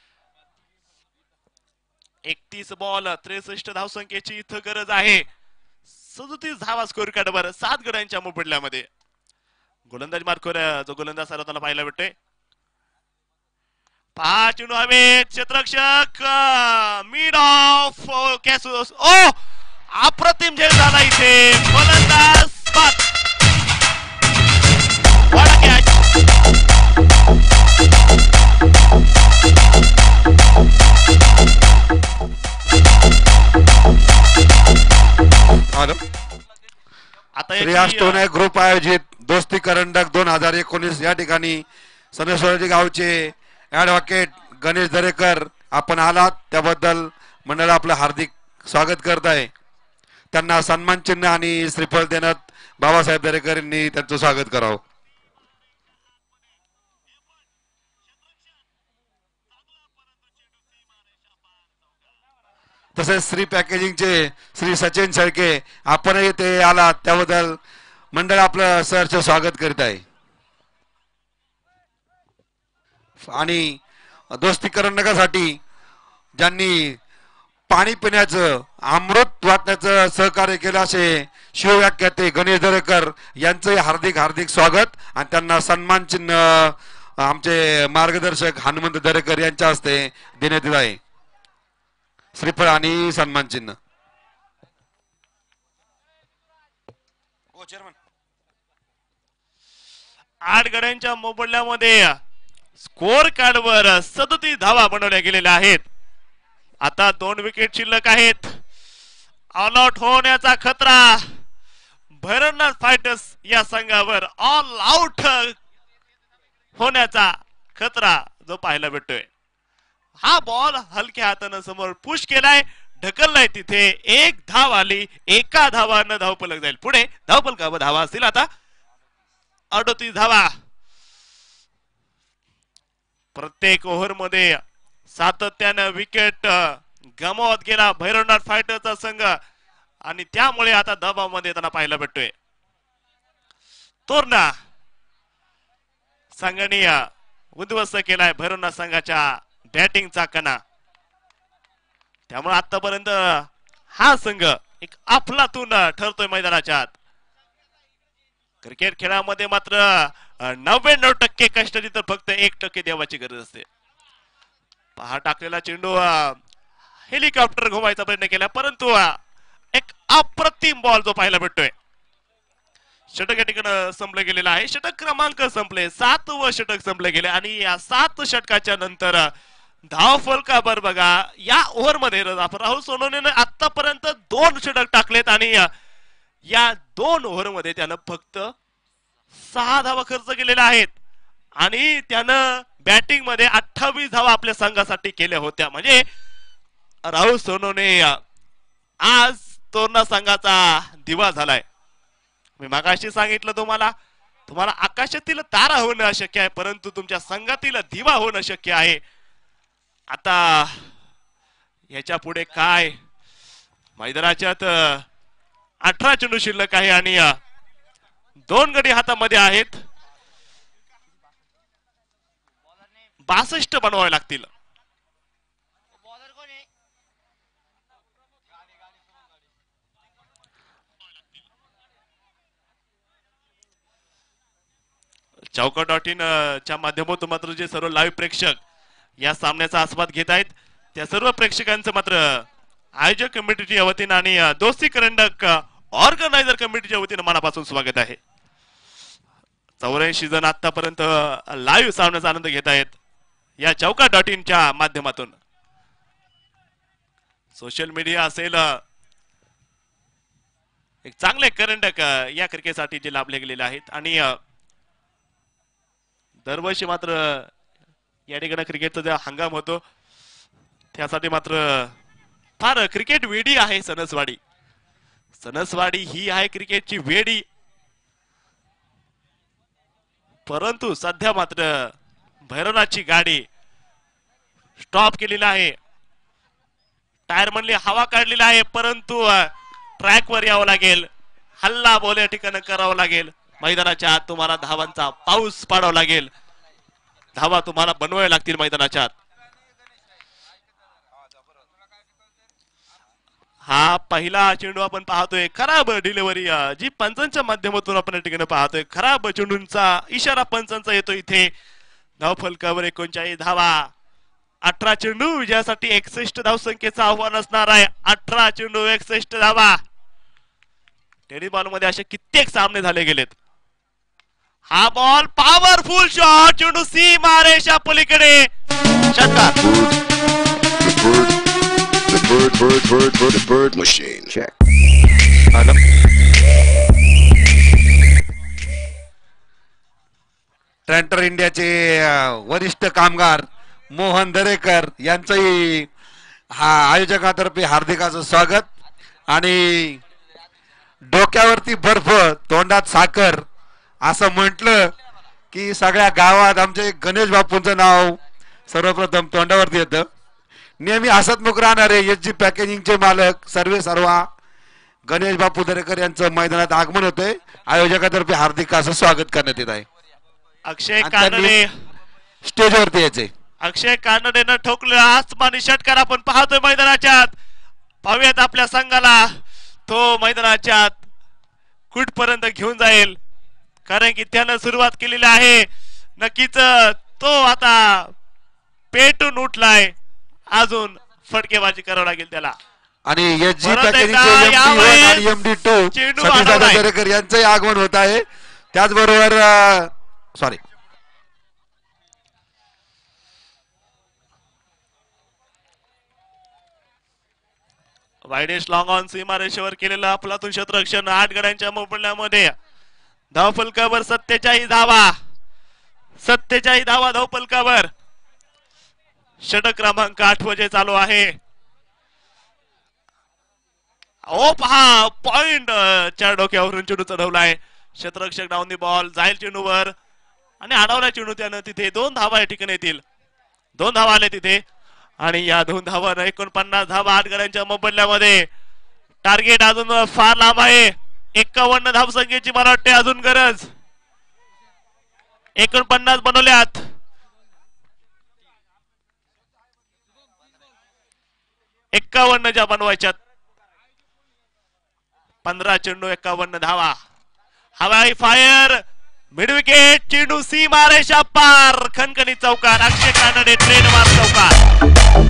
Speaker 4: एकतीस बॉल त्रेसष्ट धावसंख्येची इथं गरज आहे. सदोतीस धावा स्कोर कार्डवर सात गड्यांच्या मोबदल्यामध्ये. गोलंदाज मार्कोर जो गोलंदाज सर्वताला पाहायला भेटतोय. पाच चेंडू हवेत. क्षेत्ररक्षक मिड ऑफ कॅसूस. ओ अप्रतिम झेल झाला इथे. गोलंदाज बाद. What a catch! आता
Speaker 9: श्रेयास टोने ग्रुप आयोजित दोस्ती करंडक दोन हजार एकोणीस या ठिकाणी सनेश्वरी गावचे ऍडव्होकेट गणेश दरेकर आपण आलात त्याबद्दल मंडळ आपलं हार्दिक स्वागत करत आहे. त्यांना सन्मान चिन्ह आणि श्रीफळ देण्यात बाबासाहेब दरेकर यांनी त्यांचं स्वागत करावं. तसेच श्री पॅकेजिंगचे श्री सचिन शेळके आपणही ते आलात त्याबद्दल मंडळ आपलं सहर्ष स्वागत करीत आहे. आणि दोस्ती करंडकासाठी ज्यांनी पाणी पिण्याचं अमृत वाटण्याचं सहकार्य केलं असे शिवव्याख्याते गणेश दरेकर यांचंही हार्दिक हार्दिक स्वागत आणि त्यांना सन्मान चिन्ह आमचे मार्गदर्शक हनुमंत दरेकर यांच्या हस्ते देण्यात येत आहे. श्रीफळ आणि सन्मान चिन्ह.
Speaker 4: आठ गड्यांच्या मोबदल्यामध्ये स्कोर कार्डवर सदतीस धावा बनवल्या गेलेल्या आहेत. आता दोन विकेट शिल्लक आहेत. ऑल आउट होण्याचा खतरा भैरवनाथ फायटर्स या संघावर ऑल आउट होण्याचा खतरा जो पाहायला भेटतोय. हा बॉल हलक्या हाताने समोर पुश केलाय ढकललाय तिथे एक धाव आली. एका धावानं धावफलक जाईल पुढे. धावफलकावर धावा असतील आता अडोतीस धावा. प्रत्येक ओव्हर मध्ये सातत्यानं विकेट गमावत गेला भैरवनाथ फायटरचा संघ आणि त्यामुळे आता दबावामध्ये त्यांना पाहायला भेटतोय. तोरणा संघाने उद्ध्वस्त केलाय भैरवनाथ संघाच्या बॅटिंगचा कणा. त्यामुळे आतापर्यंत हा संघ एक अफलातून ठरतोय मैदानाच्या आत. क्रिकेट खेळामध्ये मात्र नव्याण्णव टक्के कष्ट तर फक्त एक टक्के देवाची गरज असते. पहा टाकलेला चेंडू हेलिकॉप्टर घुमायचा प्रयत्न केला परंतु एक अप्रतिम बॉल जो पाहायला भेटतोय. षटक या ठिकाणी संपलं गेलेलं आहे. षटक क्रमांक संपले. सात व षटक संपले गेले आणि या सात षटकाच्या नंतर धाव फलकावर बघा या ओव्हर मध्ये राहुल सोनवणेने आतापर्यंत दोन षटक टाकलेत आणि या दोन ओव्हर मध्ये त्यानं फक्त सहा धावा खर्च केलेल्या आहेत आणि त्यानं बॅटिंग मध्ये अठ्ठावीस धावा आपल्या संघासाठी केल्या होत्या. म्हणजे राहुल सोनवणे आज तोरणा संघाचा दिवा झालाय. मी मागाशी सांगितलं तुम्हाला तुम्हाला आकाशातील तारा होणं अशक्य आहे परंतु तुमच्या संघातील दिवा होणं शक्य आहे. आता याच्या पुढे काय मैदानाच्यात अठरा चेंडू शिल्लक आहे आणि दोन गडी हातामध्ये आहेत. बासष्ट बनवावे लागतील. चौका डॉट इन च्या माध्यमातून मात्र जे सर्व लाईव्ह प्रेक्षक या सामन्याचा आस्वाद घेत आहेत त्या सर्व प्रेक्षकांचं मात्र आयोजक कमिटीच्या वतीनं आणि दोस्ती करंडक ऑर्गनायझर कमिटीच्या वतीनं मनापासून स्वागत आहे. चौऱ्याऐंशी जण आतापर्यंत लाईव्ह सामन्याचा आनंद घेत आहेत या चौका डॉट इनच्या माध्यमातून. सोशल मीडिया असेल एक चांगले करंडक या क्रिकेटसाठी जे लाभले गेलेले आहेत आणि दरवर्षी मात्र या ठिकाणी क्रिकेटचा जो हंगाम होतो त्यासाठी मात्र फार क्रिकेट वेडी आहे सणसवाडी. सणसवाडी ही आहे क्रिकेटची वेडी. परंतु सध्या मात्र भैरवनाथची गाडी स्टॉप केलेली आहे. टायर मधली हवा काढलेली आहे. परंतु ट्रॅक वर यावं लागेल. हल्ला बोल या ठिकाणी करावं लागेल. मैदानाच्या आत तुम्हाला धावांचा पाऊस पाडावा लागेल. धावा तुम्हाला बनवाव्या लागतील मैदानाच्या आत. हा पहिला चेंडू आपण पाहतोय. खराब डिलिव्हरी जी पंचांच्या माध्यमातून आपण या ठिकाणी पाहतोय. खराब चेंडूंचा इशारा पंचांचा येतो इथे. धावफलकावर एकोणचाळीस धावा. अठरा चेंडू विजयासाठी एकसष्ट धावसंख्येचं आव्हान असणार आहे. अठरा चेंडू एकसष्ट धावा. टेनिस बॉल मध्ये असे कित्येक सामने झाले गेलेत. हा बॉल पॉवरफुल शॉट. चेंडू सीमा रेषा पलीकडे षटकार.
Speaker 10: Bird, bird, bird, bird, bird machine. Check.
Speaker 9: Tractor इंडियाचे वरिष्ठ कामगार मोहन दरेकर यांचंही हा आयोजकातर्फे हार्दिकाचं स्वागत. आणि डोक्यावरती बर्फ तोंडात साखर असं म्हटलं की सगळ्या गावात आमचे गणेश बापूंचं नाव सर्वप्रथम तोंडावरती येतं. नेहमी हसतमुख राहणारे एस जी पॅकेजिंगचे मालक सर्वे सर्वा गणेश बापू दरेकर यांचं मैदानात आगमन होतंय. आयोजकातर्फे हार्दिक असं स्वागत करण्यात येत आहे.
Speaker 4: अक्षय कानडे
Speaker 9: स्टेजवरती यायचे.
Speaker 4: अक्षय कानडेनं ठोकलं आसमानी षटकार आपण पाहतोय मैदानाच्या आत. पाहूयात आपल्या संघाला तो मैदानाच्या आत कुठपर्यंत घेऊन जाईल. कारण की त्यानं सुरुवात केलेली आहे. नक्कीच तो आता पेटून उठलाय. अजून फटकेबाजी करावं लागेल त्याला.
Speaker 9: आणि एस जी पॅकेजिंगचे एम डी वन आणि एम डी टू सतीशदादा दरेकर यांचंही आगमन होत आहे. त्याचबरोबर सॉरी
Speaker 4: वायडेस्ट लॉंग ऑन सीमारेषेवर केलेलं आपलातून क्षेत्ररक्षण आठ गड्यांच्या मोबदल्यामध्ये धावफलकावर सत्तेचाळीस धावा. सत्तेचाळीस धावा धावफलकावर. षटक क्रमांक आठ वजे चालू आहे. ओ पहा पॉइंट च्या डोक्यावरून चेंडू चढवलाय. क्षेत्ररक्षक डाऊन दी बॉल जाईल चेंडूवर आणि अडवला चेंडू त्यानं. तिथे दोन धावा या ठिकाणी येतील. दोन धावा आले तिथे आणि या दोन धावानं एकोणपन्नास धावा आठ गड्यांच्या मोबदल्यामध्ये. टार्गेट अजून फार लांब आहे. एक्कावन्न धावसंख्येची मला वाटते अजून गरज. एकोणपन्नास बनवल्यात. एक्कावन्न ज्या बनवायच्यात. पंधरा चेंडू एक्कावन्न धावा. हवाई फायर मिड विकेट. चेंडू सीमा रेषा पार. खणखणी चौकार. अक्षय कानडे ट्रेडमार्क चौकार.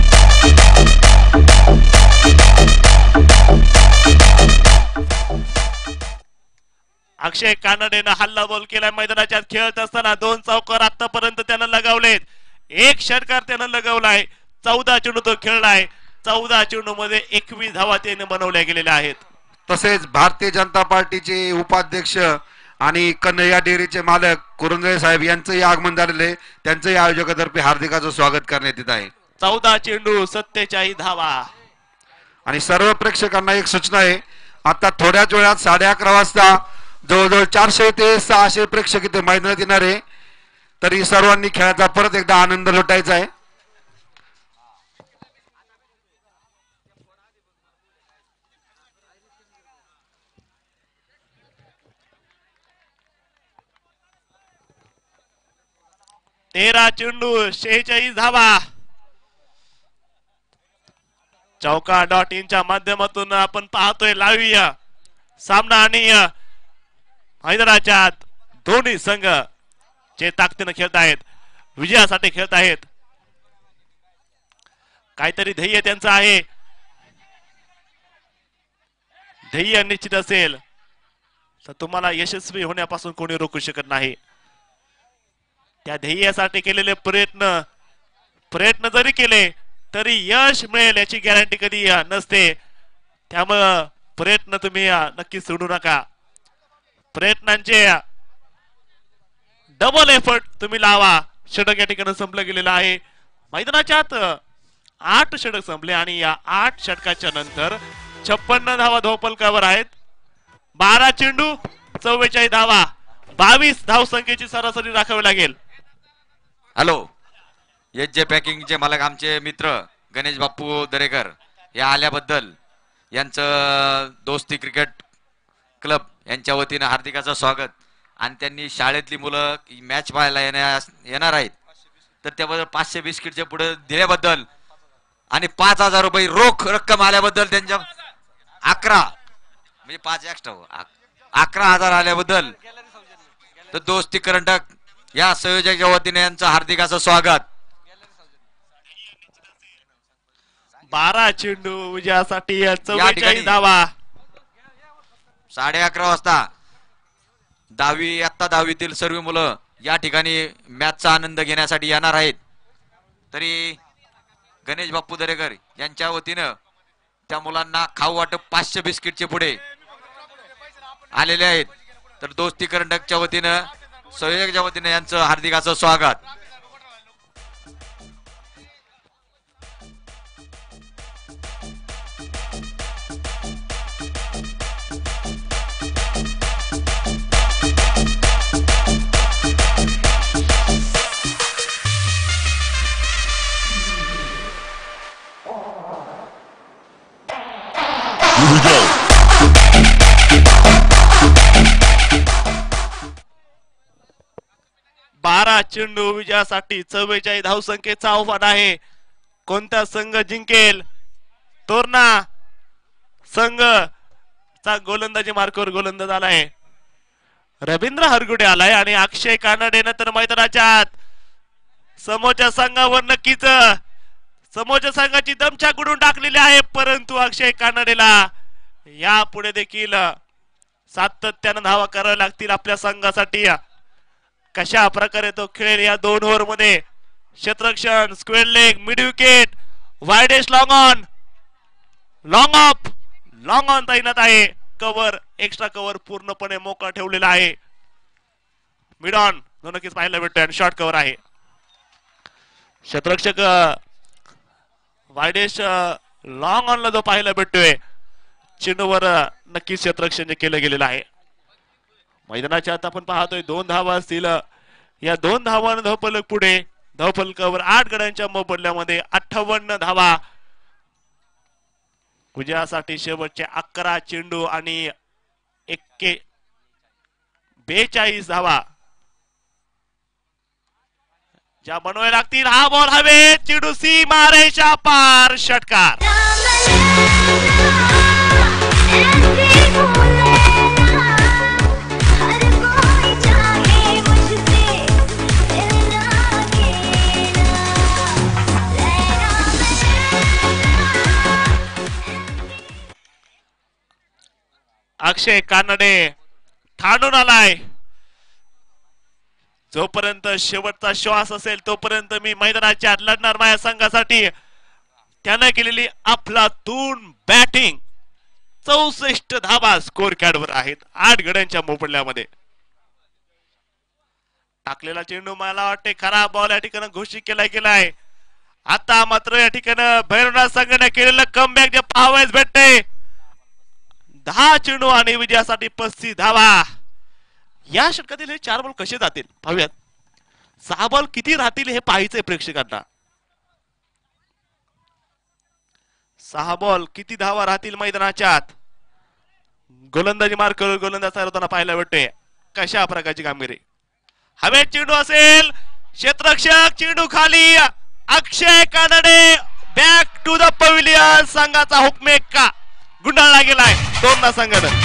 Speaker 4: अक्षय कानडेनं हल्ला बॉल केलाय. मैदानाच्या खेळत असताना दोन चौकार आतापर्यंत त्यानं लगावलेत. एक षटकार त्यानं लगावलाय. चौदा चेंडू तो खेळलाय. चौदा चेंडू मध्ये एकवीस धावा त्याने बनवल्या गेलेल्या आहेत.
Speaker 9: तसेच भारतीय जनता पार्टीचे उपाध्यक्ष आणि कन्हैया डेअरीचे मालक कुरुंदळे साहेब यांचंही आगमन झालेले. त्यांचंही आयोजकातर्फे हार्दिकाचं स्वागत करण्यात येत आहे.
Speaker 4: चौदा चेंडू सत्तेचाळीस धावा.
Speaker 9: आणि सर्व प्रेक्षकांना एक सूचना आहे. आता थोड्याच वेळात साडे अकरा वाजता जवळजवळ चारशे ते सहाशे प्रेक्षक इथे मैदानात येणार आहे. तरी सर्वांनी खेळाचा परत एकदा आनंद लुटायचा आहे.
Speaker 4: तेरा चेंडू शेहेचाळीस धावा. चौका डॉट इनच्या माध्यमातून आपण पाहतोय लाईव्ह सामना. आणि मैदानाच्या आत दोन्ही संघ जे ताकदीनं खेळत आहेत, विजयासाठी खेळत आहेत. काहीतरी ध्येय त्यांचं आहे. ध्येय निश्चित असेल तर तुम्हाला यशस्वी होण्यापासून कोणी रोखू शकत नाही. त्या ध्येयासाठी केलेले प्रयत्न प्रयत्न जरी केले तरी यश मिळेल याची गॅरंटी कधी नसते. त्यामुळं प्रयत्न तुम्ही नक्की सोडू नका. प्रयत्नांचे डबल एफर्ट तुम्ही लावा. षटक या ठिकाणी संपलं गेलेलं आहे. मैदानाच्या आत आठ षटक संपले आणि या आठ षटकाच्या नंतर छप्पन्न धावा धावफलकावर आहेत. बारा चेंडू चव्वेचाळीस धावा, बावीस धाव संख्येची सरासरी राखावी लागेल.
Speaker 11: हॅलो, एच जे पॅकिंगचे मालक आमचे मित्र गणेश बाप्पू दरेकर या आल्याबद्दल यांचं दोस्ती क्रिकेट क्लब यांच्या वतीनं हार्दिकाचं स्वागत. आणि त्यांनी शाळेतली मुलं मॅच पाहायला येण्यास येणार आहेत तर त्याबद्दल पाचशे बिस्किटचे पुढे दिल्याबद्दल आणि पाच हजार रुपये रोख रक्कम आल्याबद्दल त्यांच्या अकरा म्हणजे पाच एक्स्ट्रा अकरा हजार आल्याबद्दल तर दोस्ती करंडक या संयोजकाच्या वतीने यांचं हार्दिक असं स्वागत.
Speaker 4: बारा चेंडू विजयासाठी चव्वेचाळीस धावा.
Speaker 11: साडे अकरा वाजता दहावी आत्ता दहावीतील सर्व मुलं या ठिकाणी मॅचचा आनंद घेण्यासाठी येणार आहेत. तरी गणेश बाप्पू दरेकर यांच्या वतीनं त्या मुलांना खाऊ वाटप पाचशे बिस्किटचे पुढे आलेले आहेत. तर दोस्ती करंडकच्या वतीनं संयोजकच्या वतीनं यांचं हार्दिक असं स्वागत.
Speaker 4: बारा चेंडू विजयासाठी चव्वेचाळीस धावसंख्येचा आव्हान आहे. कोणता संघ जिंकेल? तोरणा संघ चा गोलंदाजी मार्कवर गोलंदाज आलाय. रवींद्र हरगुडे आलाय आणि अक्षय कानडे नंतर मैदानाच्या आत. समोरच्या संघावर नक्कीच समोरच्या संघाची दमछाक उडून टाकलेली आहे, परंतु अक्षय कानडेला यापुढे देखील सातत्यानं धावा कराव्या लागतील आपल्या संघासाठी. कशा प्रकारे तो खेळेल या दोन ओव्हर मध्ये. क्षेत्ररक्षण, square leg, mid wicket, widest long on, long off, long on तैनात आहे. कव्हर, एक्स्ट्रा कव्हर पूर्णपणे मोकळा ठेवलेला आहे. मिड ऑन जो नक्कीच पाहायला भेटतोय आणि शॉर्ट कव्हर आहे. क्षेत्ररक्षक वायडेस्ट लॉंग ऑनला जो पाहायला भेटतोय चेंडूवर नक्कीच क्षेत्ररक्षण केलं गेलेलं आहे. मैदानाच्या आत आपण पाहतोय दोन धावा असतील. या दोन धावांना धावफलक पुढे. धावफलकावर आठ गड्यांच्या मोबदल्यामध्ये अठ्ठावन्न धावा. विजयासाठी शेवटचे अकरा चेंडू आणि एक्के बेचाळीस धावा ज्या बनवायला लागतील. हा बॉल हवे, चेंडू सी मारेच्या पार, षटकार. अक्षय कानडे ठाणून आलाय. जोपर्यंत शेवटचा श्वास असेल तोपर्यंत मी मैदानाच्या आत लढणार माझ्या संघासाठी. त्यानं केलेली अफलातून बॅटिंग. चौसष्ट धावा स्कोर कॅडवर आहेत आठ गड्यांच्या मोबदल्यामध्ये. टाकलेला चेंडू मला वाटते खराब बॉल या ठिकाणी घोषित केला गेलाय. आता मात्र या ठिकाणी भैरवनाथ संघाने केलेलं कमबॅक जे पाहावयास भेटते. दहा चेंडू आणि विजयासाठी पस्तीस धावा. या षटकातील हे चार बॉल कसे जातील पाहूयात. सहा बॉल किती राहतील हे पाहायचंय प्रेक्षकांना. सहा बॉल किती धावा राहतील मैदानाच्या आत. गोलंदाजी मार्क गोलंदाज होताना पाहायला भेटतोय. कशा प्रकारची कामगिरी. हवेत चेंडू असेल, क्षेत्ररक्षक चेंडू खाली. Akshay Kanade back to the pavilion. संघाचा हुकमेक का गुंडाळला गेलाय तोरणा संघानं.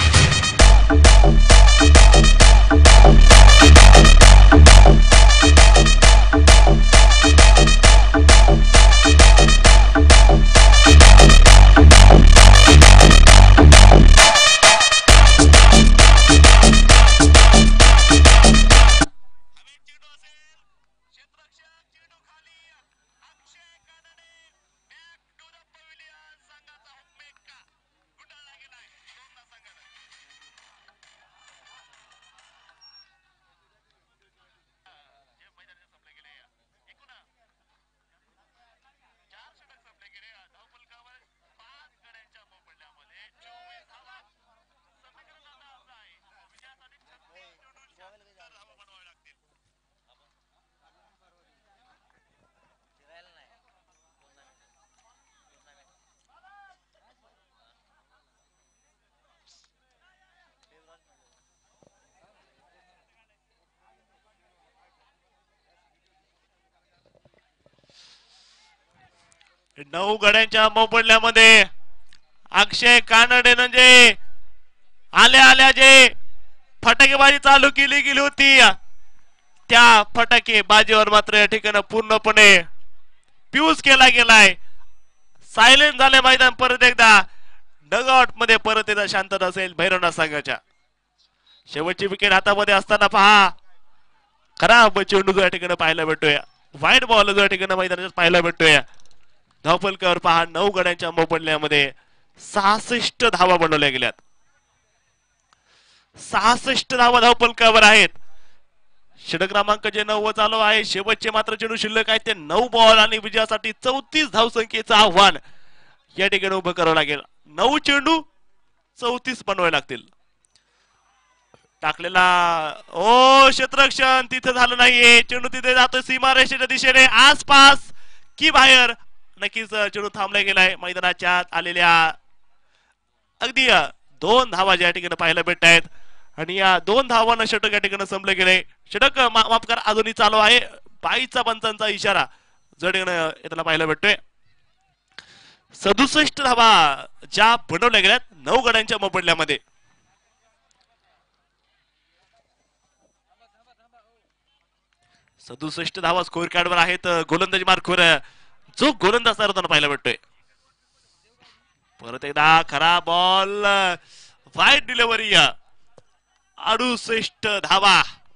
Speaker 4: नऊ गड्यांच्या मोबदल्यामध्ये अक्षय कानडे म्हणजे आल्या आल्या जे फटाकेबाजी चालू केली गेली होती त्या फटाके बाजीवर मात्र या ठिकाणी पूर्णपणे फ्यूज केला गेलाय. सायलेंट झाले मैदान. परत एकदा डगआउट मध्ये परत एकदा शांतता असेल भैरवनाथ संघाच्या. शेवटची विकेट हातामध्ये असताना पहा खराब चेंडू जो या ठिकाणी पाहायला भेटतोय. वाईट बॉल जो या ठिकाणी मैदानात पाहायला भेटतोय. धावफलकावर पहा नऊ गड्यांच्या मोबदल्यामध्ये सहासष्ट धावा बनवल्या गेल्यात. सहासष्ट धावा धावफलकावर आहेत. षटक क्रमांक जे नऊ चालू आहे. शेवटचे मात्र चेंडू शिल्लक आहेत ते नऊ बॉल आणि विजयासाठी चौतीस धावसंख्येचं आव्हान या ठिकाणी उभं करावं लागेल. नऊ चेंडू चौतीस बनवावे लागतील. टाकलेला ओ क्षेत्ररक्षण तिथे झालं नाहीये. चेंडू तिथे जातो सीमारेषेच्या दिशेने आसपास की बाहेर. नक्कीच चेंडू थांबला गेलाय. मैदानाच्या आलेल्या अगदी दोन धावा ज्या ठिकाणी पाहायला भेटत आहेत आणि या दोन धावांना षटक या ठिकाणी संपले गेले. षटक माफ करा अजूनही चालू आहे. बाईचा पंचांचा इशारा जो याला पाहायला भेटतोय. सदुसष्ट धावा ज्या बनवल्या गेल्यात नऊ गड्यांच्या मोबदल्यामध्ये. सदुसष्ट धावा स्कोर कार्डवर आहेत. गोलंदाजी मार्कवर जो गोलंदाज तयार होताना पाहायला भेटतोय. परत एकदा खरा बॉल वाईट डिलिव्हरी. अडुसष्ट धावा.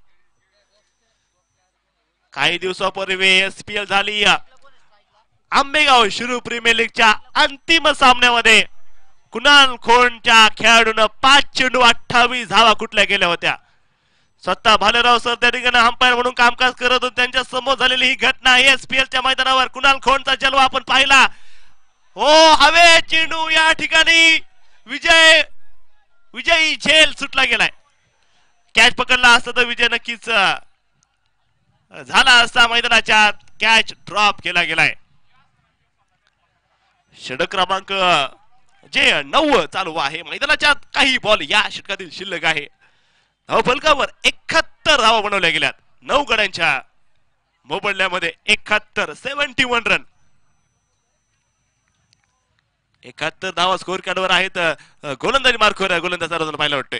Speaker 4: काही दिवसापूर्वी एसपीएल झाली. आंबेगाव शिरू प्रीमियर लीगच्या अंतिम सामन्यामध्ये कुणाल खोंडच्या खेळाडून पाच चेंडू अठ्ठावीस धावा कुठल्या गेल्या होत्या. स्वतः भालेराव सर त्या ठिकाणी अंपायर म्हणून कामकाज करत होते. त्यांच्या समोर झालेली ही घटना एसपीएलच्या मैदानावर कुणाल खोंडचा जलवा आपण पाहिला. हो हवे चेंडू या ठिकाणी विजय विजयी झेल सुटला गेलाय. कॅच पकडला असता तर विजय नक्कीच झाला असता. मैदानाच्या कॅच ड्रॉप केला गेलाय. षटक क्रमांक जे नऊ चालू आहे. मैदानाच्या काही बॉल या षटकातील शिल्लक आहे. धावफलकावर एकाहत्तर धावा बनवल्या गेल्यात. नऊ गड्यांच्या मोबदल्यामध्ये एकाहत्तर सेव्हन्टी वन रन. एकाहत्तर धावा स्कोर कार्डवर आहेत. गोलंदाजी मार्कवर गोलंदाज पाहायला वाटतोय.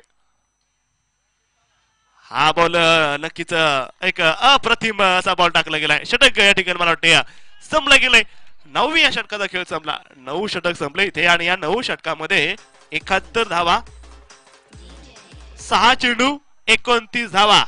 Speaker 4: हा बॉल नक्कीच एक अप्रतिम असा बॉल टाकला गेलाय. षटक या ठिकाणी मला वाटते संपला गेलंय. नववी या षटकाचा खेळ संपला. नऊ षटक संपले इथे आणि या नऊ षटकामध्ये एकाहत्तर धावा सहा चेंडू एकोणतीस धावा.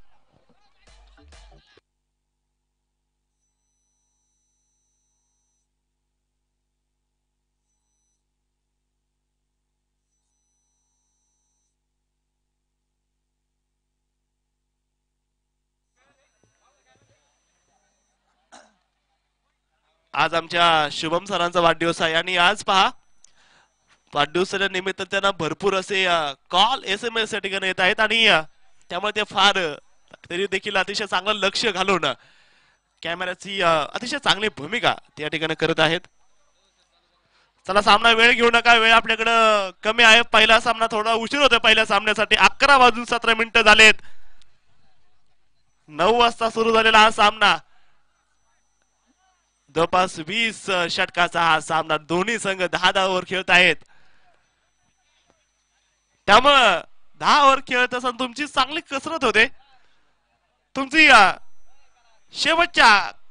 Speaker 4: आज आमच्या शुभम सरांचा वाढदिवस आहे आणि आज पहा वाढदिवसाच्या निमित्त त्यांना भरपूर असे कॉल एस एम एस या ठिकाणी येत आहेत आणि त्यामुळे ते फार तरी देखील अतिशय चांगलं लक्ष घालून कॅमेऱ्याची अतिशय चांगली भूमिका त्या ठिकाणी करत आहेत. चला सामना वेळ घेऊ नका. वेळ आपल्याकडं कमी आहे. पहिला सामना थोडा उशीर होता. पहिल्या सामन्यासाठी अकरा वाजून सतरा मिनिटं झालेत. नऊ वाजता सुरू झालेला हा सामना. जवळपास वीस षटकाचा हा सामना. दोन्ही संघ दहा दहा ओव्हर खेळत आहेत. त्यामुळं दहा ओव्हर खेळत असताना तुमची चांगली कसरत होते. तुमची शेवटच्या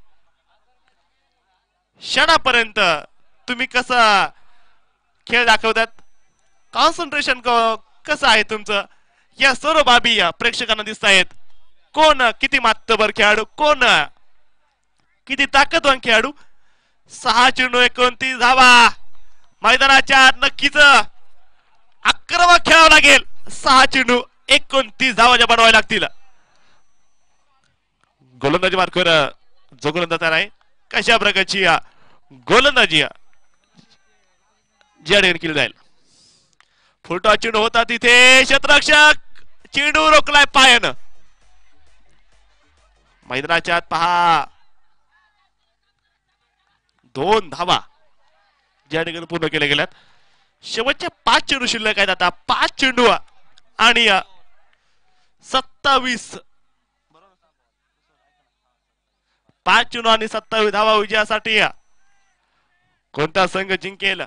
Speaker 4: क्षणापर्यंत तुम्ही कसा खेळ दाखवतात, कॉन्सन्ट्रेशन कसं आहे तुमचं, या सर्व बाबी प्रेक्षकांना दिसत आहेत. कोण किती मातबर खेळाडू, कोण किती ताकदवान खेळाडू. सहा चेंडू एकोणतीस धावा. मैदानाच्या नक्कीच आक्रमक खेळावं लागेल. सहा चेंडू एकोणतीस धावा ज्या बनवाव्या लागतील. गोलंदाजी मार्कवर जो गोलंदाज तयार आहे, कशा प्रकारची गोलंदाजी ज्या ठिकाणी केली जाईल. फुलटॉस चेंडू होता तिथे क्षेत्ररक्षक चेंडू रोखलाय पायानं. मैदानाच्या आत पहा दोन धावा ज्या ठिकाणी पूर्ण केल्या गेल्यात. शेवटचे पाच चेंडू शिल्लक आहेत. आता पाच चेंडू आणि सत्तावीस पाच चेंडू आणि सत्तावीस धावा विजयासाठी कोणता संघ जिंकेल?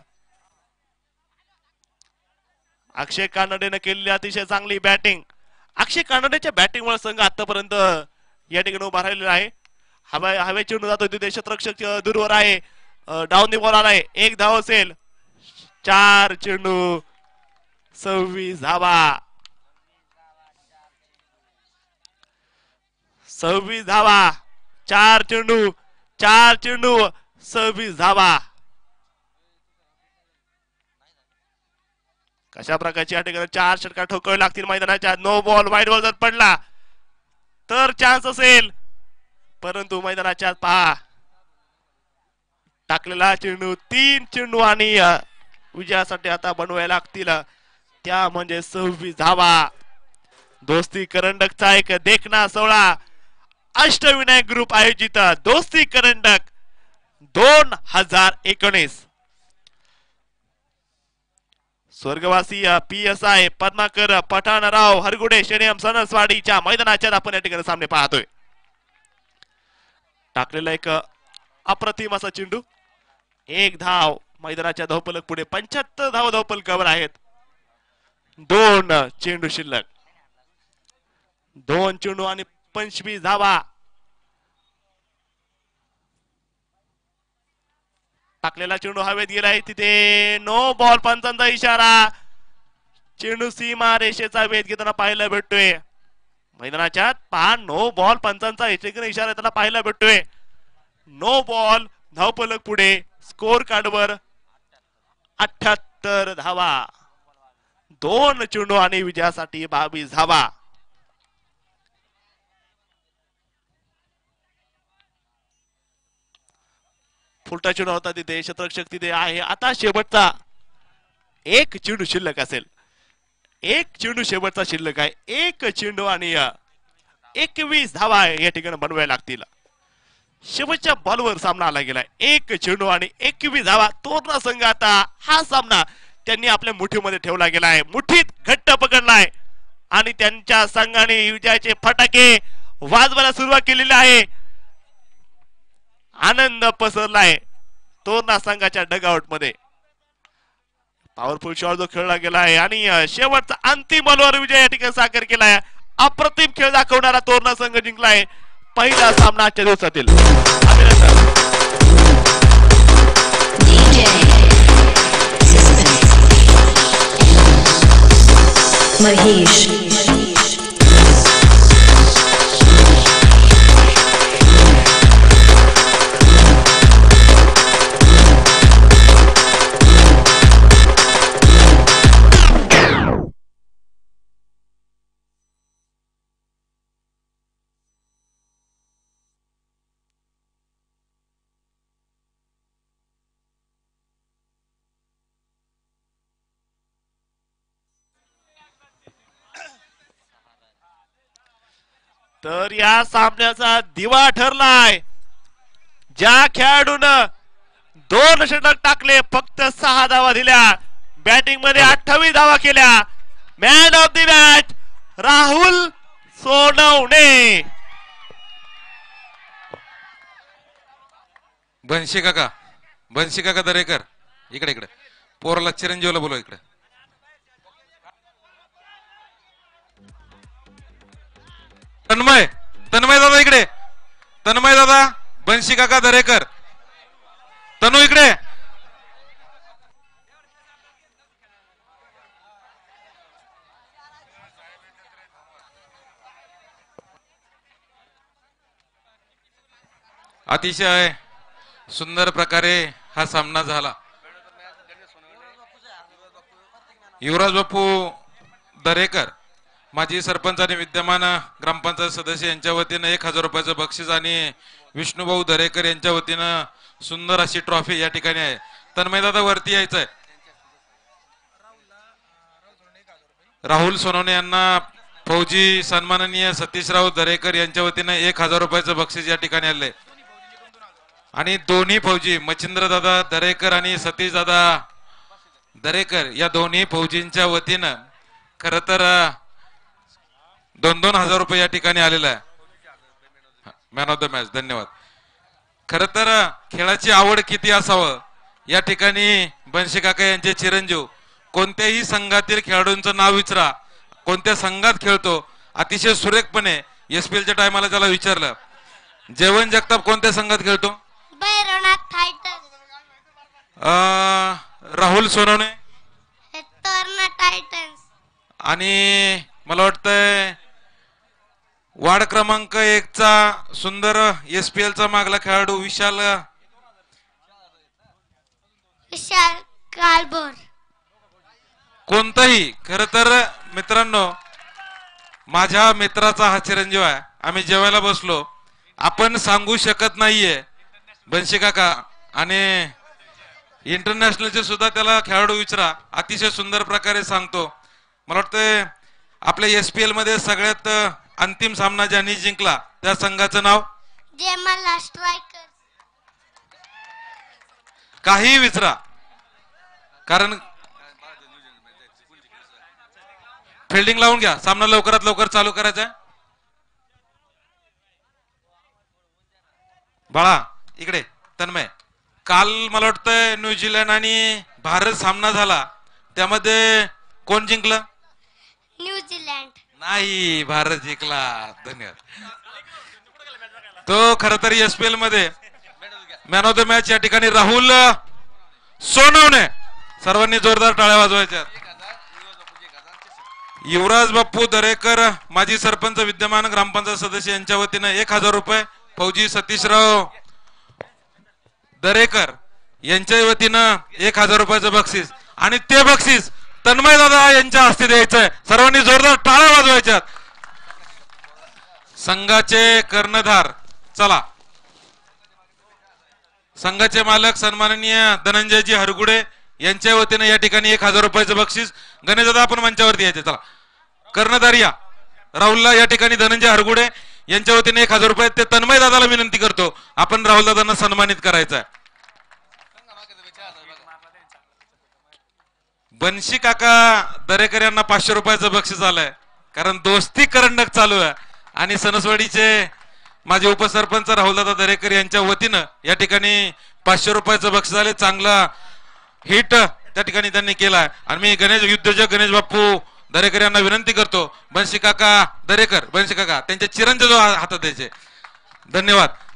Speaker 4: अक्षय कानडेने केलेली अतिशय चांगली बॅटिंग. अक्षय कानडेच्या बॅटिंगमुळे संघ आतापर्यंत या ठिकाणी उभा राहिलेला आहे. हवा हवे चेंडू जातो तिथे क्षेत्ररक्षक दूरवर आहे. डाऊन दी बॉल आलाय. एक धाव असेल. चार चेंडू सव्वीस धावा. सव्वीस धावा. चार चेंडू चार चेंडू सव्वीस धावा. कशा प्रकारची या ठिकाणी चार षटकार ठोकावे लागतील मैदानाच्या. नो बॉल वाईड बॉल जर पडला तर चान्स असेल, परंतु मैदानाच्या पहा टाकलेला चेंडू तीन चेंडू आणि विजयासाठी आता बनवायला लागतील त्या म्हणजे सव्वीस धावा. दोस्ती करंडकचा एक देखना सोहळा अष्टविनायक ग्रुप आयोजित दोस्ती करंडक दोन हजार एकोणीस. स्वर्गवासी P S I Padmakar Pathanrao Hargude stadium सणसवाडीच्या मैदानाच्या आपण या ठिकाणी सामने पाहतोय. टाकलेला एक अप्रतिम असा चेंडू. एक धाव. मैदानाच्या धावफलक पुढे पंच्याहत्तर धाव धावफलकावर आहेत. दोन चेंडू शिल्लक. दोन चेंडू आणि पंचवीस धावा. टाकलेला चेंडू हवेत गेलाय. तिथे नो बॉल. पंचांचा इशारा. चेंडू सीमा रेषेचा वेध घेताना पाहायला भेटतोय. मैदानाच्या पहा नो बॉल. पंचांचा इशारा त्याला पाहायला भेटतोय. No ball. धावफलक पुढे. स्कोर कार्डवर अठ्याहत्तर धावा. दोन चेंडू आणि विजयासाठी बावीस धावा. फुलटा चेंडू होता तिथे. क्षेत्ररक्षक तिथे आहे. आता शेवटचा एक चेंडू शिल्लक असेल. एक चेंडू शेवटचा शिल्लक आहे. एक चेंडू आणि एकवीस धावा या ठिकाणी बनवायला लागतील. शेवटच्या बॉलवर सामना आला गेलाय. एक चेंडू आणि एकवीस धावा. तोरणा संघ आता हा सामना त्यांनी आपल्या मुठीमध्ये ठेवला गेलाय. मुठीत घट्ट पकडलाय आणि त्यांच्या संघाने विजयाचे फटाके वाजवायला सुरुवात केलेली आहे. आनंद पसरलाय तोरणा संघाच्या डगआउट मध्ये. पॉवरफुल शॉट जो खेळला गेला आहे आणि शेवटचा अंतिम बॉलवर विजय या ठिकाणी साकार केलाय. अप्रतिम खेळ दाखवणारा तोरणा संघ जिंकलाय पहिला सामना आजच्या दिवसातील.
Speaker 12: महेश
Speaker 4: तर या सामन्याचा दिवा ठरलाय. ज्या खेळाडून दोन षटक टाकले, फक्त सहा धावा दिल्या, बॅटिंग मध्ये अठ्ठावीस धावा केल्या, man of the match Rahul Sonawane.
Speaker 13: Banshi काका बनशी काका दरेकर इकडे इकडे पोराला चिरंजीवला बोलवा इकडे. तन्मय तन्मय दादा इकडे. तन्मय दादा बनशी काका दरेकर. तनू इकडे. अतिशय सुंदर प्रकारे हा सामना झाला. युवराज बापू दरेकर माजी सरपंच आणि विद्यमान ग्रामपंचायत सदस्य यांच्या वतीनं एक हजार रुपयाचं बक्षीस आणि विष्णुभाऊ दरेकर यांच्या वतीनं सुंदर अशी ट्रॉफी या ठिकाणी आहे. तन्मय दादा वरती यायचंय. राहुल सोनवणे यांना फौजी सन्माननीय सतीशराव दरेकर यांच्या वतीनं एक हजार रुपयाचं बक्षीस या ठिकाणी आलंय. आणि दोन्ही फौजी मच्छिंद्र दादा दरेकर आणि सतीश दादा दरेकर या दोन्ही फौजींच्या वतीनं खर तर दोन दोन हजार रुपये या ठिकाणी आलेला आहे. Man of the match. धन्यवाद. खर तर खेळाची आवड किती असावं या ठिकाणी बनशी काका यांचे चिरंजीव कोणत्याही संघातील खेळाडूंचं नाव विचारा, कोणत्या संघात खेळतो, अतिशय सुरेखपणे एसपीएलच्या टायमाला त्याला विचारलं. जेवण जगताप कोणत्या संघात खेळतो?
Speaker 14: भैरवनाथ फायटर्स.
Speaker 13: राहुल सोनवणे
Speaker 14: टोर्ना टायटन्स.
Speaker 13: आणि मला वाटतंय वार्ड क्रमांक एक चा सुंदर एसपीएल चा मागला खेळाडू विशाल
Speaker 14: विशाल कालभोर.
Speaker 13: कोणताही खर तर मित्रांनो माझ्या मित्राचा हा चिरंजीव आहे. आम्ही जेवायला बसलो, आपण सांगू शकत नाहीये बनशी काका, आणि इंटरनॅशनलचे सुद्धा त्याला खेळाडू विचारा, अतिशय सुंदर प्रकारे सांगतो. मला वाटतं आपल्या एसपीएल मध्ये सगळ्यात अंतिम सामना ज्यांनी जिंकला त्या संघाचं नाव
Speaker 14: जेमला स्ट्रायकर.
Speaker 13: काही विचारा, कारण फिल्डिंग लावून घ्या, सामना लवकरात लवकर चालू करायचा आहे. बाळा इकडे तन्मय, काल मला वाटतं न्यूझीलंड आणि भारत सामना झाला, त्यामध्ये कोण जिंकलं?
Speaker 14: न्यूझीलंड.
Speaker 13: नाही, भारत जिंकला. धन्यवाद. तो खर तर एसपीएल मध्ये मॅन ऑफ द मॅच या ठिकाणी राहुल सोनवणे. सर्वांनी जोरदार टाळ्या वाजवायच्या. युवराज बाप्पू दरेकर माजी सरपंच विद्यमान ग्रामपंचायत सदस्य यांच्या वतीने एक हजार रुपये. फौजी सतीशराव दरेकर यांच्या वतीनं एक हजार रुपयाचं बक्षीस, आणि ते बक्षीस तन्मय दादा यांच्या हस्ते द्यायचंय. सर्वांनी जोरदार टाळ्या वाजवायच्यात. संघाचे कर्णधार, चला संघाचे मालक सन्माननीय धनंजयजी हरगुडे यांच्या वतीने या ठिकाणी एक हजार रुपयाचं बक्षीस. गणेश दादा आपण मंचावरती यायचे. चला कर्णधार या राहुलला या ठिकाणी धनंजय हरगुडे यांच्या वतीने एक हजार रुपये. ते तन्मय दादाला विनंती करतो आपण राहुल दादांना सन्मानित करायचं आहे. बनशी काका दरेकर यांना पाचशे रुपयाचं बक्षीस आलंय, कारण दोस्ती करंडक चालू आहे. आणि सणसवाडीचे माझे उपसरपंच राहुलदादा दरेकर यांच्या वतीनं या ठिकाणी पाचशे रुपयाचं बक्षीस आले. चांगला हिट त्या ठिकाणी त्यांनी केलाय. आणि मी गणेश उद्योजक गणेश बाप्पू दरेकर यांना विनंती करतो बनशी काका दरेकर बनशी काका त्यांच्या चिरंजीव हातात द्यायचे. धन्यवाद.